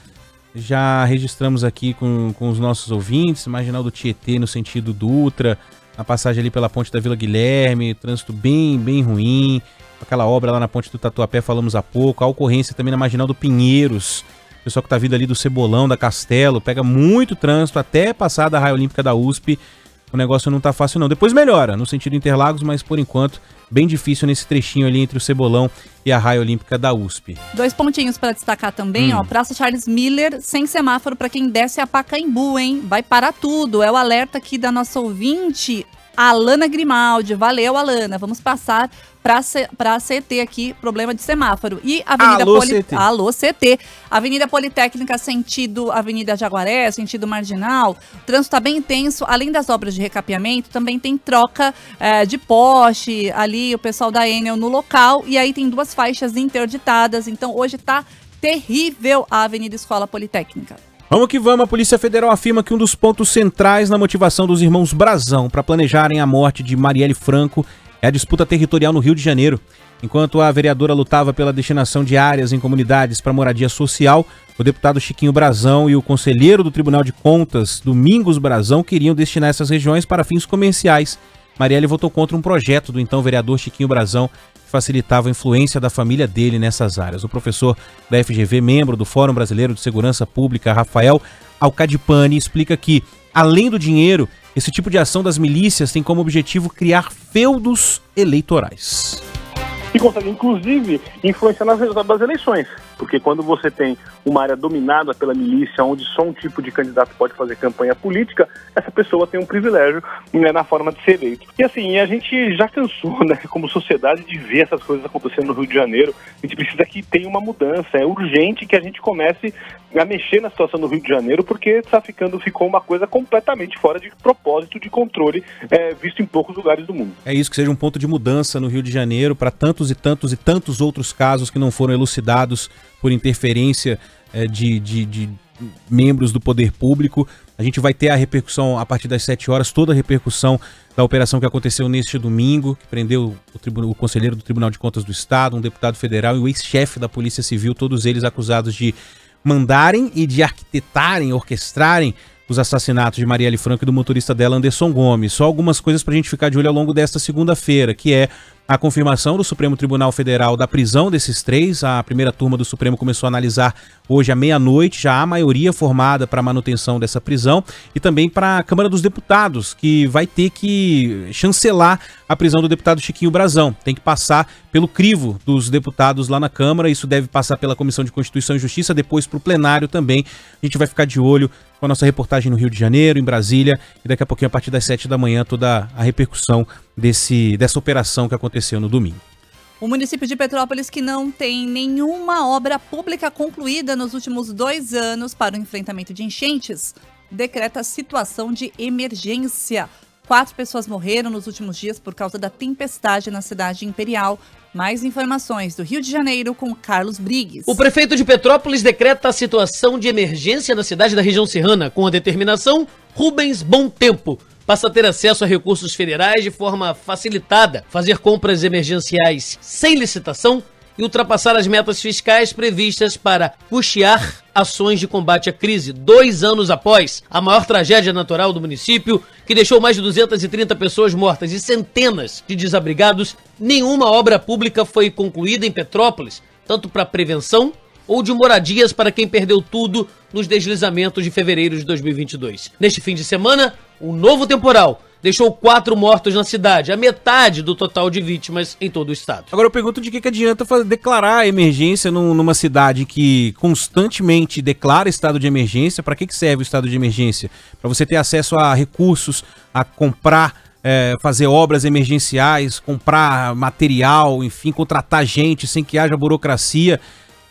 já registramos aqui com os nossos ouvintes, Marginal do Tietê no sentido Dutra, a passagem ali pela ponte da Vila Guilherme, trânsito bem ruim, aquela obra lá na ponte do Tatuapé falamos há pouco, a ocorrência também na Marginal do Pinheiros, o pessoal que tá vindo ali do Cebolão, da Castelo, pega muito trânsito até passar da Raia Olímpica da USP. O negócio não tá fácil não. Depois melhora, no sentido Interlagos, mas por enquanto bem difícil nesse trechinho ali entre o Cebolão e a Raia Olímpica da USP. 2 pontinhos para destacar também, ó, Praça Charles Miller, sem semáforo para quem desce a Pacaembu, hein? Vai parar tudo, é o alerta aqui da nossa ouvinte, Alana Grimaldi. Valeu, Alana, vamos passar para CT aqui, problema de semáforo. E Avenida Alô, CT. Avenida Politécnica, sentido Avenida Jaguaré, sentido Marginal. O trânsito está bem intenso. Além das obras de recapeamento, também tem troca de poste. Ali, o pessoal da Enel no local. E aí tem 2 faixas interditadas. Então, hoje tá terrível a Avenida Escola Politécnica. Vamos que vamos, a Polícia Federal afirma que um dos pontos centrais na motivação dos irmãos Brazão para planejarem a morte de Marielle Franco é a disputa territorial no Rio de Janeiro. Enquanto a vereadora lutava pela destinação de áreas em comunidades para moradia social, o deputado Chiquinho Brazão e o conselheiro do Tribunal de Contas, Domingos Brazão, queriam destinar essas regiões para fins comerciais. Marielle votou contra um projeto do então vereador Chiquinho Brazão que facilitava a influência da família dele nessas áreas. O professor da FGV, membro do Fórum Brasileiro de Segurança Pública, Rafael Alcadipani, explica que, além do dinheiro, esse tipo de ação das milícias tem como objetivo criar feudos eleitorais. E consegue, inclusive, influenciar nas resultados das eleições. Porque quando você tem uma área dominada pela milícia, onde só um tipo de candidato pode fazer campanha política, essa pessoa tem um privilégio, né, na forma de ser eleito. E assim, a gente já cansou, né, como sociedade, de ver essas coisas acontecendo no Rio de Janeiro. A gente precisa que tenha uma mudança. É urgente que a gente comece a mexer na situação do Rio de Janeiro, porque ficou uma coisa completamente fora de propósito, de controle, visto em poucos lugares do mundo. É isso, que seja um ponto de mudança no Rio de Janeiro para tantos e tantos outros casos que não foram elucidados por interferência de membros do poder público. A gente vai ter a repercussão a partir das 7 horas, toda a repercussão da operação que aconteceu neste domingo, que prendeu o conselheiro do Tribunal de Contas do Estado, um deputado federal e o ex-chefe da Polícia Civil, todos eles acusados de mandarem e de arquitetarem, orquestrarem os assassinatos de Marielle Franco e do motorista dela, Anderson Gomes. Só algumas coisas para a gente ficar de olho ao longo desta segunda-feira, que é a confirmação do Supremo Tribunal Federal da prisão desses 3. A primeira turma do Supremo começou a analisar hoje à meia-noite, já há maioria formada para a manutenção dessa prisão, e também para a Câmara dos Deputados, que vai ter que chancelar a prisão do deputado Chiquinho Brazão. Tem que passar pelo crivo dos deputados lá na Câmara, isso deve passar pela Comissão de Constituição e Justiça, depois para o plenário também. A gente vai ficar de olho com a nossa reportagem no Rio de Janeiro, em Brasília, e daqui a pouquinho, a partir das 7 da manhã, toda a repercussão dessa operação que aconteceu no domingo. O município de Petrópolis, que não tem nenhuma obra pública concluída nos últimos 2 anos para o enfrentamento de enchentes, decreta situação de emergência. 4 pessoas morreram nos últimos dias por causa da tempestade na cidade imperial. Mais informações do Rio de Janeiro com Carlos Brigues. O prefeito de Petrópolis decreta a situação de emergência na cidade da região serrana. Com a determinação, Rubens Bom Tempo passa a ter acesso a recursos federais de forma facilitada, fazer compras emergenciais sem licitação e ultrapassar as metas fiscais previstas para custear ações de combate à crise, 2 anos após a maior tragédia natural do município, que deixou mais de 230 pessoas mortas e centenas de desabrigados. Nenhuma obra pública foi concluída em Petrópolis, tanto para prevenção ou de moradias para quem perdeu tudo nos deslizamentos de fevereiro de 2022. Neste fim de semana, um novo temporal deixou 4 mortos na cidade, a metade do total de vítimas em todo o estado. Agora eu pergunto de que adianta declarar a emergência numa cidade que constantemente declara estado de emergência. Para que serve o estado de emergência? Para você ter acesso a recursos, a comprar, fazer obras emergenciais, comprar material, enfim, contratar gente sem que haja burocracia.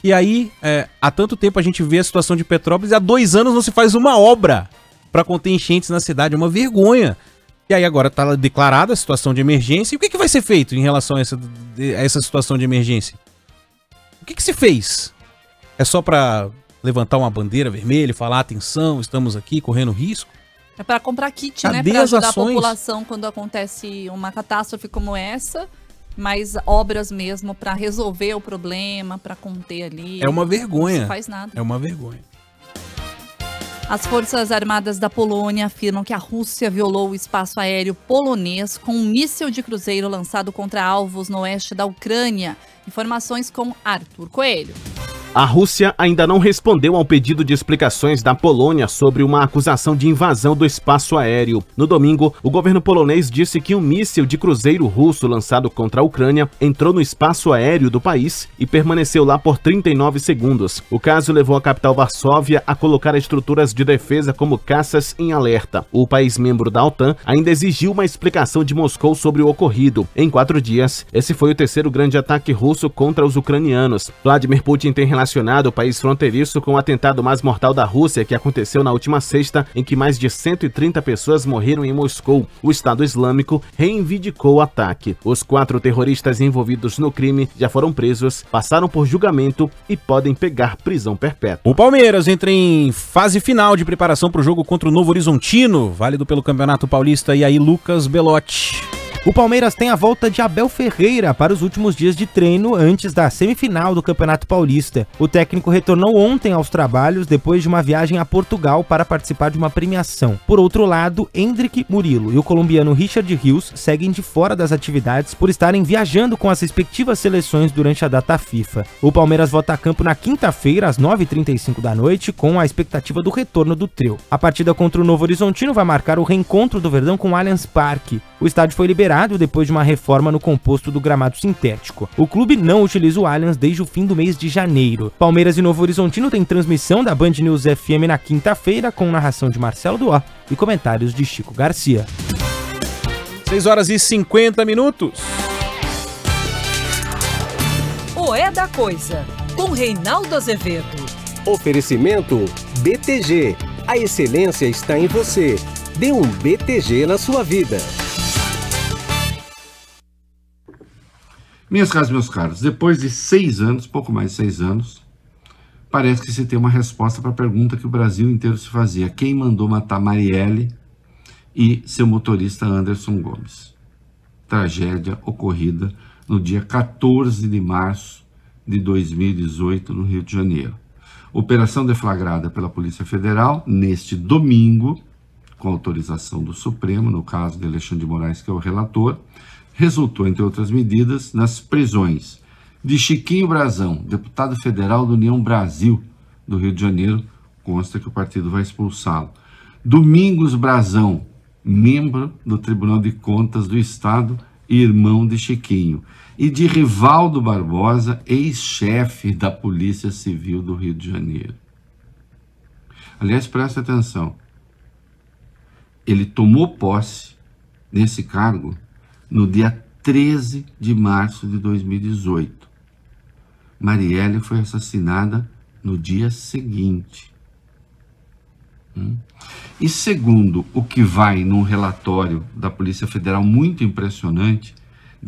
E aí, há tanto tempo a gente vê a situação de Petrópolis e há 2 anos não se faz uma obra para conter enchentes na cidade. É uma vergonha. E aí agora está declarada a situação de emergência. E o que vai ser feito em relação a essa situação de emergência? O que se fez? É só para levantar uma bandeira vermelha e falar, atenção, estamos aqui correndo risco? É para comprar kit, Cadê né? Para ajudar ações? A população quando acontece uma catástrofe como essa. Mas obras mesmo para resolver o problema, para conter ali. É uma vergonha. Não se faz nada. É uma vergonha. As Forças Armadas da Polônia afirmam que a Rússia violou o espaço aéreo polonês com um míssil de cruzeiro lançado contra alvos no oeste da Ucrânia. Informações com Arthur Coelho. A Rússia ainda não respondeu ao pedido de explicações da Polônia sobre uma acusação de invasão do espaço aéreo. No domingo, o governo polonês disse que um míssil de cruzeiro russo lançado contra a Ucrânia entrou no espaço aéreo do país e permaneceu lá por 39 segundos. O caso levou a capital Varsóvia a colocar estruturas de defesa como caças em alerta. O país membro da OTAN ainda exigiu uma explicação de Moscou sobre o ocorrido. Em 4 dias, esse foi o terceiro grande ataque russo contra os ucranianos. Vladimir Putin tem relacionado o país fronteiriço com o atentado mais mortal da Rússia que aconteceu na última sexta, em que mais de 130 pessoas morreram em Moscou. O Estado Islâmico reivindicou o ataque. Os 4 terroristas envolvidos no crime já foram presos, passaram por julgamento e podem pegar prisão perpétua. O Palmeiras entra em fase final de preparação para o jogo contra o Novo Horizontino, válido pelo Campeonato Paulista. E aí, Lucas Belotti. O Palmeiras tem a volta de Abel Ferreira para os últimos dias de treino antes da semifinal do Campeonato Paulista. O técnico retornou ontem aos trabalhos depois de uma viagem a Portugal para participar de uma premiação. Por outro lado, Hendrick Murilo e o colombiano Richard Rios seguem de fora das atividades por estarem viajando com as respectivas seleções durante a data FIFA. O Palmeiras volta a campo na quinta-feira, às 9h35 da noite, com a expectativa do retorno do trio. A partida contra o Novo Horizontino vai marcar o reencontro do Verdão com o Allianz Parque. O estádio foi liberado depois de uma reforma no composto do gramado sintético. O clube não utiliza o Allianz desde o fim do mês de janeiro. Palmeiras e Novo Horizontino tem transmissão da Band News FM na quinta-feira, com narração de Marcelo Duó e comentários de Chico Garcia. 6h50. O É da Coisa, com Reinaldo Azevedo. Oferecimento BTG. A excelência está em você. Dê um BTG na sua vida. Minhas caras, meus caros, depois de 6 anos, pouco mais de 6 anos, parece que se tem uma resposta para a pergunta que o Brasil inteiro se fazia. Quem mandou matar Marielle e seu motorista Anderson Gomes? Tragédia ocorrida no dia 14 de março de 2018, no Rio de Janeiro. Operação deflagrada pela Polícia Federal neste domingo, com autorização do Supremo, no caso de Alexandre de Moraes, que é o relator, resultou, entre outras medidas, nas prisões de Chiquinho Brazão, deputado federal da União Brasil do Rio de Janeiro, consta que o partido vai expulsá-lo. Domingos Brazão, membro do Tribunal de Contas do Estado e irmão de Chiquinho. E de Rivaldo Barbosa, ex-chefe da Polícia Civil do Rio de Janeiro. Aliás, preste atenção, ele tomou posse nesse cargo no dia 13 de março de 2018. Marielle foi assassinada no dia seguinte. E segundo o que vai num relatório da Polícia Federal muito impressionante, de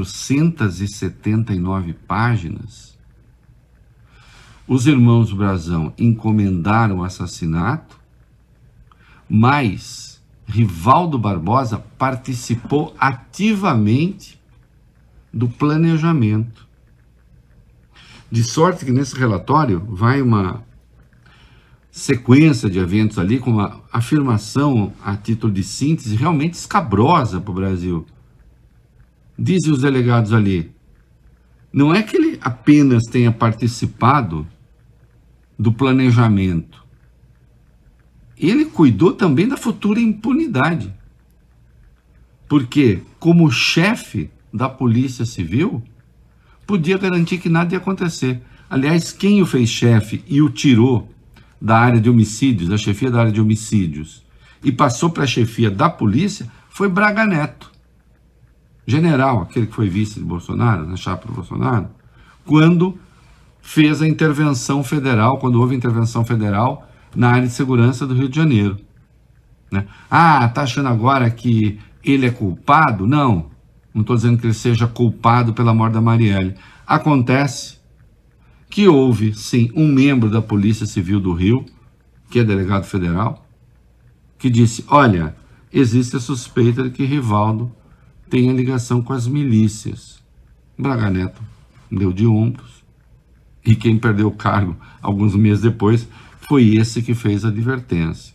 479 páginas, os irmãos Brazão encomendaram o assassinato, mas Rivaldo Barbosa participou ativamente do planejamento. De sorte que nesse relatório vai uma sequência de eventos ali, com uma afirmação a título de síntese realmente escabrosa para o Brasil. Dizem os delegados ali, não é que ele apenas tenha participado do planejamento, ele cuidou também da futura impunidade. Porque, como chefe da Polícia Civil, podia garantir que nada ia acontecer. Aliás, quem o fez chefe e o tirou da área de homicídios, da chefia da área de homicídios, e passou para a chefia da polícia, foi Braga Neto. General, aquele que foi vice de Bolsonaro, na chapa do Bolsonaro, quando fez a intervenção federal, quando houve intervenção federal na área de segurança do Rio de Janeiro. Né? Ah, tá achando agora que ele é culpado? Não estou dizendo que ele seja culpado pela morte da Marielle. Acontece que houve, sim, um membro da Polícia Civil do Rio, que é delegado federal, que disse, olha, existe a suspeita de que Rivaldo tenha ligação com as milícias. Braga Neto deu de ombros, e quem perdeu o cargo alguns meses depois foi esse que fez a advertência.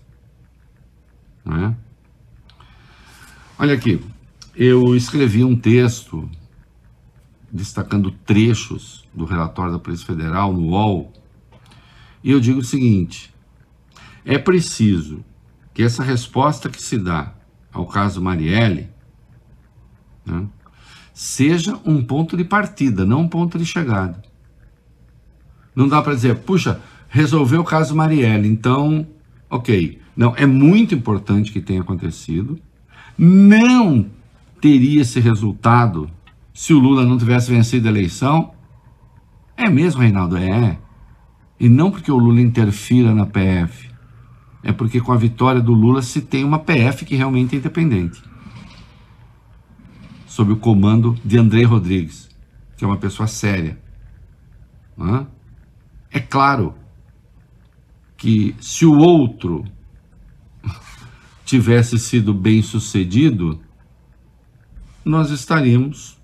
Não é? Olha aqui, eu escrevi um texto destacando trechos do relatório da Polícia Federal no UOL, e eu digo o seguinte, é preciso que essa resposta que se dá ao caso Marielle, né, seja um ponto de partida, não um ponto de chegada. Não dá para dizer, puxa, resolveu o caso Marielle, então, ok. Não, é muito importante que tenha acontecido. Não teria esse resultado se o Lula não tivesse vencido a eleição? É mesmo, Reinaldo? É. E não porque o Lula interfira na PF. É porque com a vitória do Lula se tem uma PF que realmente é independente. Sob o comando de André Rodrigues, que é uma pessoa séria. Não é? É claro que se o outro tivesse sido bem sucedido, nós estaríamos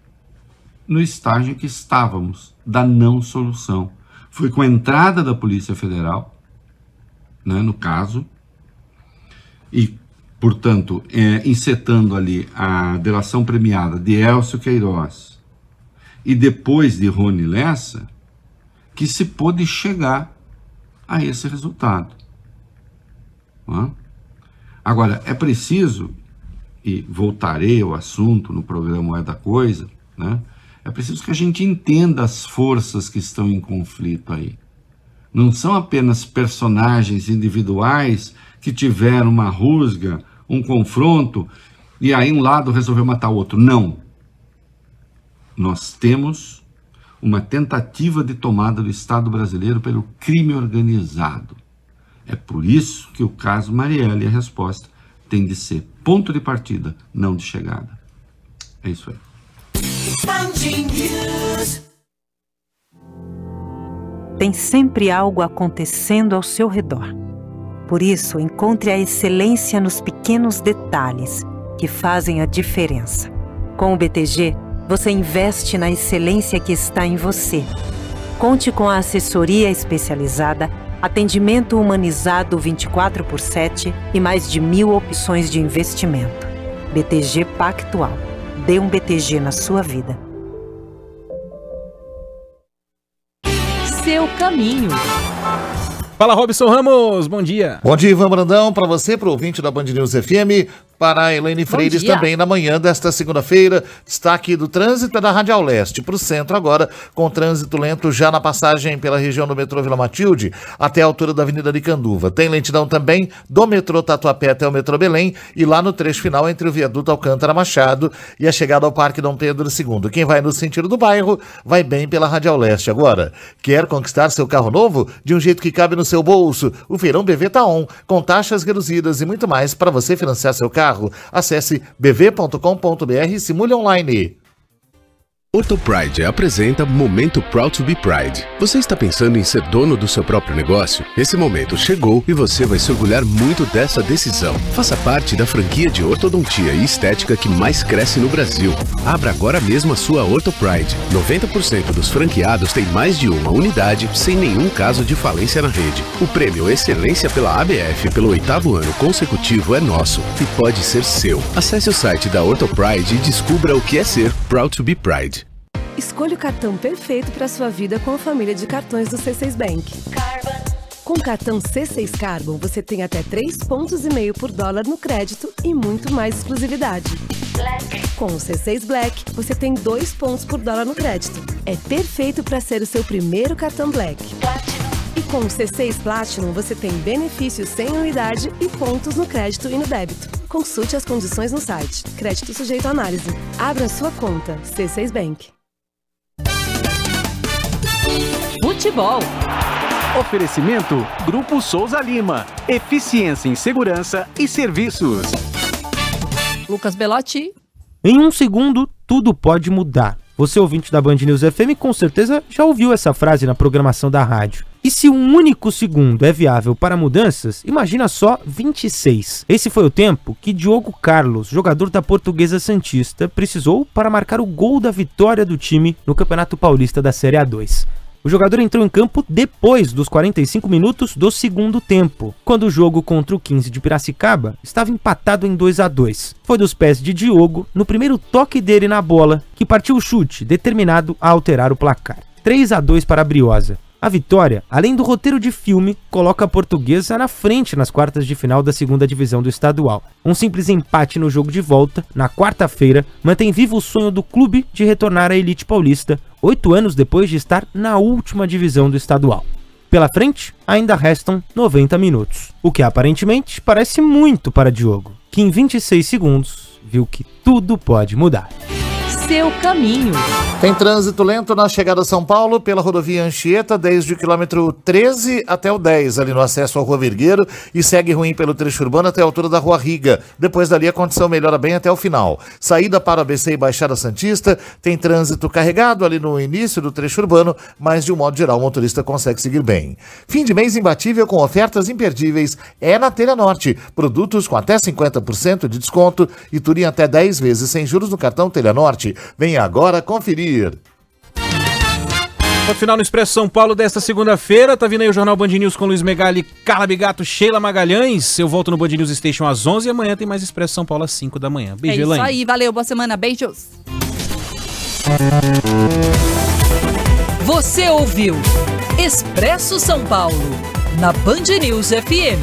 no estágio em que estávamos, da não solução. Foi com a entrada da Polícia Federal, né, no caso, e, portanto, encetando ali a delação premiada de Elcio Queiroz e depois de Rony Lessa, que se pôde chegar a esse resultado. Não? Agora, é preciso, e voltarei ao assunto no programa É da Coisa, né? É preciso que a gente entenda as forças que estão em conflito aí. Não são apenas personagens individuais que tiveram uma rusga, um confronto, e aí um lado resolveu matar o outro. Não. Nós temos uma tentativa de tomada do Estado brasileiro pelo crime organizado. É por isso que o caso Marielle, a resposta, tem de ser ponto de partida, não de chegada. É isso aí. Tem sempre algo acontecendo ao seu redor. Por isso, encontre a excelência nos pequenos detalhes que fazem a diferença. Com o BTG, você investe na excelência que está em você. Conte com a assessoria especializada, atendimento humanizado 24/7 e mais de 1000 opções de investimento. BTG Pactual. Dê um BTG na sua vida. Seu caminho. Fala, Robson Ramos, bom dia. Bom dia, Ivan Brandão, para você, para o ouvinte da Band News FM, para a Elaine Freires também na manhã desta segunda-feira. Destaque do trânsito da Radial Leste para o centro agora, com trânsito lento já na passagem pela região do metrô Vila Matilde até a altura da Avenida de Canduva. Tem lentidão também do metrô Tatuapé até o metrô Belém e lá no trecho final entre o viaduto Alcântara Machado e a chegada ao Parque Dom Pedro II. Quem vai no sentido do bairro vai bem pela Radial Leste agora. Quer conquistar seu carro novo de um jeito que cabe no seu bolso? O Feirão BV tá on, com taxas reduzidas e muito mais para você financiar seu carro. Acesse bv.com.br e simule online. Orthopride apresenta Momento Proud to be Pride. Você está pensando em ser dono do seu próprio negócio? Esse momento chegou e você vai se orgulhar muito dessa decisão. Faça parte da franquia de ortodontia e estética que mais cresce no Brasil. Abra agora mesmo a sua Orthopride. 90% dos franqueados têm mais de uma unidade sem nenhum caso de falência na rede. O prêmio Excelência pela ABF pelo 8º ano consecutivo é nosso e pode ser seu. Acesse o site da Orthopride e descubra o que é ser Proud to be Pride. Escolha o cartão perfeito para sua vida com a família de cartões do C6 Bank. Com o cartão C6 Carbon, você tem até 3,5 pontos por dólar no crédito e muito mais exclusividade. Com o C6 Black, você tem 2 pontos por dólar no crédito. É perfeito para ser o seu primeiro cartão Black. E com o C6 Platinum, você tem benefícios sem anuidade e pontos no crédito e no débito. Consulte as condições no site. Crédito sujeito à análise. Abra sua conta. C6 Bank. futebol. Oferecimento Grupo Souza Lima. Eficiência em segurança e serviços. Lucas Belotti. Em um segundo, tudo pode mudar. Você, ouvinte da Band News FM, com certeza já ouviu essa frase na programação da rádio. E se um único segundo é viável para mudanças, imagina só 26. Esse foi o tempo que Diogo Carlos, jogador da Portuguesa Santista, precisou para marcar o gol da vitória do time no Campeonato Paulista da Série A2. O jogador entrou em campo depois dos 45 minutos do segundo tempo, quando o jogo contra o 15 de Piracicaba estava empatado em 2-2. Foi dos pés de Diogo, no primeiro toque dele na bola, que partiu o chute, determinado a alterar o placar. 3-2 para a Briosa. A vitória, além do roteiro de filme, coloca a Portuguesa na frente nas quartas de final da segunda divisão do estadual. Um simples empate no jogo de volta, na quarta-feira, mantém vivo o sonho do clube de retornar à elite paulista, 8 anos depois de estar na última divisão do estadual. Pela frente, ainda restam 90 minutos, o que aparentemente parece muito para Diogo, que em 26 segundos viu que tudo pode mudar. Seu caminho. Tem trânsito lento na chegada a São Paulo pela rodovia Anchieta, desde o quilômetro 13 até o 10, ali no acesso ao Rua Vergueiro, e segue ruim pelo trecho urbano até a altura da Rua Riga. Depois dali a condição melhora bem até o final. Saída para ABC e Baixada Santista, tem trânsito carregado ali no início do trecho urbano, mas de um modo geral o motorista consegue seguir bem. Fim de mês imbatível com ofertas imperdíveis é na Telha Norte. Produtos com até 50% de desconto e tudo em até 10 vezes sem juros no cartão Telha Norte. Venha agora conferir. Ponto final no Expresso São Paulo desta segunda-feira. Tá vindo aí o Jornal Band News com Luiz Megali, Carla Bigato, Sheila Magalhães. Eu volto no Band News Station às 11 e amanhã tem mais Expresso São Paulo às 5 da manhã. Beijo, Elaine. É isso aí, valeu, boa semana, beijos. Você ouviu Expresso São Paulo, na Band News FM.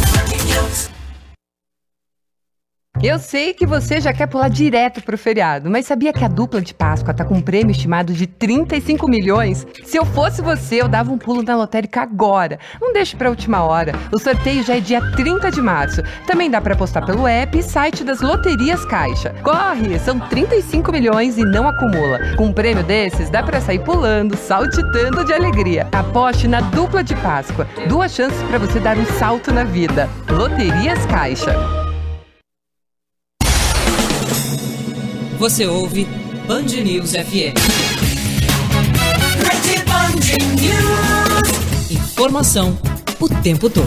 Eu sei que você já quer pular direto pro feriado, mas sabia que a dupla de Páscoa tá com um prêmio estimado de 35 milhões? Se eu fosse você, eu dava um pulo na lotérica agora. Não deixe pra última hora. O sorteio já é dia 30 de março. Também dá pra apostar pelo app e site das Loterias Caixa. Corre! São 35 milhões e não acumula. Com um prêmio desses, dá pra sair pulando, saltitando de alegria. Aposte na dupla de Páscoa. 2 chances pra você dar um salto na vida. Loterias Caixa. Você ouve Band News FM. Informação o tempo todo.